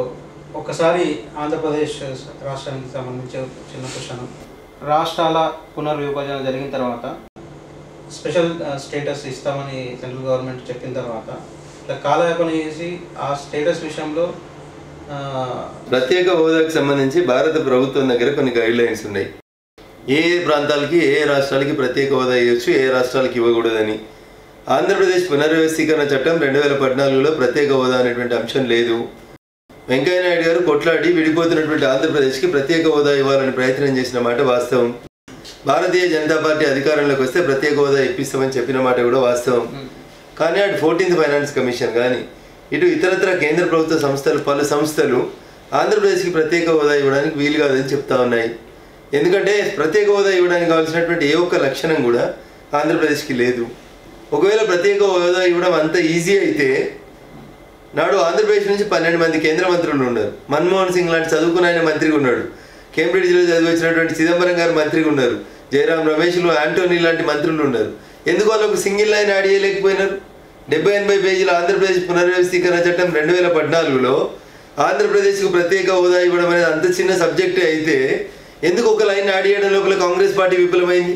ఒకసారి ఆంధ్రప్రదేశ్ రాష్ట్రానికి సంబంధించి చిన్న క్వశ్చన్. రాష్ట్రాల పునర్విభజన జరిగిన తర్వాత స్పెషల్ స్టేటస్ ఇస్తామని సెంట్రల్ గవర్నమెంట్ చెప్పిన తర్వాత ఇట్లా కాలయాపన చేసి ఆ స్టేటస్ విషయంలో ప్రత్యేక హోదాకు సంబంధించి భారత ప్రభుత్వం దగ్గర కొన్ని గైడ్ లైన్స్ ఉన్నాయి. ఏ ఏ ప్రాంతాలకి ఏ ఏ రాష్ట్రాలకి ప్రత్యేక హోదా ఇవ్వచ్చు, ఏ రాష్ట్రాలకి ఇవ్వకూడదని. ఆంధ్రప్రదేశ్ పునర్వ్యవస్థీకరణ చట్టం రెండు వేల పద్నాలుగులో ప్రత్యేక హోదా అనేటువంటి అంశం లేదు. వెంకయ్యనాయుడు గారు కొట్లాడి విడిపోతున్నటువంటి ఆంధ్రప్రదేశ్కి ప్రత్యేక హోదా ఇవ్వాలని ప్రయత్నం చేసిన మాట వాస్తవం. భారతీయ జనతా పార్టీ అధికారంలోకి వస్తే ప్రత్యేక హోదా ఇప్పిస్తామని చెప్పిన మాట కూడా వాస్తవం. కానీ అటు ఫోర్టీన్త్ ఫైనాన్స్ కమిషన్ కానీ ఇటు ఇతరత్ర కేంద్ర ప్రభుత్వ సంస్థలు పలు సంస్థలు ఆంధ్రప్రదేశ్కి ప్రత్యేక హోదా ఇవ్వడానికి వీలు కాదని చెప్తా ఉన్నాయి. ఎందుకంటే ప్రత్యేక హోదా ఇవ్వడానికి కావాల్సినటువంటి ఏ ఒక్క లక్షణం కూడా ఆంధ్రప్రదేశ్కి లేదు. ఒకవేళ ప్రత్యేక హోదా ఇవ్వడం అంత ఈజీ అయితే నాడు ఆంధ్రప్రదేశ్ నుంచి పన్నెండు మంది కేంద్ర మంత్రులు ఉన్నారు. మన్మోహన్ సింగ్ లాంటి చదువుకున్న ఆయన మంత్రిగా ఉన్నాడు. కేంబ్రిడ్జ్లో చదివి వచ్చినటువంటి చిదంబరం గారు మంత్రిగా ఉన్నారు. జయరాం రమేష్లు, ఆంటోనీ లాంటి మంత్రులు ఉన్నారు. ఎందుకు వాళ్ళకు సింగిల్ లైన్ యాడ్ చేయలేకపోయినారు? డెబ్బై ఎనభై పేజీల ఆంధ్రప్రదేశ్ పునర్వ్యవస్థీకరణ చట్టం రెండు వేల పద్నాలుగులో ఆంధ్రప్రదేశ్కు ప్రత్యేక హోదా ఇవ్వడం అనేది అంత చిన్న సబ్జెక్టే అయితే ఎందుకు ఒక లైన్ యాడ్ చేయడం లోపల కాంగ్రెస్ పార్టీ విఫలమైంది?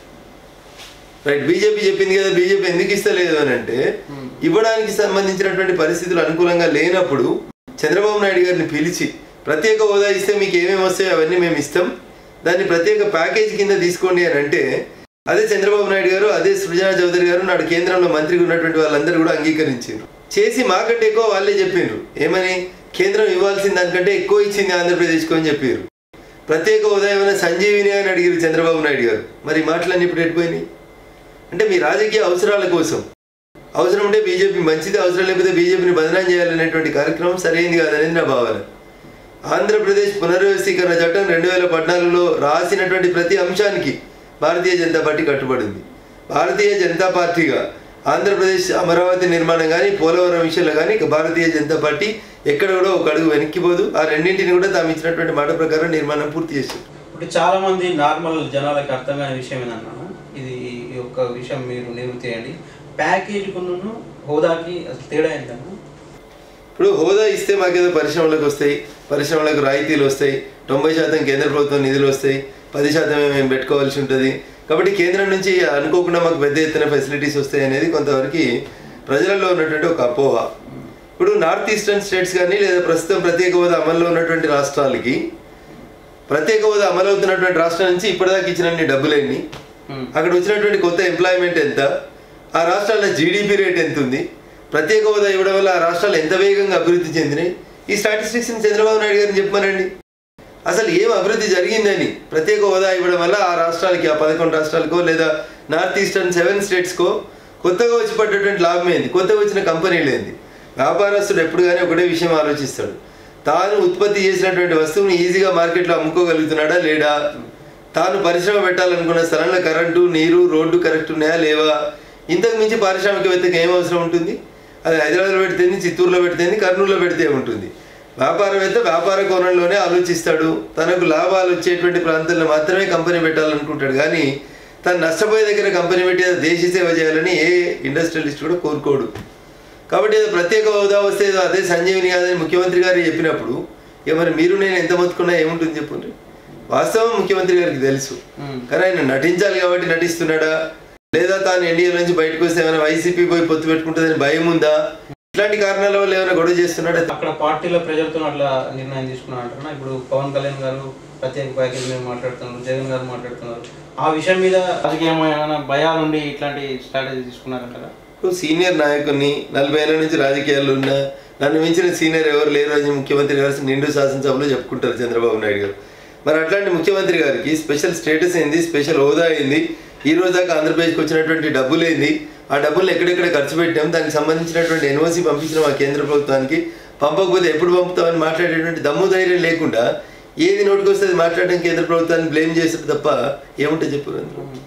రైట్, బీజేపీ చెప్పింది కదా, బీజేపీ ఎందుకు ఇస్తలేదు అని అంటే ఇవ్వడానికి సంబంధించినటువంటి పరిస్థితులు అనుకూలంగా లేనప్పుడు చంద్రబాబు నాయుడు గారిని పిలిచి ప్రత్యేక హోదా ఇస్తే మీకు ఏమేమి వస్తాయో అవన్నీ మేము ఇస్తాం, దాన్ని ప్రత్యేక ప్యాకేజ్ కింద తీసుకోండి అని అంటే అదే చంద్రబాబు నాయుడు గారు, అదే సృజనా చౌదరి గారు నాడు కేంద్రంలో మంత్రిగా ఉన్నటువంటి వాళ్ళందరూ కూడా అంగీకరించారు. చేసి మాకంటే ఎక్కువ వాళ్ళే చెప్పిండ్రు. ఏమని? కేంద్రం ఇవ్వాల్సిన దానికంటే ఎక్కువ ఇచ్చింది ఆంధ్రప్రదేశ్కు అని చెప్పారు. ప్రత్యేక హోదా ఏమైనా సంజీవిని అని అడిగారు చంద్రబాబు నాయుడు గారు. మరి మాటలన్నీ ఇప్పుడు ఎట్టిపోయినాయి? అంటే మీ రాజకీయ అవసరాల కోసం, అవసరం ఉంటే బీజేపీ మంచిది, అవసరం లేకపోతే బీజేపీని బదనాం చేయాలనేటువంటి కార్యక్రమం సరైనది కాదనేది నా భావన. ఆంధ్రప్రదేశ్ పునర్వ్యవస్థీకరణ చట్టం రెండు వేల పద్నాలుగులో రాసినటువంటి ప్రతి అంశానికి భారతీయ జనతా పార్టీ కట్టుబడింది. భారతీయ జనతా పార్టీగా ఆంధ్రప్రదేశ్ అమరావతి నిర్మాణం కానీ పోలవరం విషయంలో కానీ భారతీయ జనతా పార్టీ ఎక్కడ కూడా ఒక అడుగు వెనక్కిపోదు. ఆ రెండింటిని కూడా తాము ఇచ్చినటువంటి మాట ప్రకారం నిర్మాణం పూర్తి చేస్తుంది. ఇప్పుడు చాలా మంది నార్మల్ జనాలకు అర్థం కాని విషయం ఏంటన్నా, ఇది ఈ యొక్క విషయం మీరు నివృత్తి చేయండి. ప్యాకేజ్ కొను హోదాకి అసలు తేడా ఏంటన్నా? ఇప్పుడు హోదా ఇస్తే మాకేదో పరిశ్రమలకు వస్తాయి, పరిశ్రమలకు రాయితీలు వస్తాయి, తొంభై శాతం కేంద్ర ప్రభుత్వం నిధులు వస్తాయి, పది శాతమే మేము పెట్టుకోవాల్సి ఉంటుంది. కాబట్టి కేంద్రం నుంచి అనుకోకుండా మాకు పెద్ద ఎత్తున ఫెసిలిటీస్ వస్తాయి అనేది కొంతవరకు ప్రజలలో ఉన్నటువంటి ఒక అపోహ. ఇప్పుడు నార్త్ ఈస్టర్న్ స్టేట్స్ కానీ లేదా ప్రస్తుతం ప్రత్యేక హోదా అమల్లో ఉన్నటువంటి రాష్ట్రాలకి ప్రత్యేక హోదా అమలు అవుతున్నటువంటి రాష్ట్రం నుంచి ఇప్పటిదాకా ఇచ్చినన్ని డబ్బులేని, అక్కడ వచ్చినటువంటి కొత్త ఎంప్లాయ్మెంట్ ఎంత, ఆ రాష్ట్రాల జీడిపి రేట్ ఎంత ఉంది, ప్రత్యేక హోదా ఇవ్వడం వల్ల ఆ రాష్ట్రాలు ఎంత వేగంగా అభివృద్ధి చెందినాయి, ఈ స్టాటిస్టిక్స్ని చంద్రబాబు నాయుడు గారిని చెప్పమనండి. అసలు ఏం అభివృద్ధి జరిగిందని ప్రత్యేక హోదా ఇవ్వడం వల్ల ఆ రాష్ట్రాలకి, ఆ పదకొండు రాష్ట్రాలకో లేదా నార్త్ ఈస్టర్న్ సెవెన్ స్టేట్స్కో కొత్తగా వచ్చి పడ్డటువంటి లాభం ఏంది, కొత్తగా వచ్చిన కంపెనీలు ఏంది? వ్యాపారస్తుడు ఎప్పుడు కానీ ఒకటే విషయం ఆలోచిస్తాడు, తాను ఉత్పత్తి చేసినటువంటి వస్తువుని ఈజీగా మార్కెట్లో అమ్ముకోగలుగుతున్నాడా లేడా, తాను పరిశ్రమ పెట్టాలనుకున్న స్థలంలో కరెంటు, నీరు, రోడ్డు కరెక్ట్ ఉన్నాయా లేవా. ఇంతకు మించి పారిశ్రామికవేత్తకి ఏం అవసరం ఉంటుంది? అది హైదరాబాద్లో పెడితేంది, చిత్తూరులో పెడితేంది, కర్నూలులో పెడితే ఉంటుంది. వ్యాపారవేత్త వ్యాపార కోణంలోనే ఆలోచిస్తాడు. తనకు లాభాలు వచ్చేటువంటి ప్రాంతాల్లో మాత్రమే కంపెనీ పెట్టాలనుకుంటాడు. కానీ తను నష్టపోయే దగ్గర కంపెనీ పెట్టి దేశ సేవ చేయాలని ఏ ఇండస్ట్రియలిస్ట్ కూడా కోరుకోడు. కాబట్టి ఏదో ప్రత్యేక హోదా వస్తే ఏదో అదే సంజీవిని కాదని ముఖ్యమంత్రి గారు చెప్పినప్పుడు ఇక మరి మీరు నేను ఎంత మొత్తుకున్నా ఏముంటుంది చెప్పండి. వాస్తవం ముఖ్యమంత్రి గారికి తెలుసు, కానీ ఆయన నటించాలి కాబట్టి నటిస్తున్నాడా, లేదా తాను ఎన్డీఏ నుంచి బయటకు వస్తే ఏమైనా వైసీపీ పోయి పొత్తు పెట్టుకుంటుందని భయం ఉందా, ఇట్లాంటి కారణాల వల్ల ఏమైనా గొడవ చేస్తున్నాడు? అక్కడ పార్టీల ప్రజలతో అట్లా నిర్ణయం తీసుకున్నారు అంటారా? ఇప్పుడు పవన్ కళ్యాణ్ గారు ప్రత్యేక ప్యాకేజ్ మీద మాట్లాడుతున్నారు, జగన్ గారు మాట్లాడుతున్నారు. ఆ విషయం మీద రాజకీయమైన భయాలుండి ఇట్లాంటి స్ట్రాటజీ తీసుకున్నారంటారా? సీనియర్ నాయకుడిని, నలభై ఏళ్ళ నుంచి రాజకీయాల్లో ఉన్నా నన్ను మించిన సీనియర్ ఎవరు లేరు అని ముఖ్యమంత్రి గారు నిండు శాసనసభలో చెప్పుకుంటారు చంద్రబాబు నాయుడు గారు. మరి అట్లాంటి ముఖ్యమంత్రి గారికి స్పెషల్ స్టేటస్ ఏంది, స్పెషల్ హోదా ఏంది, ఈ రోజు దాకా ఆంధ్రప్రదేశ్కి వచ్చినటువంటి డబ్బులు ఏంది, ఆ డబ్బులు ఎక్కడెక్కడ ఖర్చు పెట్టాం, దానికి సంబంధించినటువంటి ఎన్ఓసి పంపించిన మా కేంద్ర ప్రభుత్వానికి, పంపకపోతే ఎప్పుడు పంపుతామని మాట్లాడేటువంటి దమ్ము ధైర్యం లేకుండా ఏది నోటికి వస్తే అది మాట్లాడడం కేంద్ర ప్రభుత్వాన్ని బ్లేమ్ చేస్తారు తప్ప ఏముంటే చెప్పారు.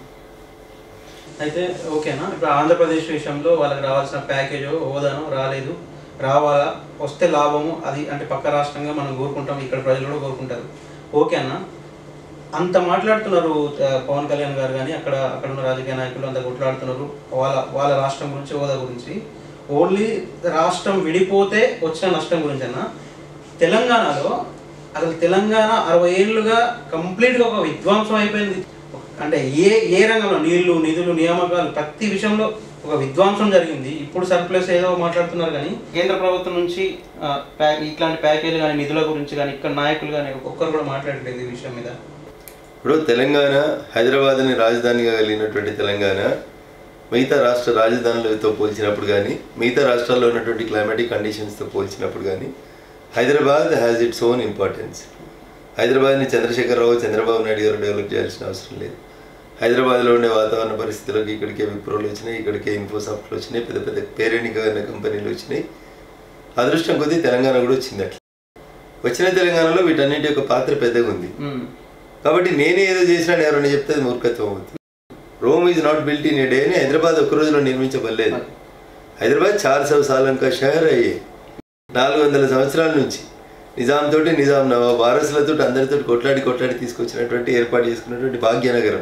అయితే ఓకేనా, ఇప్పుడు ఆంధ్రప్రదేశ్ విషయంలో వాళ్ళకి రావాల్సిన ప్యాకేజ్ హోదాను రాలేదు, రావాలా, వస్తే లాభము అది అంటే పక్క రాష్ట్రంగా మనం కోరుకుంటాం, ఇక్కడ ప్రజలు కూడా కోరుకుంటారు. ఓకే అన్న, అంత మాట్లాడుతున్నారు పవన్ కళ్యాణ్ గారు కానీ అక్కడ అక్కడ ఉన్న రాజకీయ నాయకులు అంత కొట్లాడుతున్నారు వాళ్ళ వాళ్ళ రాష్ట్రం గురించి, హోదా గురించి. ఓన్లీ రాష్ట్రం విడిపోతే వచ్చిన నష్టం గురించి అన్న తెలంగాణలో అసలు తెలంగాణ అరవై ఏళ్ళుగా కంప్లీట్గా ఒక విధ్వంసం అయిపోయింది. అంటే ఏ ఏ రంగంలో నీళ్లు నిధులు నియామకాలు ప్రతి విషయంలో ఒక విధ్వంసం జరిగింది. ఇప్పుడు సర్ప్లస్ ఏదో మాట్లాడుతున్నారు కానీ కేంద్ర ప్రభుత్వం నుంచి ఇట్లాంటి ప్యాకేజీలు కానీ నిధుల గురించి కానీ ఇక్కడ నాయకులు కానీ ఒక్కరు కూడా మాట్లాడలేదు ఈ విషయం మీద. ఇప్పుడు తెలంగాణ హైదరాబాద్ని రాజధానిగా కలిగినటువంటి తెలంగాణ మిగతా రాష్ట్ర రాజధానులతో పోల్చినప్పుడు కానీ మిగతా రాష్ట్రాల్లో ఉన్నటువంటి క్లైమాటిక్ కండిషన్స్తో పోల్చినప్పుడు కానీ Hyderabad has its own importance. హైదరాబాద్ని చంద్రశేఖరరావు చంద్రబాబు నాయుడు గారు డెవలప్ చేయాల్సిన అవసరం లేదు. హైదరాబాద్లో ఉండే వాతావరణ పరిస్థితులకు ఇక్కడికే విప్రోలు వచ్చినాయి, ఇక్కడికే ఇన్ఫోసాఫ్ట్లు వచ్చినాయి, పెద్ద పెద్ద పేరెనిక కంపెనీలు వచ్చినాయి. అదృష్టం కొద్దీ తెలంగాణ కూడా వచ్చింది. అట్లా వచ్చిన తెలంగాణలో వీటన్నిటి యొక్క పాత్ర పెద్దగా ఉంది. కాబట్టి నేనే ఏదో చేసినా ఎవరైనా చెప్తే అది మూర్ఖత్వం అవుతుంది. Rome is not built in a day అని హైదరాబాద్ ఒక్క రోజులో నిర్మించబడలేదు. హైదరాబాద్ చార్ సౌ సాలం కా షహర్ అయ్యే నాలుగు వందల సంవత్సరాల నుంచి నిజాం తోటి నిజాం నవాబ్ వారసులతో అందరితో కొట్లాడి కొట్లాడి తీసుకొచ్చినటువంటి ఏర్పాటు చేసుకున్నటువంటి భాగ్యనగరం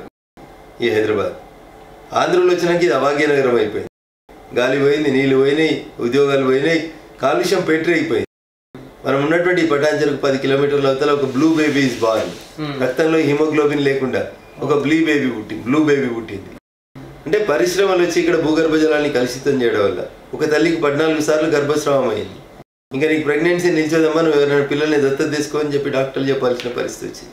ఈ హైదరాబాద్. ఆంధ్రలో వచ్చినాక ఇది అభాగ్యనగరం అయిపోయింది. గాలి పోయింది, నీళ్ళు పోయినాయి, ఉద్యోగాలు పోయినాయి, కాలుష్యం పెట్రీ అయిపోయింది. మనం ఉన్నటువంటి పటాంచలకు పది కిలోమీటర్ల అవతల ఒక బ్లూ బేబీ ఇస్ బార్న్. రక్తంలో హిమోగ్లోబిన్ లేకుండా ఒక బ్లూ బేబీ పుట్టింది బ్లూ బేబీ పుట్టింది అంటే పరిశ్రమలు వచ్చి ఇక్కడ భూగర్భ జలాన్ని కలుషితం చేయడం వల్ల ఒక తల్లికి పద్నాలుగు సార్లు గర్భస్రావం అయింది. ఇంకా నీకు ప్రెగ్నెన్సీ నిలిచేదమ్మా, నువ్వు ఎవరైనా పిల్లల్ని దత్తత తీసుకో అని చెప్పి డాక్టర్లు చెప్పాల్సిన పరిస్థితి వచ్చింది.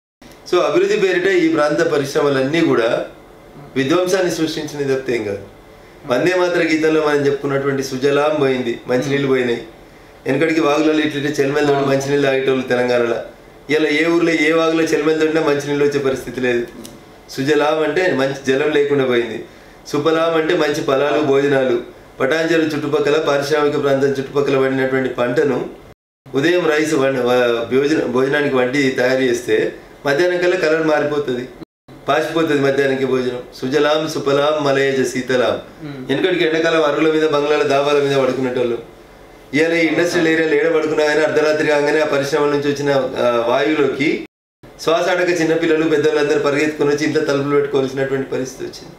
సో అభివృద్ధి పేరిట ఈ ప్రాంత పరిశ్రమలన్నీ కూడా విధ్వంసాన్ని సృష్టించినది తప్పితే ఏం కాదు. వందే మాతర గీతంలో మనం చెప్పుకున్నటువంటి సుజలాం పోయింది, మంచినీళ్ళు పోయినాయి. వెనకడికి వాగులలో ఇట్లా చెల్మెలు తోటి మంచినీళ్ళు తాగేటోళ్ళు తెలంగాణలో. ఇలా ఏ ఊర్లో ఏ వాగులో చెల్మెలు తోటినా మంచినీళ్ళు వచ్చే పరిస్థితి లేదు. సుజలాం అంటే మంచి జలం లేకుండా పోయింది. సుఫలాం అంటే మంచి ఫలాలు భోజనాలు. పటాంజలి చుట్టుపక్కల పారిశ్రామిక ప్రాంతం చుట్టుపక్కల పండినటువంటి పంటను ఉదయం రైస్ భోజన భోజనానికి వండి తయారు చేస్తే మధ్యాహ్నం కల్లా కలర్ మారిపోతుంది, పాసిపోతుంది మధ్యాహ్నానికి భోజనం. సుజలాం సుఫలాం మలయజ శీతలాం. వెనకడికి ఎండాకాలం అరువుల మీద బంగ్లాల దాబాల మీద పడుకునేటోళ్ళు. ఇవాళ ఈ ఇండస్ట్రియల్ ఏరియాలో ఏడ పడుకున్నా కానీ అర్ధరాత్రి కాగానే ఆ పరిశ్రమల నుంచి వచ్చిన వాయువులోకి శ్వాస ఆడక చిన్నపిల్లలు పెద్దవాళ్ళందరూ పరిగెత్తుకుని వచ్చి ఇంట్లో తలుపులు పెట్టుకోవాల్సినటువంటి పరిస్థితి వచ్చింది.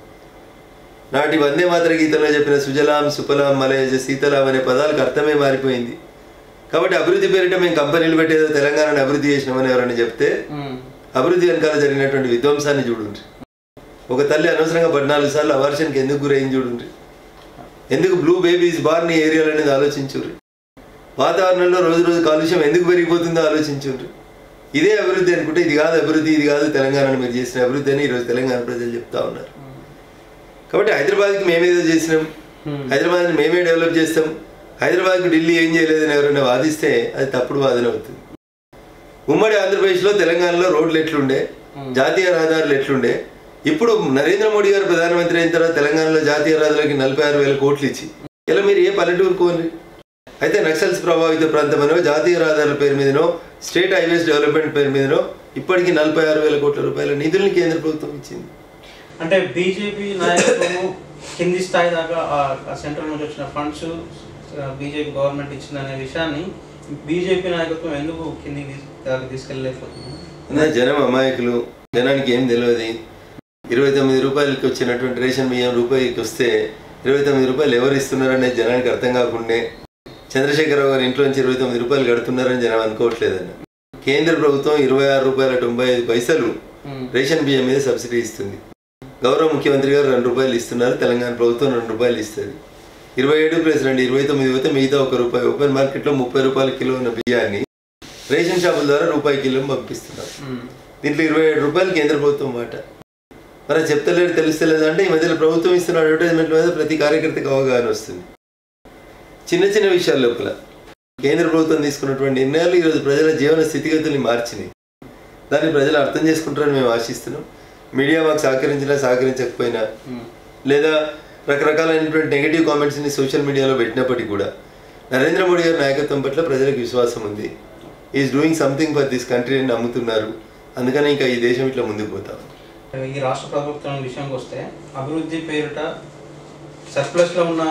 నాటి వందే మాతర గీతంలో చెప్పిన సుజలాం సుఫలాం మలయజ శీతలాం అనే పదాలకు అర్థమే మారిపోయింది. కాబట్టి అభివృద్ధి పేరిట మేము కంపెనీలు పెట్టేదో తెలంగాణను అభివృద్ధి చేసినామని ఎవరైనా చెప్తే అభివృద్ధి వెనకాల జరిగినటువంటి విధ్వంసాన్ని చూడుండ్రి. ఒక తల్లి అనవసరంగా పద్నాలుగు సార్లు అవర్షన్కి ఎందుకు గురైంది చూడుండ్రి. ఎందుకు బ్లూ బేబీస్ బార్న్ ఏరియాలు అనేది ఆలోచించుర్రి. వాతావరణంలో రోజు రోజు కాలుష్యం ఎందుకు పెరిగిపోతుందో ఆలోచించుర్రి. ఇదే అభివృద్ధి అనుకుంటే ఇది కాదు అభివృద్ధి, ఇది కాదు తెలంగాణను మీరు చేసిన అభివృద్ధి అని ఈరోజు తెలంగాణ ప్రజలు చెప్తా ఉన్నారు. కాబట్టి హైదరాబాద్కి మేమేదో చేసినాం, హైదరాబాద్ని మేమే డెవలప్ చేస్తాం, హైదరాబాద్కి ఢిల్లీ ఏం చేయలేదని ఎవరైనా వాదిస్తే అది తప్పుడు వాదన అవుతుంది. ఉమ్మడి ఆంధ్రప్రదేశ్లో తెలంగాణలో రోడ్లు ఎట్లుండే, జాతీయ రహదారులు ఎట్లుండే, ఇప్పుడు నరేంద్ర మోడీ గారు ప్రధానమంత్రి అయిన తర్వాత తెలంగాణలో జాతీయ రహదారులకి నలభై ఆరు వేల కోట్లు ఇచ్చి ఇలా మీరు ఏ పల్లెటూరు కోని. అయితే నక్సల్స్ ప్రభావిత ప్రాంతమనో జాతీయ రహదారుల పేరు మీదనో స్టేట్ హైవేస్ డెవలప్మెంట్ పేరు మీదనో ఇప్పటికీ నలభై ఆరు వేల కోట్ల రూపాయల నిధుల్ని కేంద్ర ప్రభుత్వం ఇచ్చింది. అంటే బీజేపీ నాయకులు కింది స్థాయి దాకా సెంట్రల్ నుంచి వచ్చిన ఫండ్స్ బీజేపీ గవర్నమెంట్ ఇచ్చిందనే విషయాన్ని బీజేపీ నాయకత్వం ఎందుకు కిందికి తీసుకెళ్ళలేకపోతుంది? జనం అమాయకులు, జనానికి ఏం తెలియదు. ఇరవై తొమ్మిది రూపాయలకి వచ్చినటువంటి రేషన్ బియ్యం రూపాయికి వస్తే ఇరవై తొమ్మిది రూపాయలు ఎవరు ఇస్తున్నారనేది జనానికి అర్థం కాకుండా చంద్రశేఖరరావు గారు ఇంట్లోంచి ఇరవై తొమ్మిది రూపాయలు కడుతున్నారని జనం అనుకోవట్లేదన్న. కేంద్ర ప్రభుత్వం ఇరవై ఆరు రూపాయల తొంభై ఐదు పైసలు రేషన్ బియ్యం మీద సబ్సిడీ ఇస్తుంది. గౌరవ ముఖ్యమంత్రి గారు రెండు రూపాయలు ఇస్తున్నారు, తెలంగాణ ప్రభుత్వం రెండు రూపాయలు ఇస్తుంది. ఇరవై ఏడు ప్లస్ రెండు ఇరవై తొమ్మిది పోతే మిగతా ఒక రూపాయి. ఓపెన్ మార్కెట్లో ముప్పై రూపాయల కిలో ఉన్న బియ్యాన్ని రేషన్ షాపుల ద్వారా రూపాయి కిలో పంపిస్తున్నారు. దీంట్లో ఇరవై ఏడు రూపాయలు కేంద్ర ప్రభుత్వం మాట. మరి చెప్తలేదు తెలుస్తలేదు అంటే ఈ మధ్యలో ప్రభుత్వం ఇస్తున్న అడ్వర్టైజ్మెంట్ మీద ప్రతి కార్యకర్తకు అవగాహన వస్తుంది. చిన్న చిన్న విషయాల లోపల కేంద్ర ప్రభుత్వం తీసుకున్నటువంటి నిర్ణయాలు ఈరోజు ప్రజల జీవన స్థితిగతుల్ని మార్చినాయి. దాన్ని ప్రజలు అర్థం చేసుకుంటారని మేము ఆశిస్తున్నాం. మీడియా మాకు సహకరించినా సహకరించకపోయినా లేదా రకరకాలైనటువంటి నెగిటివ్ కామెంట్స్ని సోషల్ మీడియాలో పెట్టినప్పటికీ కూడా నరేంద్ర మోడీ గారి నాయకత్వం పట్ల ప్రజలకు విశ్వాసం ఉంది. Is doing something for this country అని నమ్ముతున్నారు. అందుకని ఇంకా ఈ దేశం ఇట్లా ముందుకు పోతాం. ఈ రాష్ట్ర ప్రభుత్వం విషయానికి వస్తే అభివృద్ధి పేరిట సర్ప్లస్లో ఉన్న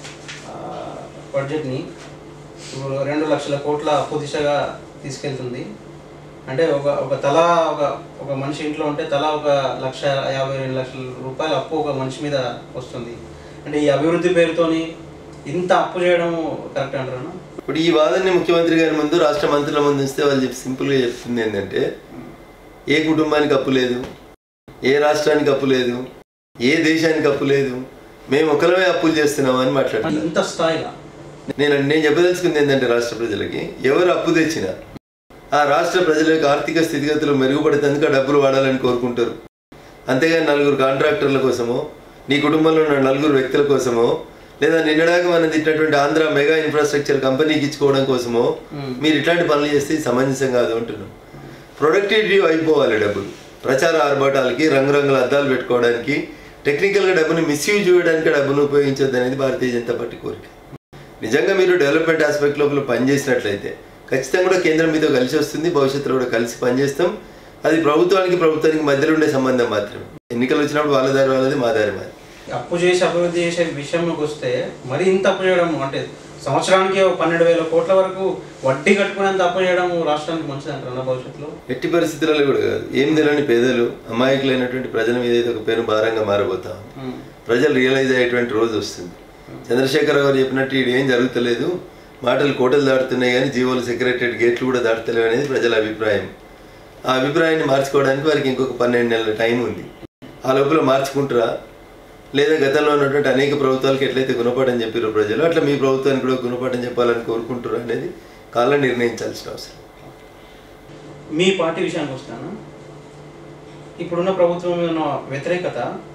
బడ్జెట్ని రెండు లక్షల కోట్ల అప్పు దిశగా తీసుకెళ్తుంది. అంటే ఒక ఒక తలా ఒక ఒక మనిషి ఇంట్లో ఉంటే తలా ఒక లక్ష యాభై రెండు లక్షల రూపాయల అప్పు ఒక మనిషి మీద వస్తుంది. అంటే ఈ అభివృద్ధి పేరుతోని ఇంత అప్పు చేయడం కరెక్ట్ అంటారా? ఇప్పుడు ఈ వాదనని ముఖ్యమంత్రి గారి ముందు రాష్ట్ర మంత్రుల ముందు ఇస్తే వాళ్ళు చెప్పి సింపుల్గా చెప్తుంది ఏంటంటే ఏ కుటుంబానికి అప్పు లేదు, ఏ రాష్ట్రానికి అప్పు లేదు, ఏ దేశానికి అప్పు లేదు, మేము ఒకరమే అప్పులు చేస్తున్నామని మాట్లాడుతున్నాం. ఇంత స్థాయిగా నేను నేను చెప్పదలుచుకుంది ఏంటంటే రాష్ట్ర ప్రజలకి ఎవరు అప్పు తెచ్చినా ఆ రాష్ట్ర ప్రజల యొక్క ఆర్థిక స్థితిగతులు మెరుగుపడేందుకు ఆ డబ్బులు వాడాలని కోరుకుంటారు. అంతేగాని నలుగురు కాంట్రాక్టర్ల కోసమో, నీ కుటుంబంలో ఉన్న నలుగురు వ్యక్తుల కోసమో, లేదా నిన్నడాక మనం తిట్టినటువంటి ఆంధ్ర మెగా ఇన్ఫ్రాస్ట్రక్చర్ కంపెనీకి ఇచ్చుకోవడం కోసమో మీరు ఇట్లాంటి పనులు చేస్తే సమంజసం కాదు అంటున్నాం. ప్రొడక్టివిటీ అయిపోవాలి డబ్బులు. ప్రచార ఆర్భాటాలకి, రంగురంగుల అద్దాలు పెట్టుకోవడానికి, టెక్నికల్గా డబ్బుని మిస్యూజ్ చేయడానికి డబ్బును ఉపయోగించొద్దు అనేది భారతీయ జనతా పార్టీ కోరిక. నిజంగా మీరు డెవలప్మెంట్ ఆస్పెక్ట్ లోపల పనిచేసినట్లయితే ఖచ్చితంగా కూడా కేంద్రం మీతో కలిసి వస్తుంది, భవిష్యత్తులో కూడా కలిసి పనిచేస్తాం. అది ప్రభుత్వానికి ప్రభుత్వానికి మధ్యలో ఉండే సంబంధం మాత్రమే. ఎన్నికలు వచ్చినప్పుడు వాళ్ళ దారి వాళ్ళది, మా దారి మాది. అప్పు చేసి అభివృద్ధి చేసే విషయంలోకి వస్తే మరి ఇంత అప్పు చేయడం అంటే సంవత్సరానికి పన్నెండు వేల కోట్ల వరకు వడ్డీ కట్టుకునేంత అప్పు చేయడం రాష్ట్రానికి మంచిది అంటారు భవిష్యత్తులో? ఎట్టి పరిస్థితులలో కూడా కాదు. ఏం తెలియని పేదలు, అమాయకులైనటువంటి ప్రజల మీద ఏదో ఒక పేరు భారంగా మారబోతాం. ప్రజలు రియలైజ్ అయ్యేటువంటి రోజు వస్తుంది. చంద్రశేఖర్ గారు చెప్పినట్టు ఇది ఏం జరుగుతలేదు, మాటలు కోటలు దాటుతున్నాయి కానీ జీవోలు సెక్రటరేట్ గేట్లు కూడా దాటుతలేవు అనేది ప్రజల అభిప్రాయం. ఆ అభిప్రాయాన్ని మార్చుకోవడానికి వారికి ఇంకొక పన్నెండు నెలల టైం ఉంది. ఆ లోపల మార్చుకుంటారా, లేదా గతంలో ఉన్నటువంటి అనేక ప్రభుత్వాలకు ఎట్లయితే గుణపాఠం చెప్పారో ప్రజలు అట్లా మీ ప్రభుత్వానికి కూడా గుణపాఠం చెప్పాలని కోరుకుంటారు అనేది కాలం నిర్ణయించాల్సిన అవసరం. మీ పార్టీ విషయానికి వస్తాను. ఇప్పుడున్న ప్రభుత్వం మీద వ్యతిరేకత,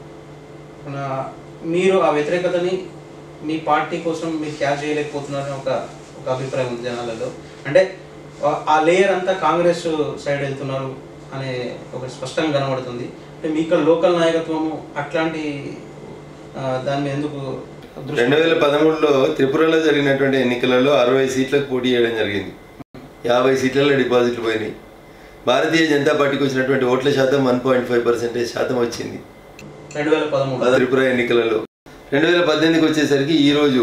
మీరు ఆ వ్యతిరేకతని మీ పార్టీ కోసం మీరు క్యాచ్ చేయలేకపోతున్నారని ఒక ఒక అభిప్రాయం ఉంది జనాలలో. అంటే ఆ లేయర్ అంతా కాంగ్రెస్ సైడ్ వెళ్తున్నారు అనే ఒక స్పష్టంగా కనబడుతుంది. అంటే మీ ఇక్కడ లోకల్ నాయకత్వము అట్లాంటి దాని మీద ఎందుకు? రెండు వేల పదమూడులో త్రిపురలో జరిగినటువంటి ఎన్నికలలో అరవై సీట్లకు పోటీ చేయడం జరిగింది. యాభై సీట్లలో డిపాజిట్లు పోయినాయి. భారతీయ జనతా పార్టీకి వచ్చినటువంటి ఓట్ల శాతం వన్ పాయింట్ ఫైవ్ పర్సెంటేజ్ శాతం వచ్చింది రెండు వేల పదమూడు త్రిపుర ఎన్నికలలో. రెండు వేల పద్దెనిమిదికి వచ్చేసరికి ఈరోజు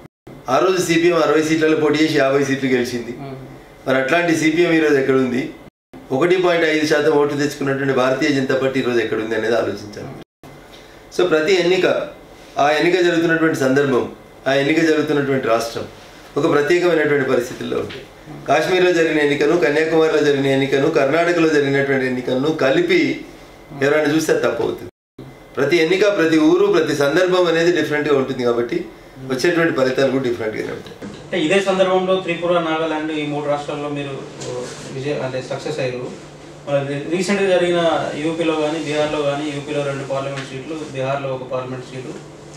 ఆ రోజు సిపిఎం అరవై సీట్లలో పోటీ చేసి యాభై సీట్లు గెలిచింది. మరి అట్లాంటి సిపిఎం ఈరోజు ఎక్కడుంది? ఒకటి పాయింట్ ఐదు శాతం ఓట్లు తెచ్చుకున్నటువంటి భారతీయ జనతా పార్టీ ఈరోజు ఎక్కడుంది అనేది ఆలోచించాలి. సో ప్రతి ఎన్నిక, ఆ ఎన్నిక జరుగుతున్నటువంటి సందర్భం, ఆ ఎన్నిక జరుగుతున్నటువంటి రాష్ట్రం ఒక ప్రత్యేకమైనటువంటి పరిస్థితుల్లో ఉంటుంది. కాశ్మీర్లో జరిగిన ఎన్నికను, కన్యాకుమారిలో జరిగిన ఎన్నికను, కర్ణాటకలో జరిగినటువంటి ఎన్నికలను కలిపి ఎవరైనా చూస్తే తప్పవుతుంది. ప్రతి ఎన్నిక, ప్రతి ఊరు, ప్రతి సందర్భం అనేది డిఫరెంట్గా ఉంటుంది కాబట్టి వచ్చేటువంటి ఫలితాలు కూడా డిఫరెంట్గానే ఉంటాయి. అంటే ఇదే సందర్భంలో త్రిపుర, నాగాలాండ్ ఈ మూడు రాష్ట్రాల్లో మీరు విజయ అంటే సక్సెస్ అయ్యారు. రీసెంట్గా జరిగిన యూపీలో కానీ, బీహార్లో కానీ, యూపీలో రెండు పార్లమెంట్ సీట్లు, బీహార్లో ఒక పార్లమెంట్ సీటు,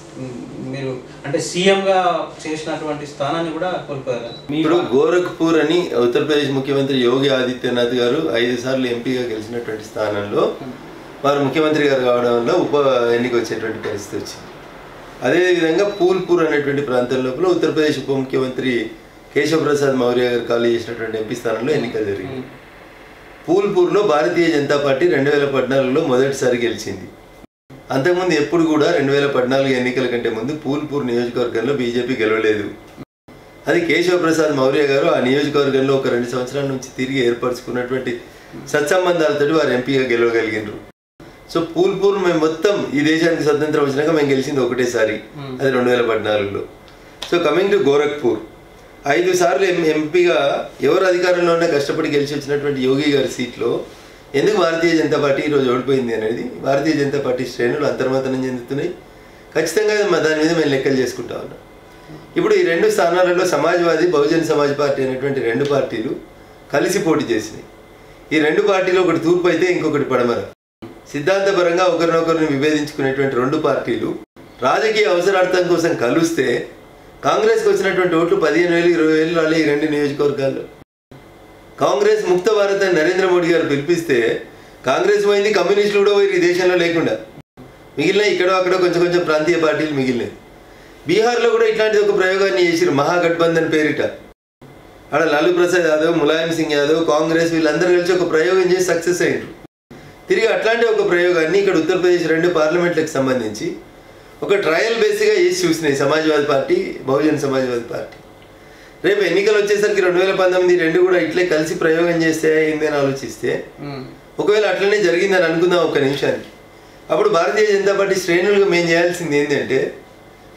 మీరు అంటే సీఎంగా చేసినటువంటి స్థానాన్ని కూడా కోల్పోయారు. ఇప్పుడు గోరఖ్పూర్ అని ఉత్తరప్రదేశ్ ముఖ్యమంత్రి యోగి ఆదిత్యనాథ్ గారు ఐదు సార్లు ఎంపీగా గెలిచినటువంటి స్థానంలో వారు ముఖ్యమంత్రి గారు కావడం వల్ల ఉప ఎన్నిక వచ్చేటువంటి పరిస్థితి వచ్చింది. అదేవిధంగా పూల్పూర్ అనేటువంటి ప్రాంతం లోపల ఉత్తరప్రదేశ్ ఉప ముఖ్యమంత్రి కేశవ్ ప్రసాద్ మౌర్య గారు ఖాళీ చేసినటువంటి ఎంపీ స్థానంలో ఎన్నిక జరిగింది. పూల్పూర్లో భారతీయ జనతా పార్టీ రెండు వేల పద్నాలుగులో మొదటిసారి గెలిచింది. అంతకుముందు ఎప్పుడు కూడా రెండు వేల పద్నాలుగు ఎన్నికల కంటే ముందు పూల్పూర్ నియోజకవర్గంలో బీజేపీ గెలవలేదు. అది కేశవ్ ప్రసాద్ మౌర్య గారు ఆ నియోజకవర్గంలో ఒక రెండు సంవత్సరాల నుంచి తిరిగి ఏర్పరచుకున్నటువంటి సత్సంబంధాలతో వారు ఎంపీగా గెలవగలిగినారు. సో పూల్పూర్ మేము మొత్తం ఈ దేశానికి స్వతంత్రం వచ్చినాక మేము గెలిచింది ఒకటేసారి, అది రెండు వేల పద్నాలుగులో. సో కమింగ్ టు గోరఖ్పూర్, ఐదు సార్లు ఎం ఎంపీగా ఎవరు అధికారంలో ఉన్నా కష్టపడి గెలిచి వచ్చినటువంటి యోగి గారి సీట్లో ఎందుకు భారతీయ జనతా పార్టీ ఈరోజు ఓడిపోయింది అనేది భారతీయ జనతా పార్టీ శ్రేణులు అంతర్మతనం చెందుతున్నాయి. ఖచ్చితంగా దాని మీద మేము లెక్కలు చేసుకుంటా ఉన్నాం. ఇప్పుడు ఈ రెండు స్థానాలలో సమాజ్వాదీ, బహుజన్ సమాజ్ పార్టీ అనేటువంటి రెండు పార్టీలు కలిసి పోటీ చేసినాయి. ఈ రెండు పార్టీలు ఒకటి తూర్పు అయితే ఇంకొకటి పడమర. సిద్ధాంతపరంగా ఒకరినొకరిని విభేదించుకునేటువంటి రెండు పార్టీలు రాజకీయ అవసరార్థం కోసం కలుస్తే కాంగ్రెస్కి వచ్చినటువంటి ఓట్లు పదిహేను వేలు ఇరవై వేలు రాలే ఈ రెండు నియోజకవర్గాల్లో. కాంగ్రెస్ ముక్త భారత్ అని నరేంద్ర మోడీ గారు పిలిపిస్తే కాంగ్రెస్ పోయింది, కమ్యూనిస్టులు కూడా పోయి ఈ దేశంలో లేకుండా మిగిలిన ఇక్కడో అక్కడో కొంచెం కొంచెం ప్రాంతీయ పార్టీలు మిగిలినాయి. బీహార్లో కూడా ఇట్లాంటి ఒక ప్రయోగాన్ని చేసిరు మహాగఠబంధన్ పేరిట. అక్కడ లాలూ ప్రసాద్ యాదవ్, ములాయం సింగ్ యాదవ్, కాంగ్రెస్ వీళ్ళందరూ కలిసి ఒక ప్రయోగం చేసి సక్సెస్ అయ్యారు. తిరిగి అట్లాంటి ఒక ప్రయోగాన్ని ఇక్కడ ఉత్తరప్రదేశ్ రెండు పార్లమెంట్లకు సంబంధించి ఒక ట్రయల్ బేస్గా చేసి చూసినాయి సమాజ్వాదీ పార్టీ, బహుజన్ సమాజ్వాదీ పార్టీ. రేపు ఎన్నికలు వచ్చేసరికి రెండు వేల పంతొమ్మిది రెండు కూడా ఇట్లే కలిసి ప్రయోగం చేస్తే ఏందని ఆలోచిస్తే ఒకవేళ అట్లనే జరిగిందని అనుకుందాం ఒక్క నిమిషానికి. అప్పుడు భారతీయ జనతా పార్టీ శ్రేణులుగా మేము చేయాల్సింది ఏంటంటే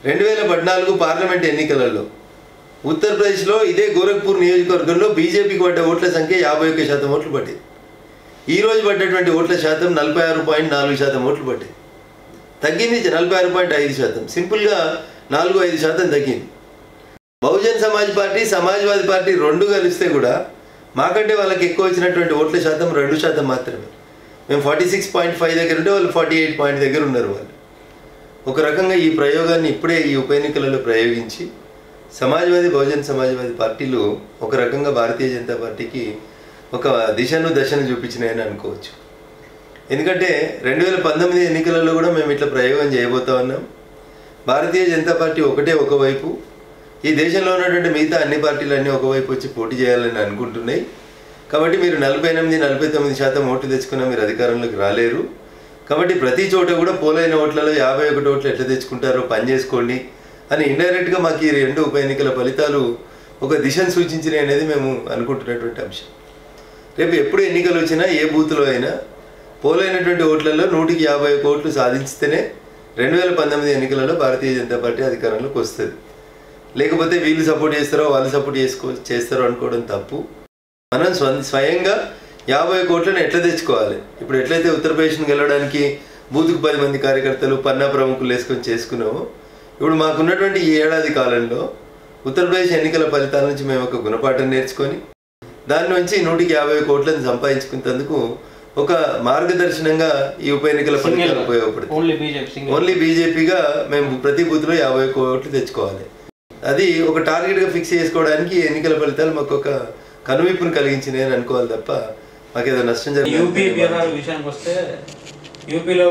రెండు వేల పద్నాలుగు పార్లమెంట్ ఎన్నికలలో ఉత్తరప్రదేశ్లో ఇదే గోరఖ్పూర్ నియోజకవర్గంలో బీజేపీకి పడ్డ ఓట్ల సంఖ్య యాభై ఒక్క శాతం ఓట్లు పడ్డాయి. ఈరోజు పడ్డటువంటి ఓట్ల శాతం నలభై ఆరు పాయింట్ నాలుగు శాతం ఓట్లు పడ్డాయి. తగ్గింది నలభై ఆరు పాయింట్ ఐదు శాతం సింపుల్గా నాలుగు ఐదు శాతం తగ్గింది. బహుజన్ సమాజ్ పార్టీ సమాజ్వాదీ పార్టీ రెండు కలిస్తే కూడా మాకంటే వాళ్ళకి ఎక్కువ వచ్చినటువంటి ఓట్ల శాతం రెండు శాతం మాత్రమే. మేము ఫార్టీ సిక్స్ పాయింట్ ఫైవ్ దగ్గర ఉంటే వాళ్ళు ఫార్టీ ఎయిట్ పాయింట్ దగ్గర ఉన్నారు. వాళ్ళు ఒక రకంగా ఈ ప్రయోగాన్ని ఇప్పుడే ఈ ఉప ఎన్నికలలో ప్రయోగించి సమాజ్వాదీ బహుజన్ సమాజ్వాదీ పార్టీలు ఒక రకంగా భారతీయ జనతా పార్టీకి ఒక దిశను దశను చూపించినాయని అనుకోవచ్చు. ఎందుకంటే రెండు వేల పంతొమ్మిది ఎన్నికలలో కూడా మేము ఇట్లా ప్రయోగం చేయబోతా ఉన్నాం. భారతీయ జనతా పార్టీ ఒకటే ఒకవైపు, ఈ దేశంలో ఉన్నటువంటి మిగతా అన్ని పార్టీలు అన్నీ ఒకవైపు వచ్చి పోటీ చేయాలని అనుకుంటున్నాయి. కాబట్టి మీరు నలభై ఎనిమిది నలభై తొమ్మిది శాతం ఓట్లు తెచ్చుకున్నా మీరు అధికారంలోకి రాలేరు. కాబట్టి ప్రతి చోట కూడా పోలైన ఓట్లలో యాభై ఒకటి ఓట్లు ఎట్లా తెచ్చుకుంటారో పని చేసుకోండి అని ఇండైరెక్ట్గా మాకు ఈ రెండు ఉప ఎన్నికల ఫలితాలు ఒక దిశను సూచించినాయి అనేది మేము అనుకుంటున్నటువంటి అంశం. రేపు ఎప్పుడు ఎన్నికలు వచ్చినా ఏ బూత్లో అయినా పోలైనటువంటి ఓట్లలో నూటికి యాభై ఒక ఓట్లు సాధించితేనే రెండు వేల పంతొమ్మిది ఎన్నికలలో భారతీయ జనతా పార్టీ అధికారంలోకి వస్తుంది. లేకపోతే వీళ్ళు సపోర్ట్ చేస్తారో వాళ్ళు సపోర్ట్ చేసుకో చేస్తారో అనుకోవడం తప్పు. మనం స్వ స్వయంగా యాభై కోట్లను ఎట్లా తెచ్చుకోవాలి. ఇప్పుడు ఎట్లయితే ఉత్తరప్రదేశ్ని గెలవడానికి బూత్కు పది మంది కార్యకర్తలు పన్నా ప్రముఖులు వేసుకొని చేసుకున్నామో, ఇప్పుడు మాకున్నటువంటి ఈ ఏడాది కాలంలో ఉత్తరప్రదేశ్ ఎన్నికల ఫలితాల నుంచి మేము ఒక గుణపాఠం నేర్చుకొని దాని నుంచి నూటికి యాభై కోట్లను సంపాదించుకునేందుకు ఒక మార్గదర్శనంగా ఈ ఉప ఎన్నికల ఫలితాలు ఉపయోగపడుతుంది. ఓన్లీ బీజేపీగా మేము ప్రతి బూత్లో యాభై కోట్లు తెచ్చుకోవాలి. అది ఒక టార్గెట్గా ఫిక్స్ చేసుకోవడానికి ఎన్నికల ఫలితాలు మాకు ఒక కనువిప్పును కలిగించినాయి అని అనుకోవాలి తప్ప మాకు ఏదో నష్టం జరిగింది. యూపీ బీహార్ విషయానికి వస్తే యూపీలో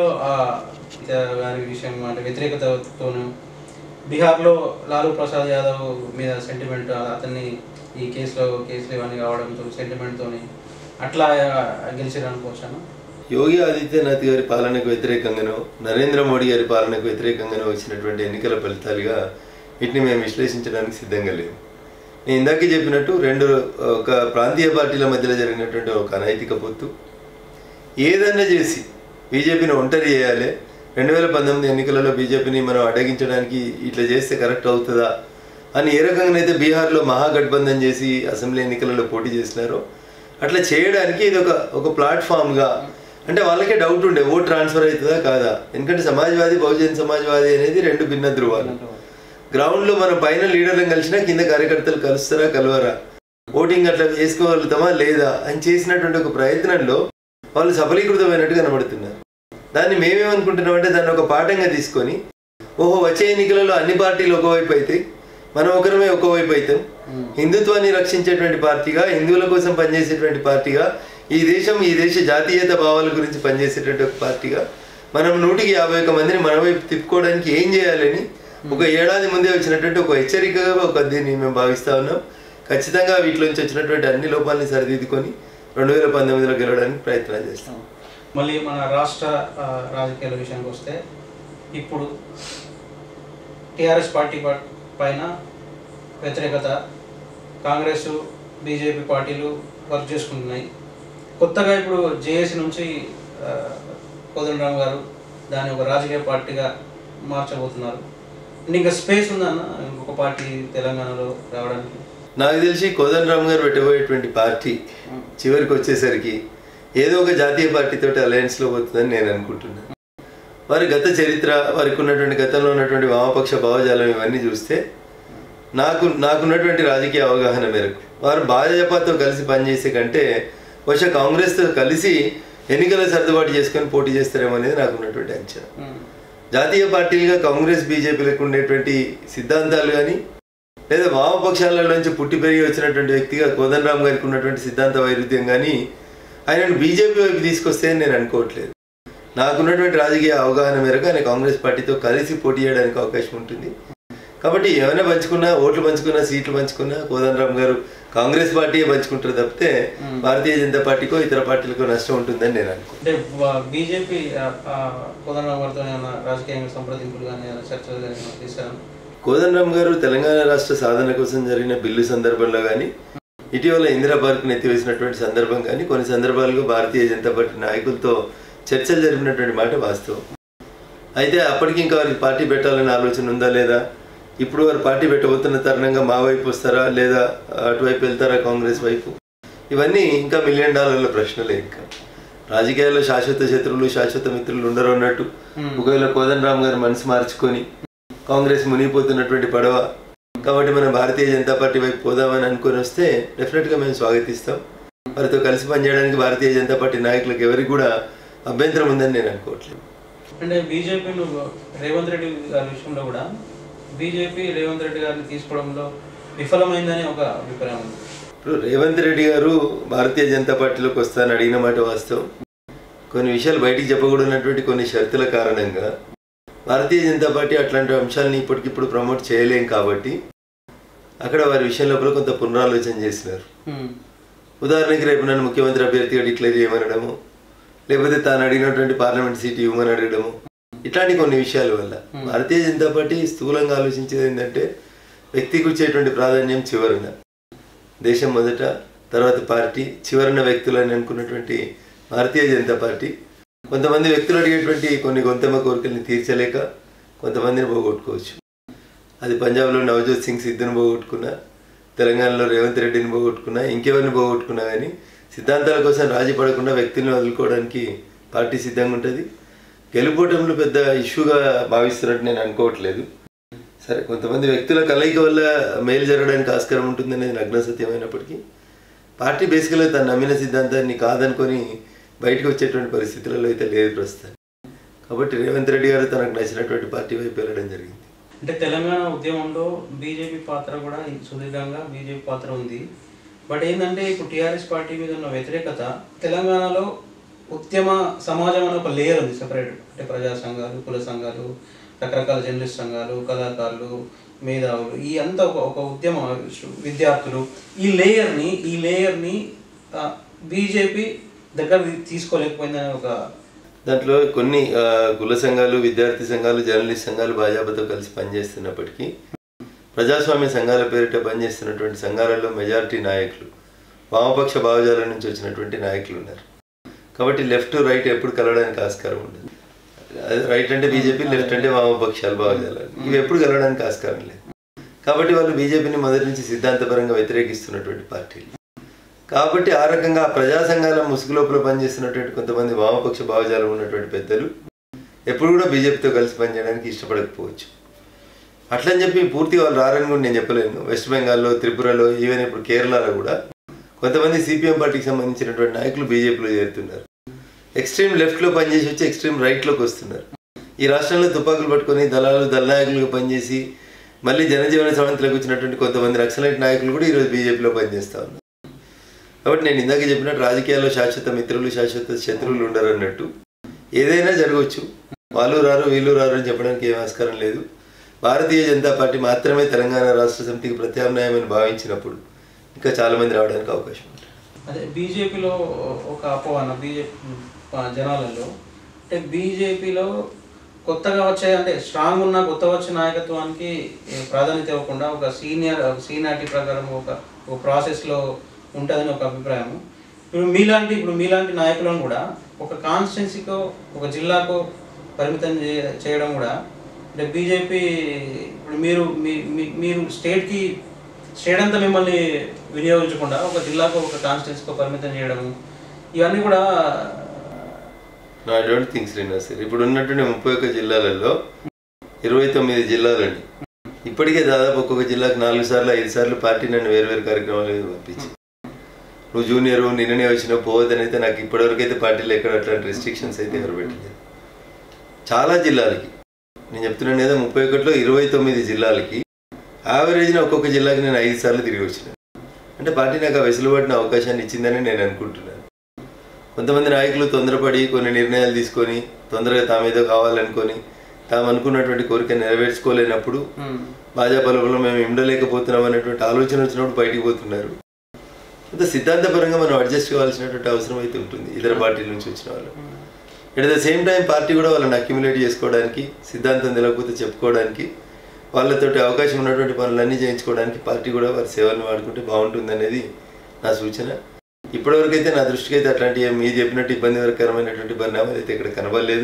గారి విషయం అంటే వ్యతిరేకతతోను, బీహార్లో లాలూ ప్రసాద్ యాదవ్ మీద సెంటిమెంట్, అతన్ని ఈ కేసులో కేసులు ఇవన్నీ కావడంతో సెంటిమెంట్తో అట్లా గెలిచారు అనుకోవచ్చాను. యోగి ఆదిత్యనాథ్ గారి పాలనకు వ్యతిరేకంగానో నరేంద్ర మోడీ గారి పాలనకు వ్యతిరేకంగానో వచ్చినటువంటి ఎన్నికల ఫలితాలుగా వీటిని మేము విశ్లేషించడానికి సిద్ధంగా లేవు. నేను ఇందాకే చెప్పినట్టు రెండు ఒక ప్రాంతీయ పార్టీల మధ్యలో జరిగినటువంటి ఒక అనైతిక పొత్తు ఏదన్నా చేసి బీజేపీని ఒంటరి చేయాలి, రెండు వేల పంతొమ్మిది ఎన్నికలలో బీజేపీని మనం అడ్డగించడానికి ఇట్లా చేస్తే కరెక్ట్ అవుతుందా అని ఏ రకంగానైతే బీహార్లో మహాగఠబంధన్ చేసి అసెంబ్లీ ఎన్నికలలో పోటీ చేసినారో అట్లా చేయడానికి ఇది ఒక ఒక ప్లాట్ఫామ్గా, అంటే వాళ్ళకే డౌట్ ఉండే ఓట్ ట్రాన్స్ఫర్ అవుతుందా కాదా. ఎందుకంటే సమాజ్వాదీ బహుజన్ సమాజ్వాదీ అనేది రెండు భిన్న ధృవాలు. గ్రౌండ్లో మనం పైన లీడర్లను కలిసినా కింద కార్యకర్తలు కలుస్తారా కలవరా, ఓటింగ్ అట్లా చేసుకోగలుగుతామా లేదా అని చేసినటువంటి ఒక ప్రయత్నంలో వాళ్ళు సఫలీకృతమైనట్టు కనబడుతున్నారు. దాన్ని మేమేమనుకుంటున్నామంటే దాన్ని ఒక పాఠంగా తీసుకొని ఓహో వచ్చే ఎన్నికలలో అన్ని పార్టీలు ఒకవైపు అయితే మనం ఒకరమే ఒకవైపు అవుతాం, హిందుత్వాన్ని రక్షించేటువంటి పార్టీగా, హిందువుల కోసం పనిచేసేటువంటి పార్టీగా, ఈ దేశం ఈ దేశ జాతీయత భావాల గురించి పనిచేసేటువంటి ఒక పార్టీగా మనం నూటికి యాభై ఒక్క మందిని మన వైపు తిప్పుకోవడానికి ఏం చేయాలని ఒక ఏడాది ముందే వచ్చినటువంటి ఒక హెచ్చరికగా ఒక దీన్ని మేము భావిస్తూ ఉన్నాం. ఖచ్చితంగా వీటిలోంచి వచ్చినటువంటి అన్ని లోపాలని సరిదిద్దుకొని రెండు వేల పంతొమ్మిదిలో గెలవడానికి ప్రయత్నాలు చేస్తాం. మళ్ళీ మన రాష్ట్ర రాజకీయాల విషయానికి వస్తే ఇప్పుడు టీఆర్ఎస్ పార్టీ పైన వ్యతిరేకత కాంగ్రెస్ బీజేపీ పార్టీలు వర్క్ చేసుకుంటున్నాయి. కొత్తగా ఇప్పుడు జేఏసీ నుంచి కోదండరామ్ గారు దాన్ని ఒక రాజకీయ పార్టీగా మార్చబోతున్నారు. ఇంకా స్పేస్ ఉందన్న ఇంకొక పార్టీ తెలంగాణలో రావడానికి? నాకు తెలిసి కోదండరామ్ గారు పెట్టబోయేటువంటి పార్టీ చివరికి వచ్చేసరికి ఏదో ఒక జాతీయ పార్టీతో అలయన్స్లో పోతుందని నేను అనుకుంటున్నాను. వారి గత చరిత్ర, వారికి ఉన్నటువంటి గతంలో ఉన్నటువంటి వామపక్ష భావజాలం ఇవన్నీ చూస్తే నాకు నాకున్నటువంటి రాజకీయ అవగాహన మేరకు వారు భాజపాతో కలిసి పనిచేసే కంటే బహుశా కాంగ్రెస్తో కలిసి ఎన్నికల సర్దుబాటు చేసుకొని పోటీ చేస్తారేమో అనేది నాకున్నటువంటి అంచనా. జాతీయ పార్టీలుగా కాంగ్రెస్ బీజేపీలకు ఉండేటువంటి సిద్ధాంతాలు కానీ లేదా వామపక్షాల నుంచి పుట్టి పెరిగి వచ్చినటువంటి వ్యక్తిగా కోదండరామ్ గారికి ఉన్నటువంటి సిద్ధాంత వైరుధ్యం కానీ ఆయనను బీజేపీ వైపు తీసుకొస్తే నేను అనుకోవట్లేదు. నాకున్నటువంటి రాజకీయ అవగాహన మేరకు ఆయన కాంగ్రెస్ పార్టీతో కలిసి పోటీ చేయడానికి అవకాశం ఉంటుంది. కాబట్టి ఏమైనా పంచుకున్నా, ఓట్లు పంచుకున్నా, సీట్లు పంచుకున్నా కోదండరామ్ గారు కాంగ్రెస్ పార్టీయే పంచుకుంటారు తప్పితే భారతీయ జనతా పార్టీకో ఇతర పార్టీలకో నష్టం ఉంటుందని నేను అనుకుంటున్నాను. బీజేపీ కోదండరామ్ గారితో రాజకీయంగా సంప్రదింపులు కానీ చర్చలు కానీ చేశారు. కోదండరామ్ గారు తెలంగాణ రాష్ట్ర సాధన కోసం జరిగిన బిల్లు సందర్భంలో కానీ ఇటీవల ఇందిరా పార్క్ ఎత్తివేసినటువంటి సందర్భం కానీ కొన్ని సందర్భాలుగా భారతీయ జనతా పార్టీ నాయకులతో చర్చలు జరిపినటువంటి మాట వాస్తవం. అయితే అప్పటికి ఇంకా వారికి పార్టీ పెట్టాలనే ఆలోచన ఉందా లేదా, ఇప్పుడు వారు పార్టీ పెట్టబోతున్న తరుణంగా మా వైపు వస్తారా లేదా అటువైపు వెళ్తారా కాంగ్రెస్ వైపు, ఇవన్నీ ఇంకా మిలియన్ డాలర్ల ప్రశ్నలే. ఇంకా రాజకీయాల్లో శాశ్వత శత్రువులు శాశ్వత మిత్రులు ఉండరు అన్నట్టు ఒకవేళ కోదండరామ్ గారు మనసు మార్చుకొని కాంగ్రెస్ మునిగిపోతున్నటువంటి పడవ కాబట్టి మనం భారతీయ జనతా పార్టీ వైపు పోదామని అనుకొని వస్తే డెఫినెట్గా మేము స్వాగతిస్తాం. వారితో కలిసి పనిచేయడానికి భారతీయ జనతా పార్టీ నాయకులకు ఎవరికి కూడా అభ్యంతరం ఉందని నేను అనుకోవట్లేదు. అంటే బీజేపీ రేవంత్ రెడ్డి గారి విషయంలో కూడా బీజేపీ రేవంత్ రెడ్డి గారిని తీసుకోవడంలో విఫలమైందని ఒక అభిప్రాయం ఉంది. ఇప్పుడు రేవంత్ రెడ్డి గారు భారతీయ జనతా పార్టీలోకి వస్తానని అడిగిన మాట వాస్తవం. కొన్ని విషయాలు బయటికి చెప్పకూడనటువంటి కొన్ని షరతుల కారణంగా భారతీయ జనతా పార్టీ అట్లాంటి అంశాలని ఇప్పటికిప్పుడు ప్రమోట్ చేయలేం కాబట్టి అక్కడ వారి విషయం లోపల కొంత పునరాలోచన చేసినారు. ఉదాహరణకి రేపు నన్ను ముఖ్యమంత్రి అభ్యర్థిగా డిక్లేర్ చేయమనడము, లేకపోతే తాను అడిగినటువంటి పార్లమెంట్ సీట్ ఇవ్వమని అడగడము, ఇట్లాంటి కొన్ని విషయాల వల్ల భారతీయ జనతా పార్టీ స్థూలంగా ఆలోచించేది ఏంటంటే వ్యక్తికి వచ్చేటువంటి ప్రాధాన్యం చివరన, దేశం మొదట తర్వాత పార్టీ చివరన వ్యక్తులని అనుకున్నటువంటి భారతీయ జనతా పార్టీ కొంతమంది వ్యక్తులు అడిగేటువంటి కొన్ని గొంతెమ్మ కోరికల్ని తీర్చలేక కొంతమందిని పోగొట్టుకోవచ్చు. అది పంజాబ్లో నవజోత్ సింగ్ సిద్ధుని పోగొట్టుకున్నా, తెలంగాణలో రేవంత్ రెడ్డిని పోగొట్టుకున్నా, ఇంకెవరిని పోగొట్టుకున్నా కానీ సిద్ధాంతాల కోసం రాజీ పడకుండా వ్యక్తులను వదులుకోవడానికి పార్టీ సిద్ధంగా ఉంటుంది. గెలుపోవటంలో పెద్ద ఇష్యూగా భావిస్తున్నట్టు నేను అనుకోవట్లేదు. సరే, కొంతమంది వ్యక్తుల కలయిక వల్ల మేలు జరగడానికి ఆస్కారం ఉంటుందనేది నగ్న సత్యమైనప్పటికీ పార్టీ బేసికల్గా తను నమ్మిన సిద్ధాంతాన్ని కాదనుకొని బయటకు వచ్చేటువంటి పరిస్థితులలో అయితే లేదు ప్రస్తుతం. కాబట్టి రేవంత్ రెడ్డి గారు తనకు నచ్చినటువంటి పార్టీ వైపు వెళ్ళడం జరిగింది. అంటే తెలంగాణ ఉద్యమంలో బీజేపీ పాత్ర కూడా సుదీర్ఘంగా బీజేపీ పాత్ర ఉంది. బట్ ఏంటంటే ఇప్పుడు టీఆర్ఎస్ పార్టీ మీద ఉన్న వ్యతిరేకత తెలంగాణలో ఉద్యమ సమాజం అనే ఒక లేయర్ ఉంది సెపరేట్. అంటే ప్రజా సంఘాలు, కుల సంఘాలు, రకరకాల జర్నలిస్ట్ సంఘాలు, కళాకారులు, మేధావులు, ఈ అంతా ఒక ఒక ఉద్యమ విద్యార్థులు, ఈ లేయర్ని ఈ లేయర్ని బీజేపీ దగ్గర తీసుకోలేకపోయిందని ఒక దాంట్లో కొన్ని కుల సంఘాలు, విద్యార్థి సంఘాలు, జర్నలిస్ట్ సంఘాలు భాజపాతో కలిసి పనిచేస్తున్నప్పటికీ ప్రజాస్వామ్య సంఘాల పేరిట పనిచేస్తున్నటువంటి సంఘాలలో మెజారిటీ నాయకులు వామపక్ష భావజాల నుంచి వచ్చినటువంటి నాయకులు ఉన్నారు. కాబట్టి లెఫ్ట్ రైట్ ఎప్పుడు కలవడానికి ఆస్కారం ఉండదు. రైట్ అంటే బీజేపీ, లెఫ్ట్ అంటే వామపక్షాలు భావజాలాలు, ఇవి ఎప్పుడు కలవడానికి ఆస్కారం లేదు. కాబట్టి వాళ్ళు బీజేపీని మొదటి నుంచి సిద్ధాంతపరంగా వ్యతిరేకిస్తున్నటువంటి పార్టీలు. కాబట్టి ఆ రకంగా ప్రజా సంఘాల ముసుగు లోపల పనిచేస్తున్నటువంటి కొంతమంది వామపక్ష భావజాలం ఉన్నటువంటి పెద్దలు ఎప్పుడు కూడా బీజేపీతో కలిసి పనిచేయడానికి ఇష్టపడకపోవచ్చు. అట్లని చెప్పి పూర్తిగా వాళ్ళు రారని కూడా నేను చెప్పలేను. వెస్ట్ బెంగాల్లో, త్రిపురలో, ఈవెన్ ఇప్పుడు కేరళలో కూడా కొంతమంది సిపిఎం పార్టీకి సంబంధించినటువంటి నాయకులు బీజేపీలో చేరుతున్నారు. ఎక్స్ట్రీమ్ లెఫ్ట్లో పనిచేసి వచ్చి ఎక్స్ట్రీమ్ రైట్లోకి వస్తున్నారు. ఈ రాష్ట్రంలో తుపాకులు పట్టుకొని దళాలు దళనాయకులుగా పనిచేసి మళ్ళీ జనజీవన సమంతిలోకి వచ్చినటువంటి కొంతమంది నక్సలైట్ నాయకులు కూడా ఈరోజు బీజేపీలో పనిచేస్తూ ఉన్నారు. కాబట్టి నేను ఇందాక చెప్పినట్టు రాజకీయాల్లో శాశ్వత మిత్రులు శాశ్వత శత్రువులు ఉండరు అన్నట్టు ఏదైనా జరగవచ్చు. వాళ్ళు రారు వీళ్ళు రారు అని చెప్పడానికి ఏం ఆస్కారం లేదు. భారతీయ జనతా పార్టీ మాత్రమే తెలంగాణ రాష్ట్ర సమితికి ప్రత్యామ్నాయం అని భావించినప్పుడు ఇంకా చాలామంది రావడానికి అవకాశం ఉంది. అదే బీజేపీలో ఒక అపోహన బీజేపీ జనాలలో, అంటే బీజేపీలో కొత్తగా వచ్చే అంటే స్ట్రాంగ్ ఉన్న కొత్తగా వచ్చే నాయకత్వానికి ప్రాధాన్యత ఇవ్వకుండా ఒక సీనియర్ సీనియారిటీ ప్రకారం ఒక ఒక ప్రాసెస్లో ఉంటుందని ఒక అభిప్రాయం. ఇప్పుడు మీలాంటి ఇప్పుడు మీలాంటి నాయకులను కూడా ఒక కాన్స్టిట్యున్సీకో ఒక జిల్లాకో పరిమితం చేయడం కూడా అంటే బీజేపీ ఇప్పుడు మీరు మీరు స్టేట్కి స్టేట్ అంతా మిమ్మల్ని వినియోగించకుండా ఒక జిల్లాకో ఒక కాన్స్టిట్యున్సీకో పరిమితం చేయడము, ఇవన్నీ కూడా I don't think Srinivas sir. ఇప్పుడు ఉన్నటువంటి ముప్పై ఒక్క జిల్లాలలో ఇరవై తొమ్మిది జిల్లాలని ఇప్పటికే దాదాపు ఒక్కొక్క జిల్లాకు నాలుగు సార్లు ఐదు సార్లు పార్టీ నన్ను వేరు వేరు కార్యక్రమాలు పంపించి నువ్వు జూనియర్ నిన్ననే వచ్చినా పోవద్దని అయితే నాకు ఇప్పటివరకు అయితే పార్టీలో ఎక్కడ అట్లాంటి రెస్ట్రిక్షన్స్ అయితే ఎవరు పెట్టలేదు. చాలా జిల్లాలకి నేను చెప్తున్నాను కదా, ముప్పై ఒకటిలో ఇరవై తొమ్మిది జిల్లాలకి యావరేజ్న ఒక్కొక్క జిల్లాకి నేను ఐదు సార్లు తిరిగి వచ్చినాను. అంటే పార్టీ నాకు ఆ వెసులుబాటున అవకాశాన్ని ఇచ్చిందని నేను అనుకుంటున్నాను. కొంతమంది నాయకులు తొందరపడి కొన్ని నిర్ణయాలు తీసుకొని తొందరగా తామేదో కావాలనుకొని తాము అనుకున్నటువంటి కోరిక నెరవేర్చుకోలేనప్పుడు భాజపా లోపల మేము ఉండలేకపోతున్నాం అనేటువంటి ఆలోచన వచ్చినప్పుడు బయటికి పోతున్నారు. కొంత సిద్ధాంతపరంగా మనం అడ్జస్ట్ కావాల్సినటువంటి అవసరం అయితే ఉంటుంది ఇతర పార్టీల నుంచి వచ్చిన వాళ్ళు. At the same time party కూడా వాళ్ళని అక్యుములేట్ చేసుకోవడానికి, సిద్ధాంతం తెలియకపోతే చెప్పుకోవడానికి, వాళ్ళతోటి అవకాశం ఉన్నటువంటి పనులన్నీ చేయించుకోవడానికి పార్టీ కూడా వారి సేవలను వాడుకుంటే బాగుంటుంది అనేది నా సూచన. ఇప్పటివరకు అయితే నా దృష్టికి అయితే అట్లాంటి మీరు చెప్పినట్టు ఇబ్బందికరమైనటువంటి పరిణామాలు అయితే ఇక్కడ కనబడలేదు.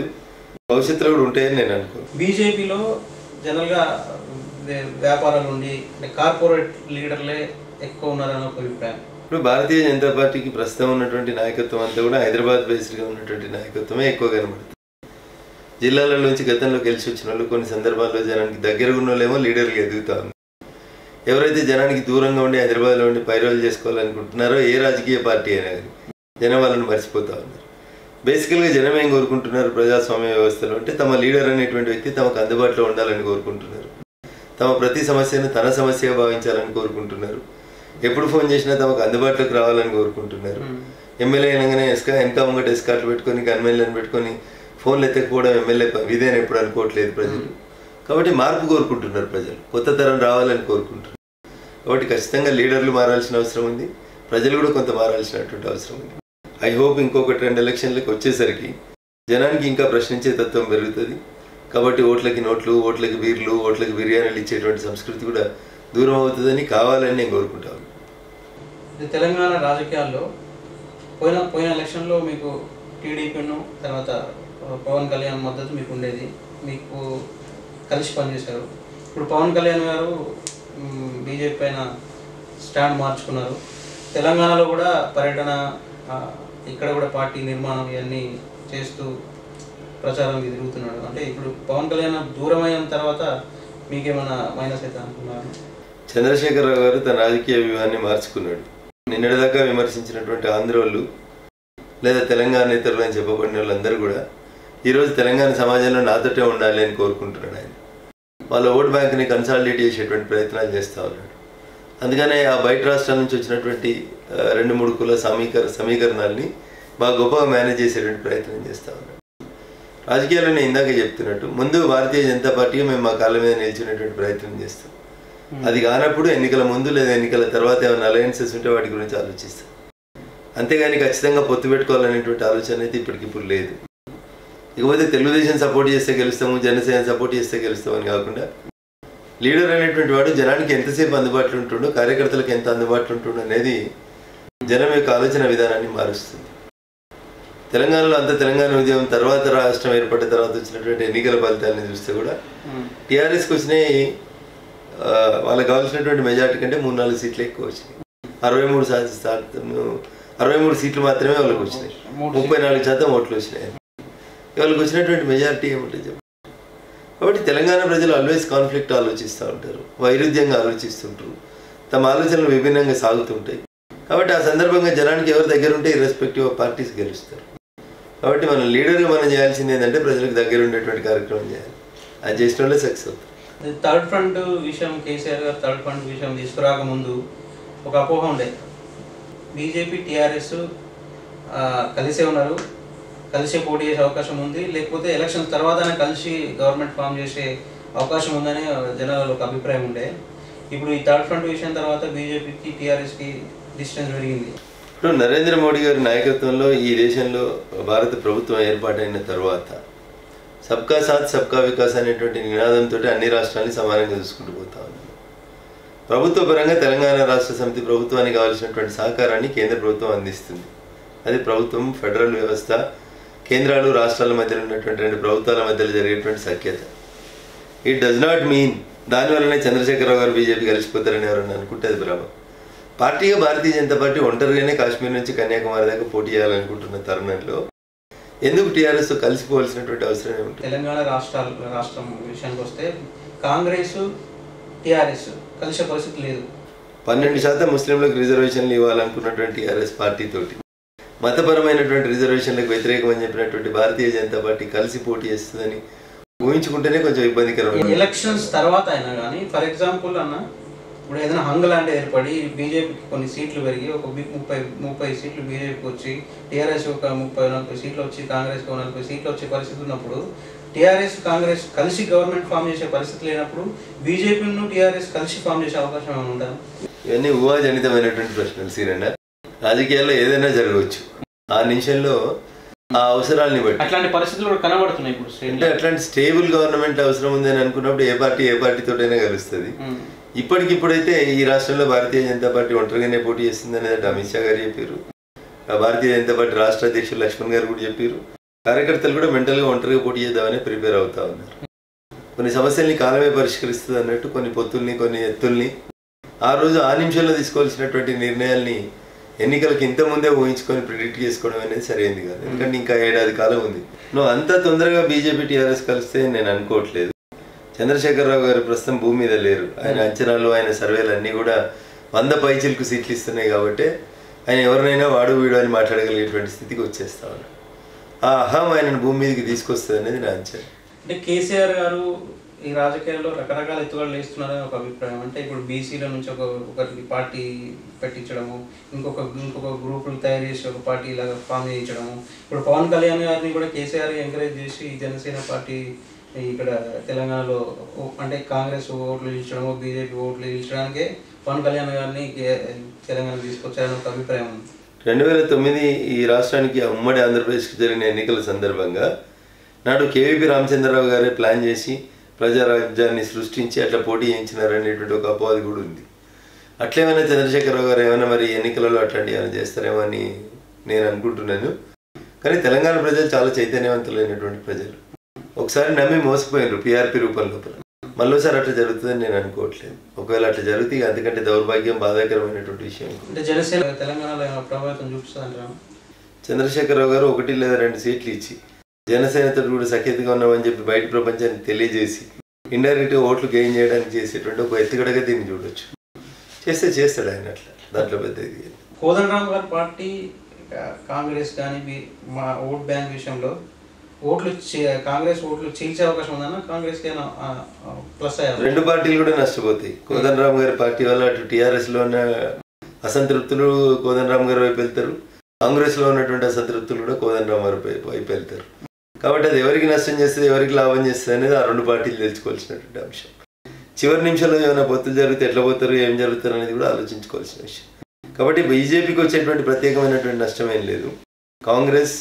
భవిష్యత్తులో కూడా ఉంటాయని నేను అనుకో. బీజేపీలో జనరల్గా వ్యాపారాలు ఉండి కార్పొరేట్ లీడర్లే ఎక్కువ ఉన్నారని ఒక అభిప్రాయం. ఇప్పుడు భారతీయ జనతా పార్టీకి ప్రస్తుతం ఉన్నటువంటి నాయకత్వం అంతా కూడా హైదరాబాద్ బేస్డ్గా ఉన్నటువంటి నాయకత్వమే ఎక్కువ కనబడుతుంది. జిల్లాల నుంచి గతంలో గెలిచి వచ్చిన వాళ్ళు కొన్ని సందర్భాల్లో జనానికి దగ్గరగా ఉన్న వాళ్ళేమో లీడర్లు ఎదుగుతా ఉన్నారు. ఎవరైతే జనానికి దూరంగా ఉండి హైదరాబాద్లో ఉండి పైరోలు చేసుకోవాలనుకుంటున్నారో ఏ రాజకీయ పార్టీ అయినా కానీ జనం వాళ్ళని మర్చిపోతూ ఉన్నారు. బేసికల్గా జనం ఏం కోరుకుంటున్నారు ప్రజాస్వామ్య వ్యవస్థలో అంటే తమ లీడర్ అనేటువంటి వ్యక్తి తమకు అందుబాటులో ఉండాలని కోరుకుంటున్నారు. తమ ప్రతి సమస్యను తన సమస్యగా భావించాలని కోరుకుంటున్నారు. ఎప్పుడు ఫోన్ చేసినా తమకు అందుబాటులోకి రావాలని కోరుకుంటున్నారు. ఎమ్మెల్యే అనగానే ఎస్కా వెనక ముంగట ఎస్కాట్లు పెట్టుకొని గన్మెన్లను పెట్టుకొని ఫోన్లు ఎత్తకపోవడం ఎమ్మెల్యే ఇదేని ఎప్పుడు అనుకోవట్లేదు ప్రజలు. కాబట్టి మార్పు కోరుకుంటున్నారు ప్రజలు, కొత్త తరం రావాలని కోరుకుంటున్నారు. కాబట్టి ఖచ్చితంగా లీడర్లు మారాల్సిన అవసరం ఉంది, ప్రజలు కూడా కొంత మారాల్సినటువంటి అవసరం ఉంది. ఐ హోప్ ఇంకొకటి రెండు ఎలక్షన్లకు వచ్చేసరికి జనానికి ఇంకా ప్రశ్నించే తత్వం పెరుగుతుంది. కాబట్టి ఓట్లకి నోట్లు, ఓట్లకి బీర్లు, ఓట్లకి బిర్యానీలు ఇచ్చేటువంటి సంస్కృతి కూడా దూరం అవుతుందని కావాలని నేను కోరుకుంటాను. తెలంగాణ రాజకీయాల్లో పోయిన పోయిన ఎలక్షన్లో మీకు టీడీపీను తర్వాత పవన్ కళ్యాణ్ మద్దతు మీకు ఉండేది, మీకు కలిసి పనిచేశారు. ఇప్పుడు పవన్ కళ్యాణ్ గారు బీజేపీ పైన స్టాండ్ మార్చుకున్నారు. తెలంగాణలో కూడా పర్యటన, ఇక్కడ కూడా పార్టీ నిర్మాణం ఇవన్నీ చేస్తూ ప్రచారం తిరుగుతున్నాడు. అంటే ఇప్పుడు పవన్ కళ్యాణ్ దూరం అయిన తర్వాత మీకేమైనా మైనస్ అయితే అనుకున్నారు? చంద్రశేఖరరావు గారు తన రాజకీయ వ్యూహాన్ని మార్చుకున్నాడు. నిన్నటిదాకా విమర్శించినటువంటి ఆంధ్రోళ్ళు లేదా తెలంగాణ ఇతరులు అని చెప్పబడిన వాళ్ళందరూ కూడా ఈరోజు తెలంగాణ సమాజంలో నాతోటే ఉండాలి అని కోరుకుంటున్నాడు. ఆయన వాళ్ళ ఓట్ బ్యాంక్ని కన్సాలిడేట్ చేసేటువంటి ప్రయత్నాలు చేస్తూ ఉన్నాడు. అందుకనే ఆ బయట రాష్ట్రాల నుంచి వచ్చినటువంటి రెండు మూడు కుల సమీకర సమీకరణాలని బాగా గొప్పగా మేనేజ్ చేసేటువంటి ప్రయత్నం చేస్తూ ఉన్నాడు. రాజకీయాల్లో నేను ఇందాకే చెప్తున్నట్టు ముందు భారతీయ జనతా పార్టీ మేము మా కాళ్ళ మీద నిలిచినటువంటి ప్రయత్నం చేస్తాం. అది కానప్పుడు ఎన్నికల ముందు లేదా ఎన్నికల తర్వాత ఏమైనా అలయన్సెస్ ఉంటే వాటి గురించి ఆలోచిస్తాం. అంతేగాని ఖచ్చితంగా పొత్తు పెట్టుకోవాలనేటువంటి ఆలోచన అయితే ఇప్పటికిప్పుడు లేదు. ఇకపోతే తెలుగుదేశం సపోర్ట్ చేస్తే గెలుస్తాము, జనసేన సపోర్ట్ చేస్తే గెలుస్తామని కాకుండా లీడర్ అనేటువంటి వాడు జనానికి ఎంతసేపు అందుబాటులో ఉంటుండో, కార్యకర్తలకు ఎంత అందుబాటులో ఉంటుండో అనేది జనం యొక్క ఆలోచన విధానాన్ని మారుస్తుంది. తెలంగాణలో అంత తెలంగాణ ఉద్యమం తర్వాత రాష్ట్రం ఏర్పడిన తర్వాత వచ్చినటువంటి ఎన్నికల ఫలితాలను చూస్తే కూడా టీఆర్ఎస్కి వచ్చినాయి వాళ్ళకి కావాల్సినటువంటి మెజార్టీ కంటే మూడు నాలుగు సీట్లు ఎక్కువ వచ్చినాయి. అరవై మూడు శాతం అరవై మూడు సీట్లు మాత్రమే వాళ్ళకి వచ్చినాయి. ముప్పై నాలుగు శాతం ఓట్లు వచ్చినాయి. వాళ్ళకి వచ్చినటువంటి మెజారిటీ ఏముంటుంది చెప్పండి. కాబట్టి తెలంగాణ ప్రజలు ఆల్వేస్ కాన్ఫ్లిక్ట్ ఆలోచిస్తూ ఉంటారు, వైరుధ్యంగా ఆలోచిస్తుంటారు, తమ ఆలోచనలు విభిన్నంగా సాగుతుంటాయి. కాబట్టి ఆ సందర్భంగా జనానికి ఎవరి దగ్గర ఉంటే ఇర్రెస్పెక్టివ్ ఆఫ్ పార్టీస్ గెలుస్తారు. కాబట్టి మన లీడర్గా మనం చేయాల్సింది ఏంటంటే ప్రజలకు దగ్గర ఉండేటువంటి కార్యక్రమం చేయాలి. అది చేసిన వాళ్ళే సక్సెస్ అవుతుంది. థర్డ్ ఫ్రంట్ విషయం, కేసీఆర్ గారు థర్డ్ ఫ్రంట్ విషయం తీసుకురాకముందు ఒక అపోహ ఉండే, బీజేపీ టీఆర్ఎస్ కలిసే ఉన్నారు, కలిసే పోటీ చేసే అవకాశం ఉంది, లేకపోతే ఎలక్షన్ తర్వాత కలిసి గవర్నమెంట్ ఫామ్ చేసే అవకాశం ఉందని జనాలలో ఒక అభిప్రాయం ఉండే. ఇప్పుడు ఈ థర్డ్ ఫ్రంట్ విషయం తర్వాత బీజేపీకి టీఆర్ఎస్కి డిస్టెన్స్ పెరిగింది. ఇప్పుడు నరేంద్ర మోడీ గారి నాయకత్వంలో ఈ దేశంలో భారత ప్రభుత్వం ఏర్పాటైన తర్వాత సబ్కా సాత్ సబ్కా వికాస్ అనేటువంటి నినాదంతో అన్ని రాష్ట్రాలని సమానంగా చూసుకుంటూ పోతా ఉన్నాం. ప్రభుత్వ పరంగా తెలంగాణ రాష్ట్ర సమితి ప్రభుత్వానికి కావాల్సినటువంటి సహకారాన్ని కేంద్ర ప్రభుత్వం అందిస్తుంది. అది ప్రభుత్వం, ఫెడరల్ వ్యవస్థ, కేంద్రాలు రాష్ట్రాల మధ్యలో ఉన్నటువంటి రెండు ప్రభుత్వాల మధ్యలో జరిగేటువంటి సఖ్యత. ఇట్ డస్ నాట్ మీన్ దానివల్లనే చంద్రశేఖరరావు గారు బీజేపీ కలిసిపోతారని ఎవరన్నా అనుకుంటే అది భ్రమ. పార్టీగా భారతీయ జనతా పార్టీ ఒంటరిగానే కాశ్మీర్ నుంచి కన్యాకుమారి దాకా పోటీ చేయాలనుకుంటున్న తరుణంలో ఎందుకు టీఆర్ఎస్ కలిసిపోవాల్సినటువంటి అవసరం ఏమిటి? తెలంగాణ రాష్ట్రాల రాష్ట్రం విషయానికి వస్తే కాంగ్రెస్ టీఆర్ఎస్ కలిసే పరిస్థితి లేదు. పన్నెండు శాతం ముస్లింలకు రిజర్వేషన్లు ఇవ్వాలనుకున్నటువంటి టీఆర్ఎస్ పార్టీతోటి మతపరమైనటువంటి రిజర్వేషన్లకు వ్యతిరేకం అని చెప్పినటువంటి భారతీయ జనతా పార్టీ కలిసి పోటీ చేస్తుందని ఊహించుకుంటేనే కొంచెం ఇబ్బందికరమైన. ఎలక్షన్స్ తర్వాత అయినా కానీ ఫర్ ఎగ్జాంపుల్ అన్న ఇప్పుడు ఏదైనా హంగలాంటి ఏర్పడి బీజేపీకి కొన్ని సీట్లు పెరిగి ఒక ముప్పై ముప్పై సీట్లు బీజేపీకి వచ్చి టీఆర్ఎస్ ఒక ముప్పై నలభై సీట్లు వచ్చి కాంగ్రెస్కి నలభై సీట్లు వచ్చే పరిస్థితి ఉన్నప్పుడు టీఆర్ఎస్ కాంగ్రెస్ కలిసి గవర్నమెంట్ ఫామ్ చేసే పరిస్థితి లేనప్పుడు బీజేపీను టీఆర్ఎస్ కలిసి ఫామ్ చేసే అవకాశం ఏమైనా ఉందా? ఇవన్నీ ఊహాజనితమైనటువంటి ప్రశ్నలు సీరన్న. రాజకీయాల్లో ఏదైనా జరగవచ్చు. ఆ నిమిషంలో ఆ అవసరాలని బట్టి అట్లాంటి పరిస్థితులు కూడా కనబడుతున్నాయి. ఇప్పుడు అంటే అట్లాంటి స్టేబుల్ గవర్నమెంట్ అవసరం ఉంది అని అనుకున్నప్పుడు ఏ పార్టీ ఏ పార్టీతోటైనా కలుస్తుంది. ఇప్పటికిప్పుడైతే ఈ రాష్ట్రంలో భారతీయ జనతా పార్టీ ఒంటరిగానే పోటీ చేస్తుంది అనేది అమిత్ షా గారు చెప్పారు. భారతీయ జనతా పార్టీ రాష్ట్ర అధ్యక్షులు లక్ష్మణ్ గారు కూడా చెప్పారు. కార్యకర్తలు కూడా మెంటల్గా ఒంటరిగా పోటీ చేద్దామని ప్రిపేర్ అవుతా ఉన్నారు. కొన్ని సమస్యల్ని కాలమే పరిష్కరిస్తుంది అన్నట్టు కొన్ని పొత్తుల్ని కొన్ని ఎత్తుల్ని ఆ రోజు ఆ నిమిషంలో తీసుకోవాల్సినటువంటి నిర్ణయాల్ని ఎన్నికలకు ఇంతకుముందే ఊహించుకొని ప్రిడిక్ట్ చేసుకోవడం అనేది సరైనది కాదు. ఎందుకంటే ఇంకా ఏడాది కాలం ఉంది. నువ్వు అంత తొందరగా బీజేపీ టీఆర్ఎస్ కలిస్తే నేను అనుకోవట్లేదు. చంద్రశేఖరరావు గారు ప్రస్తుతం భూమి మీద లేరు. ఆయన అంచనాలు ఆయన సర్వేలు అన్నీ కూడా వంద పైచిలకు సీట్లు ఇస్తున్నాయి కాబట్టి ఆయన ఎవరినైనా వాడు వీడు అని మాట్లాడగలిగేటువంటి స్థితికి వచ్చేస్తా ఉన్నాడు. ఆ అహం ఆయనను భూమి మీదకి తీసుకొస్తుంది అనేది నా అంచనా. అంటే కేసీఆర్ గారు ఈ రాజకీయాల్లో రకరకాల ఎత్తుగడలు వేస్తున్నారని ఒక అభిప్రాయం. అంటే ఇప్పుడు బీసీల నుంచి ఒక ఒకరికి పార్టీ పెట్టించడము, ఇంకొక ఇంకొక గ్రూపులు తయారు చేసి ఒక పార్టీ లాగా ఫామ్ చేయించడము. ఇప్పుడు పవన్ కళ్యాణ్ గారిని కూడా కేసీఆర్ ఎంకరేజ్ చేసి జనసేన పార్టీ ఇక్కడ తెలంగాణలో అంటే కాంగ్రెస్ ఓట్లు ఇచ్చడము, బీజేపీ ఓట్లు ఇచ్చడానికే పవన్ కళ్యాణ్ గారిని తెలంగాణ తీసుకొచ్చారని ఒక అభిప్రాయం ఉంది. రెండు వేల తొమ్మిది ఈ రాష్ట్రానికి ఉమ్మడి ఆంధ్రప్రదేశ్కి జరిగిన ఎన్నికల సందర్భంగా నాడు కేవీపీ రామచంద్రరావు గారే ప్లాన్ చేసి ప్రజారాజ్యాన్ని సృష్టించి అట్లా పోటీ చేయించినారనేటువంటి ఒక అపవాది కూడా ఉంది. అట్లేమైనా చంద్రశేఖరరావు గారు ఏమైనా మరి ఎన్నికలలో అట్లాంటివి ఏమైనా చేస్తారేమో అని నేను అనుకుంటున్నాను. కానీ తెలంగాణ ప్రజలు చాలా చైతన్యవంతులైనటువంటి ప్రజలు. ఒకసారి నమ్మి మోసపోయారు పీఆర్పీ రూపంలో. మళ్ళీసారి అట్లా జరుగుతుందని నేను అనుకోవట్లేదు. ఒకవేళ అట్లా జరిగితే అందుకంటే దౌర్భాగ్యం బాధాకరమైనటువంటి విషయం. అంటే జనసేన తెలంగాణలో ప్రభావితం చూపిస్తుందంటారా? చంద్రశేఖరరావు గారు ఒకటి లేదా రెండు సీట్లు ఇచ్చి జనసేనతో కూడా సఖ్యతగా ఉన్నామని చెప్పి బయట ప్రపంచానికి తెలియజేసి ఇండైరెక్ట్గా ఓట్లు గెయిన్ చేయడానికి చేసేటువంటి ఒక ఎత్తుగడగా దీన్ని చూడొచ్చు. చేస్తే చేస్తాడు ఆయన అట్లా. దాంట్లో పెద్ద ఇది కోదండరాం గారి పార్టీ కాంగ్రెస్ కానీ మా ఓట్ బ్యాంక్ విషయంలో ఓట్లు కాంగ్రెస్ ఓట్లు చీల్చే అవకాశం ఉందన్న కాంగ్రెస్ ప్లస్ అయ్యారు. రెండు పార్టీలు కూడా నష్టపోతాయి. కోదండరాం గారి పార్టీ వల్ల అటు టీఆర్ఎస్లో ఉన్న అసంతృప్తులు కోదండరాం గారి వైపు వెళ్తారు, కాంగ్రెస్లో ఉన్నటువంటి అసంతృప్తులు కూడా కోదండరాం గారి వైపు వెళ్తారు. కాబట్టి అది ఎవరికి నష్టం చేస్తుంది ఎవరికి లాభం చేస్తుంది అనేది ఆ రెండు పార్టీలు తెలుసుకోవాల్సినటువంటి అంశం. చివరి నిమిషంలో ఏమైనా పొత్తులు జరిగితే ఎట్లా పోతారు ఏం జరుగుతారు అనేది కూడా ఆలోచించుకోవాల్సిన విషయం. కాబట్టి బీజేపీకి వచ్చేటువంటి ప్రత్యేకమైనటువంటి నష్టం ఏం లేదు. కాంగ్రెస్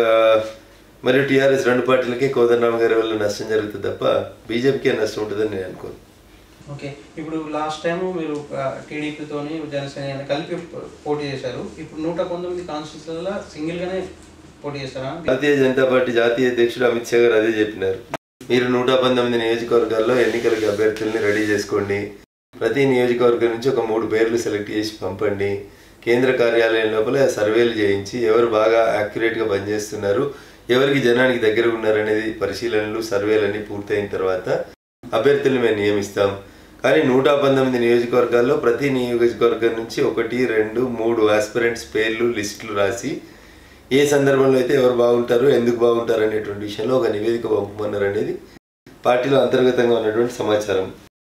మరియు టీఆర్ఎస్ రెండు పార్టీలకే కోదండరాం గారి వల్ల నష్టం జరుగుతుంది తప్ప బీజేపీకే నష్టం ఉంటుందని నేను అనుకోను. ఓకే, ఇప్పుడు లాస్ట్ టైం మీరు టీడీపీతోని జనసేన కలిపి పోటీ చేశారు. ఇప్పుడు నూట పంతొమ్మిది కాన్స్టిట్యూన్సీలలో సింగిల్గానే పోటీ చేస్తారా? భారతీయ జనతా పార్టీ జాతీయ అధ్యక్షుడు అమిత్ షా గారు అదే చెప్పినారు. మీరు నూట పంతొమ్మిది నియోజకవర్గాల్లో ఎన్నికలకి అభ్యర్థుల్ని రెడీ చేసుకోండి, ప్రతి నియోజకవర్గం నుంచి ఒక మూడు పేర్లు సెలెక్ట్ చేసి పంపండి, కేంద్ర కార్యాలయం లోపల సర్వేలు చేయించి ఎవరు బాగా యాక్యురేట్గా పనిచేస్తున్నారు ఎవరికి జనానికి దగ్గర ఉన్నారనేది పరిశీలనలు సర్వేలన్నీ పూర్తయిన తర్వాత అభ్యర్థులను మేము నియమిస్తాం. కానీ నూట పంతొమ్మిది నియోజకవర్గాల్లో ప్రతి నియోజకవర్గం నుంచి ఒకటి రెండు మూడు ఆస్పిరెంట్స్ పేర్లు లిస్టులు రాసి ఏ సందర్భంలో అయితే ఎవరు బాగుంటారు ఎందుకు బాగుంటారు అనేటువంటి విషయంలో ఒక నివేదిక పంపమన్నారు అనేది పార్టీలో అంతర్గతంగా ఉన్నటువంటి సమాచారం.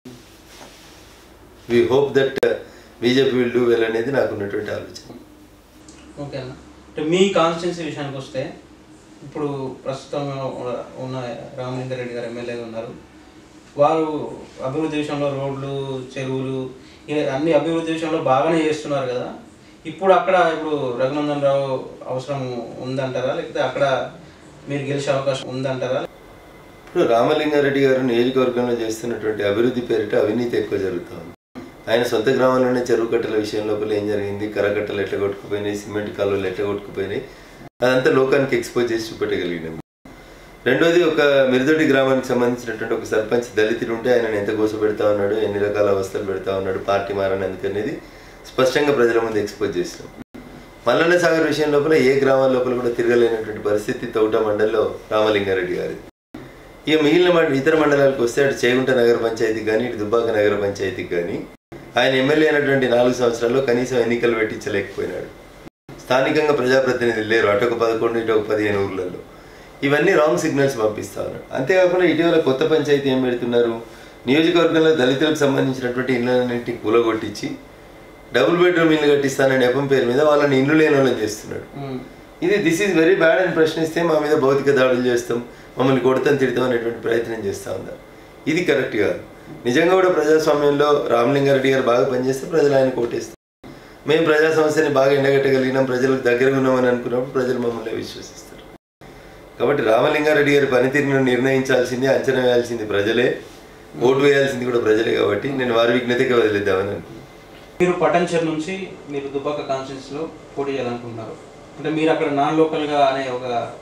We hope that BJP will do well అనేది నాకు ఉన్నటువంటి ఆలోచన. ఓకే అన్న, అంటే మీ కాన్స్టిట్యున్సీ విషయానికి వస్తే ఇప్పుడు ప్రస్తుతం ఉన్న రాఘునందన్ గారు ఎమ్మెల్యేగా ఉన్నారు. వారు అభివృద్ధి విషయంలో రోడ్లు చెరువులు అన్ని అభివృద్ధి విషయంలో బాగానే చేస్తున్నారు కదా. ఇప్పుడు అక్కడ ఇప్పుడు రఘునందన్ రావు అవసరం ఉందంటారా లేకపోతే అక్కడ మీరు గెలిచే అవకాశం ఉందంటారా? ఇప్పుడు రామలింగారెడ్డి గారు నియోజకవర్గంలో చేస్తున్నటువంటి అభివృద్ధి పేరిట అవినీతి ఎక్కువ జరుగుతుంది. ఆయన సొంత గ్రామంలోనే చెరువు కట్టల విషయం లోపల ఏం జరిగింది, కర్రకట్టలు ఎట్లా కొట్టుకుపోయినాయి, సిమెంట్ కాలువలు ఎట్లా కొట్టుకుపోయినాయి, అదంతా లోకానికి ఎక్స్పోజ్ చేసి చూపెట్టగలిగినాం. రెండోది ఒక మిరుదొడ్డి గ్రామానికి సంబంధించినటువంటి ఒక సర్పంచ్ దళితుడు ఉంటే ఆయన ఎంత గోస పెడతా ఉన్నాడు, ఎన్ని రకాల అవస్థలు పెడతా ఉన్నాడు పార్టీ మారనందుకు అనేది స్పష్టంగా ప్రజల ముందు ఎక్స్పోజ్ చేసినాం. మల్లన్న సాగర్ విషయం లోపల ఏ గ్రామాల లోపల కూడా తిరగలేనటువంటి పరిస్థితి తౌట మండల్లో రామలింగారెడ్డి గారి. ఇక మిగిలిన మండలి ఇతర మండలాలకు వస్తే అటు చేగుంట నగర పంచాయతీకి కానీ ఇటు దుబ్బాక నగర పంచాయతీకి కానీ ఆయన ఎమ్మెల్యే అయినటువంటి నాలుగు సంవత్సరాల్లో కనీసం ఎన్నికలు పెట్టించలేకపోయినాడు. స్థానికంగా ప్రజాప్రతినిధులు లేరు, అటు ఒక పదకొండు ఇటు ఒక పదిహేను ఊర్లలో. ఇవన్నీ రాంగ్ సిగ్నల్స్ పంపిస్తా ఉన్నారు. అంతేకాకుండా ఇటీవల కొత్త పంచాయతీ ఏం పెడుతున్నారు, నియోజకవర్గంలో దళితులకు సంబంధించినటువంటి ఇళ్ళన్నింటినీ కూలగొట్టించి డబుల్ బెడ్రూమ్ ఇల్లు కట్టిస్తానని నెపం పేరు మీద వాళ్ళని ఇల్లు లేని వాళ్ళని చేస్తున్నాడు. ఇది దిస్ ఈజ్ వెరీ బ్యాడ్ అని ప్రశ్నిస్తే మా మీద భౌతిక దాడులు చేస్తాం, మమ్మల్ని కొడతాం తిడతాం అనేటువంటి ప్రయత్నం చేస్తూ ఉన్నారు. ఇది కరెక్ట్ కాదు. నిజంగా కూడా ప్రజాస్వామ్యంలో రామలింగారెడ్డి గారు బాగా పనిచేస్తే ప్రజలు ఆయన కోటేస్తారు. మేము ప్రజా సమస్యని బాగా ఎండగట్టగలిగినాం, ప్రజలకు దగ్గరగా ఉన్నామని అనుకున్నప్పుడు ప్రజలు మమ్మల్ని విశ్వసిస్తారు. కాబట్టి రామలింగారెడ్డి గారి పనితీరును నిర్ణయించాల్సింది, అంచనా వేయాల్సింది ప్రజలే, ఓటు వేయాల్సింది కూడా ప్రజలే. కాబట్టి నేను వారి విజ్ఞతగా వదిలేద్దామని అనుకున్నాను. మీరు పటంచర్ నుంచి మీరు దుబ్బాక కాన్స్టిట్యున్సీలో పోటీ చేయాలనుకుంటున్నారు. అంటే మీరు అక్కడ నాన్ లోకల్గా అనే ఒక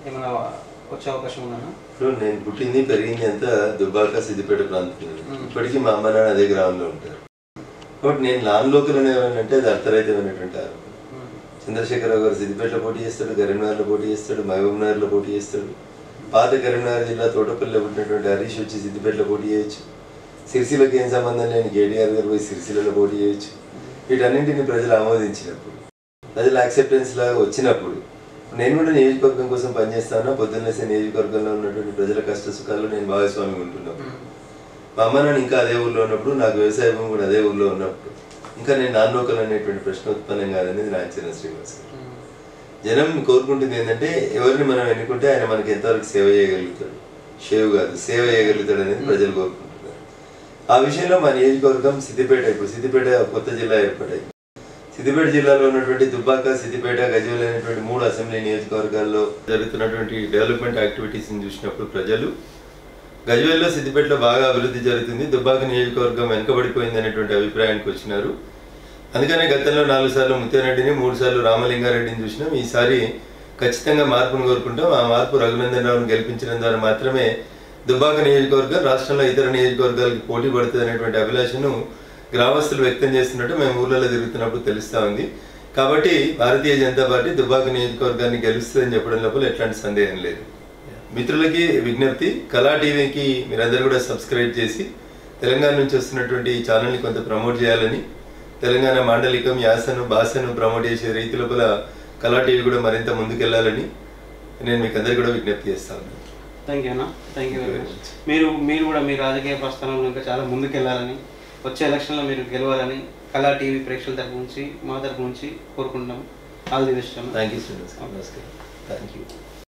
ఏమైనా వచ్చే అవకాశం ఉందా? ఇప్పుడు నేను పుట్టింది పెరిగింది అంతా దుబ్బాక సిద్దిపేట ప్రాంతంలో. ఇప్పటికీ మా అమ్మ నాన్న అదే గ్రామంలో ఉంటారు. కాబట్టి నేను నాన్ లోకల్ అనేవానంటే అది అర్థరహితమైనటువంటి ఆరోపణ. చంద్రశేఖరరావు గారు సిద్దిపేటలో పోటీ చేస్తాడు, కరీంనగర్లో పోటీ చేస్తాడు, మహబూబ్నగర్లో పోటీ చేస్తాడు. పాత కరీంనగర్ జిల్లా తోటపల్లిలో పుట్టినటువంటి హరీష్ వచ్చి సిద్దిపేటలో పోటీ చేయొచ్చు. సిరిసిల్లకి ఏం సంబంధం లేని కేటీఆర్ గారు పోయి సిరిసిల్లలో పోటీ చేయొచ్చు. వీటన్నింటినీ ప్రజలు ఆమోదించినప్పుడు, ప్రజల యాక్సెప్టెన్స్ లాగా వచ్చినప్పుడు నేను కూడా నియోజకవర్గం కోసం పనిచేస్తాను. పొద్దున్నేసే నియోజకవర్గంలో ఉన్నటువంటి ప్రజల కష్ట సుఖాల్లో నేను భాగస్వామి ఉంటున్నప్పుడు, మా అమ్మ నాన్న ఇంకా అదే ఊళ్ళో ఉన్నప్పుడు, నాకు వ్యవసాయ భూమి కూడా అదే ఊళ్ళో ఉన్నప్పుడు ఇంకా నేను నాన్ లోకల్ అనేటువంటి ప్రశ్న ఉత్పన్నం కాదనేది నా అంచనా. శ్రీనివాస్ గారు, జనం కోరుకుంటుంది ఏంటంటే ఎవరిని మనం ఎన్నుకుంటే ఆయన మనకి ఎంతవరకు సేవ చేయగలుగుతాడు, షేవ్ కాదు సేవ చేయగలుగుతాడు అనేది ప్రజలు కోరుకుంటున్నారు. ఆ విషయంలో మా నియోజకవర్గం సిద్దిపేట, ఇప్పుడు సిద్దిపేట కొత్త జిల్లా ఏర్పడాయి. సిద్దిపేట జిల్లాలో ఉన్నటువంటి దుబ్బాక, సిద్దిపేట, గజ్వేల్ అనేటువంటి మూడు అసెంబ్లీ నియోజకవర్గాల్లో జరుగుతున్నటువంటి డెవలప్మెంట్ యాక్టివిటీస్ని చూసినప్పుడు ప్రజలు గజ్వేల్లో సిద్దిపేటలో బాగా అభివృద్ధి జరుగుతుంది, దుబ్బాక నియోజకవర్గం వెనుకబడిపోయింది అనేటువంటి అభిప్రాయానికి వచ్చినారు. అందుకనే గతంలో నాలుగు సార్లు ముత్యారెడ్డిని, మూడు సార్లు రామలింగారెడ్డిని చూసినాం. ఈసారి ఖచ్చితంగా మార్పును కోరుకుంటాం. ఆ మార్పు రఘునందన్ రావును గెలిపించడం ద్వారా మాత్రమే దుబ్బాక నియోజకవర్గం రాష్ట్రంలో ఇతర నియోజకవర్గాలకి పోటీ పడుతుంది అనేటువంటి అభిలాషను గ్రామస్తులు వ్యక్తం చేస్తున్నట్టు మేము ఊర్లలో తిరుగుతున్నప్పుడు తెలుస్తూ ఉంది. కాబట్టి భారతీయ జనతా పార్టీ దుబ్బాక నియోజకవర్గాన్ని గెలుస్తుందని చెప్పడం లోపల ఎట్లాంటి సందేహం లేదు. మిత్రులకి విజ్ఞప్తి, కళా టీవీకి మీరందరూ కూడా సబ్స్క్రైబ్ చేసి తెలంగాణ నుంచి వస్తున్నటువంటి ఈ ఛానల్ని కొంత ప్రమోట్ చేయాలని, తెలంగాణ మాండలికం, యాసను, భాషను ప్రమోట్ చేసే రీతి లోపల కళా టీవీ కూడా మరింత ముందుకెళ్లాలని నేను మీకు అందరికీ కూడా విజ్ఞప్తి చేస్తాను. థ్యాంక్ యూ అన్న, థ్యాంక్ యూ వెరీ మచ్. మీరు మీరు కూడా మీ రాజకీయ ప్రస్థానంలో ఇంకా చాలా ముందుకెళ్లాలని, వచ్చే ఎలక్షన్లో మీరు గెలవాలని కళా టీవీ ప్రేక్షకుల తరపు నుంచి, మా తరపు నుంచి కోరుకుంటున్నాం. ఆల్ ది బెస్ట్ అన్న. Thank you Srinivas. నమస్కారం. Thank you.